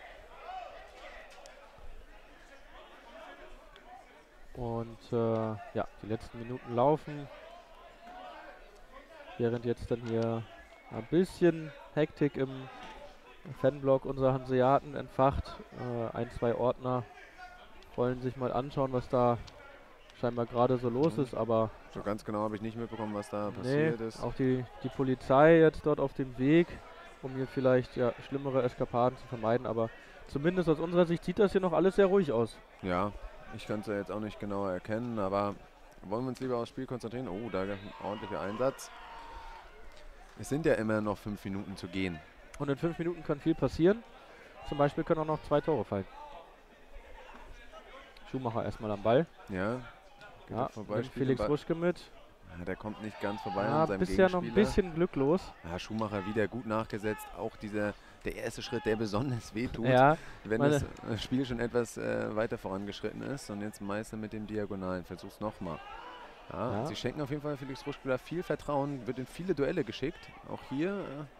Und ja, die letzten Minuten laufen. Während jetzt dann hier ein bisschen Hektik im Fanblock unserer Hanseaten entfacht. Ein, zwei Ordner wollen sich mal anschauen, was da scheinbar gerade so los ist, aber So ganz genau habe ich nicht mitbekommen, was da nee, passiert ist. auch die Polizei jetzt dort auf dem Weg, um hier vielleicht ja schlimmere Eskapaden zu vermeiden, aber zumindest aus unserer Sicht sieht das hier noch alles sehr ruhig aus. Ja, ich kann es ja jetzt auch nicht genauer erkennen, aber wollen wir uns lieber aufs Spiel konzentrieren? Oh, da ein ordentlicher Einsatz. Es sind ja immer noch 5 Minuten zu gehen. Und in 5 Minuten kann viel passieren. Zum Beispiel können auch noch 2 Tore fallen. Schumacher erstmal am Ball. Ja, geht Ja, auch vorbei, nimmt spielt den Felix Ball. Ruschke mit. Ja, der kommt nicht ganz vorbei Ja, an seinem bisher noch ein Gegenspieler. bisschen glücklos. Ja, Schumacher wieder gut nachgesetzt. Auch der erste Schritt, der besonders wehtut, Ja, wenn meine- das Spiel schon etwas weiter vorangeschritten ist. Und jetzt Meister mit dem Diagonalen. Versuch's nochmal. Ja, Ja. Sie schenken auf jeden Fall Felix Ruschke da viel Vertrauen. Wird in viele Duelle geschickt. Auch hier.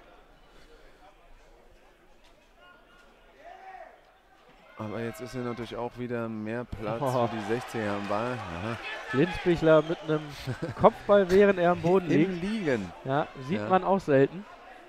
Aber jetzt ist hier natürlich auch wieder mehr Platz Oh. für die 60er am Ball. Aha. Linsbichler mit einem Kopfball, während er am Boden liegt. Im Liegen. Ja, sieht Ja. man auch selten.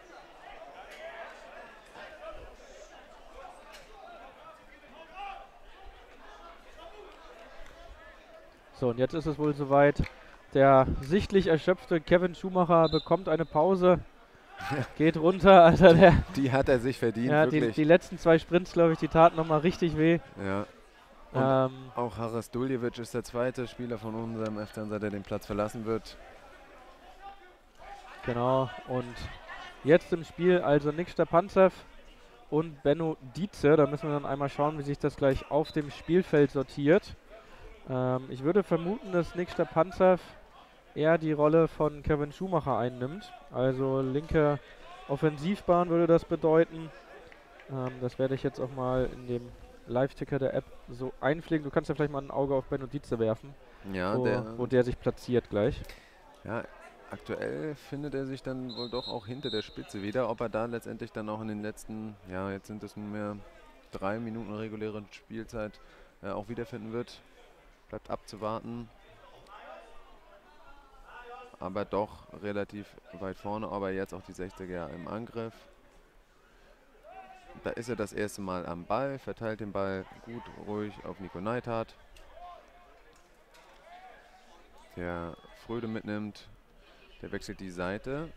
So, und jetzt ist es wohl soweit. Der sichtlich erschöpfte Kevin Schumacher bekommt eine Pause, geht runter. Also Die hat er sich verdient, ja, wirklich. die letzten 2 Sprints, glaube ich, die taten nochmal richtig weh. Ja. Und Ähm, auch Haras Duljevic ist der zweite Spieler von unserem FC Hansa, der den Platz verlassen wird. genau, und jetzt im Spiel also Nick Stepanzev und Benno Dietze. Da müssen wir dann einmal schauen, wie sich das gleich auf dem Spielfeld sortiert. Ich würde vermuten, dass Nick Stepanzev eher die Rolle von Kevin Schumacher einnimmt. Also linke Offensivbahn würde das bedeuten. Das werde ich jetzt auch mal in dem Live-Ticker der App so einpflegen. Du kannst ja vielleicht mal ein Auge auf Benno Dietze werfen, Ja, wo der sich platziert gleich. ja, aktuell findet er sich dann wohl doch auch hinter der Spitze wieder. Ob er da letztendlich dann auch in den letzten, ja, jetzt sind es nunmehr 3 Minuten reguläre Spielzeit, auch wiederfinden wird, bleibt abzuwarten. Aber doch relativ weit vorne, aber jetzt auch die 60er im Angriff. Da ist er das erste Mal am Ball, verteilt den Ball gut, ruhig auf Nico Neithardt, der Fröde mitnimmt, der wechselt die Seite.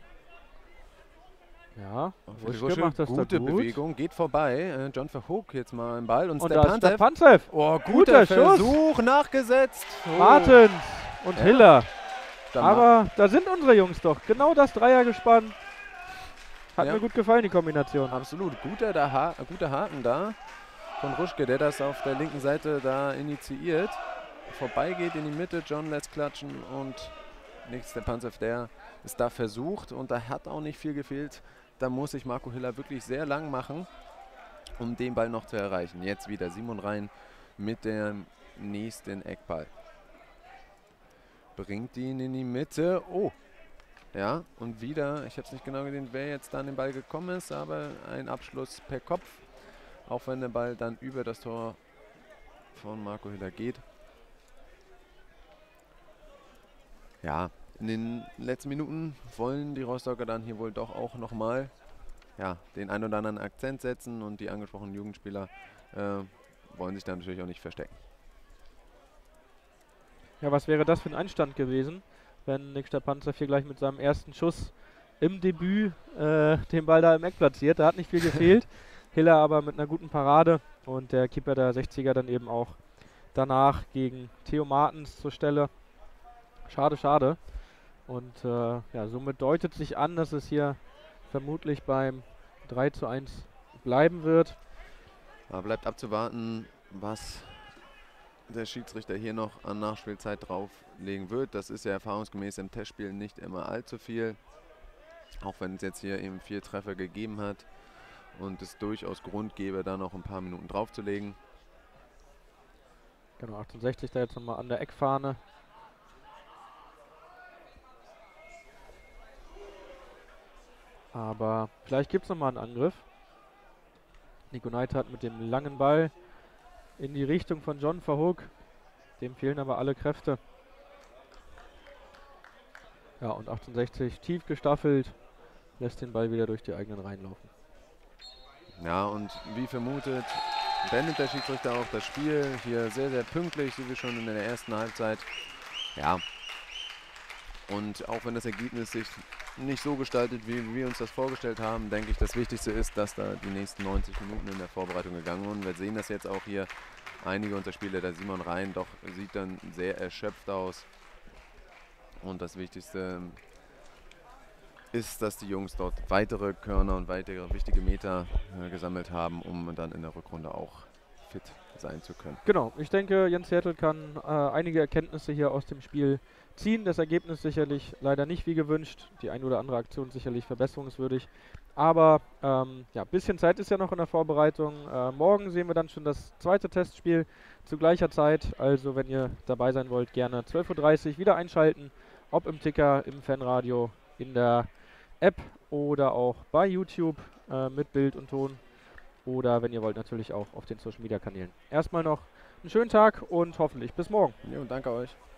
Ja, Felix Ruschke macht das gute da gut. Bewegung, geht vorbei. John Verhoek jetzt mal im Ball und Und da ist Stepanzev. Stepanzev. Oh, Guter guter Schuss. Versuch, nachgesetzt. Oh. Martens und Ja. Hiller. Da Aber da sind unsere Jungs doch. Genau das Dreiergespann. Hat Ja. mir gut gefallen, die Kombination. absolut, guter Haken da von Ruschke, der das auf der linken Seite da initiiert. Vorbeigeht in die Mitte, John lässt klatschen und Nick Stepanzev, der ist da versucht und da hat auch nicht viel gefehlt. Da muss sich Marco Hiller wirklich sehr lang machen, um den Ball noch zu erreichen. Jetzt wieder Simon Rhein mit dem nächsten Eckball. Bringt ihn in die Mitte. Oh, ja, und wieder, ich habe es nicht genau gesehen, wer jetzt da an den Ball gekommen ist, aber ein Abschluss per Kopf, auch wenn der Ball dann über das Tor von Marco Hiller geht. Ja, in den letzten Minuten wollen die Rostocker dann hier wohl doch auch nochmal den ein oder anderen Akzent setzen und die angesprochenen Jugendspieler wollen sich dann natürlich auch nicht verstecken. Ja, was wäre das für ein Einstand gewesen, wenn Nick Stepanzev hier gleich mit seinem ersten Schuss im Debüt den Ball da im Eck platziert. Da hat nicht viel gefehlt. Hiller aber mit einer guten Parade und der Keeper der 60er dann eben auch danach gegen Theo Martens zur Stelle. Schade, schade. Und ja, somit deutet sich an, dass es hier vermutlich beim 3:1 bleiben wird. Aber bleibt abzuwarten, was der Schiedsrichter hier noch an Nachspielzeit drauflegen wird. Das ist ja erfahrungsgemäß im Testspiel nicht immer allzu viel. Auch wenn es jetzt hier eben 4 Treffer gegeben hat und es durchaus Grund gäbe, da noch ein paar Minuten draufzulegen. Genau, 68 da jetzt nochmal an der Eckfahne. Aber vielleicht gibt es nochmal einen Angriff. Nico Neidhardt mit dem langen Ball in die Richtung von John Verhoek. Dem fehlen aber alle Kräfte. Ja, und 68 tief gestaffelt, lässt den Ball wieder durch die eigenen Reihen laufen. Ja, und wie vermutet, beendet der Schiedsrichter auch das Spiel. Hier sehr, sehr pünktlich, so wie schon in der ersten Halbzeit. Ja, und auch wenn das Ergebnis sich nicht so gestaltet, wie wir uns das vorgestellt haben, denke ich, das Wichtigste ist, dass da die nächsten 90 Minuten in der Vorbereitung gegangen wurden. Wir sehen das jetzt auch hier, einige unserer Spieler, der Simon Rhein, doch sieht dann sehr erschöpft aus. Und das Wichtigste ist, dass die Jungs dort weitere Körner und weitere wichtige Meter gesammelt haben, um dann in der Rückrunde auch fit sein zu können. Genau, ich denke, Jens Hertel kann einige Erkenntnisse hier aus dem Spiel ziehen. Das Ergebnis sicherlich leider nicht wie gewünscht. Die eine oder andere Aktion sicherlich verbesserungswürdig. Aber ja, ein bisschen Zeit ist ja noch in der Vorbereitung. Morgen sehen wir dann schon das zweite Testspiel zu gleicher Zeit. Also wenn ihr dabei sein wollt, gerne 12:30 Uhr wieder einschalten. Ob im Ticker, im Fanradio, in der App oder auch bei YouTube mit Bild und Ton. Oder wenn ihr wollt, natürlich auch auf den Social Media Kanälen. Erstmal noch einen schönen Tag und hoffentlich bis morgen. Ja, und danke euch.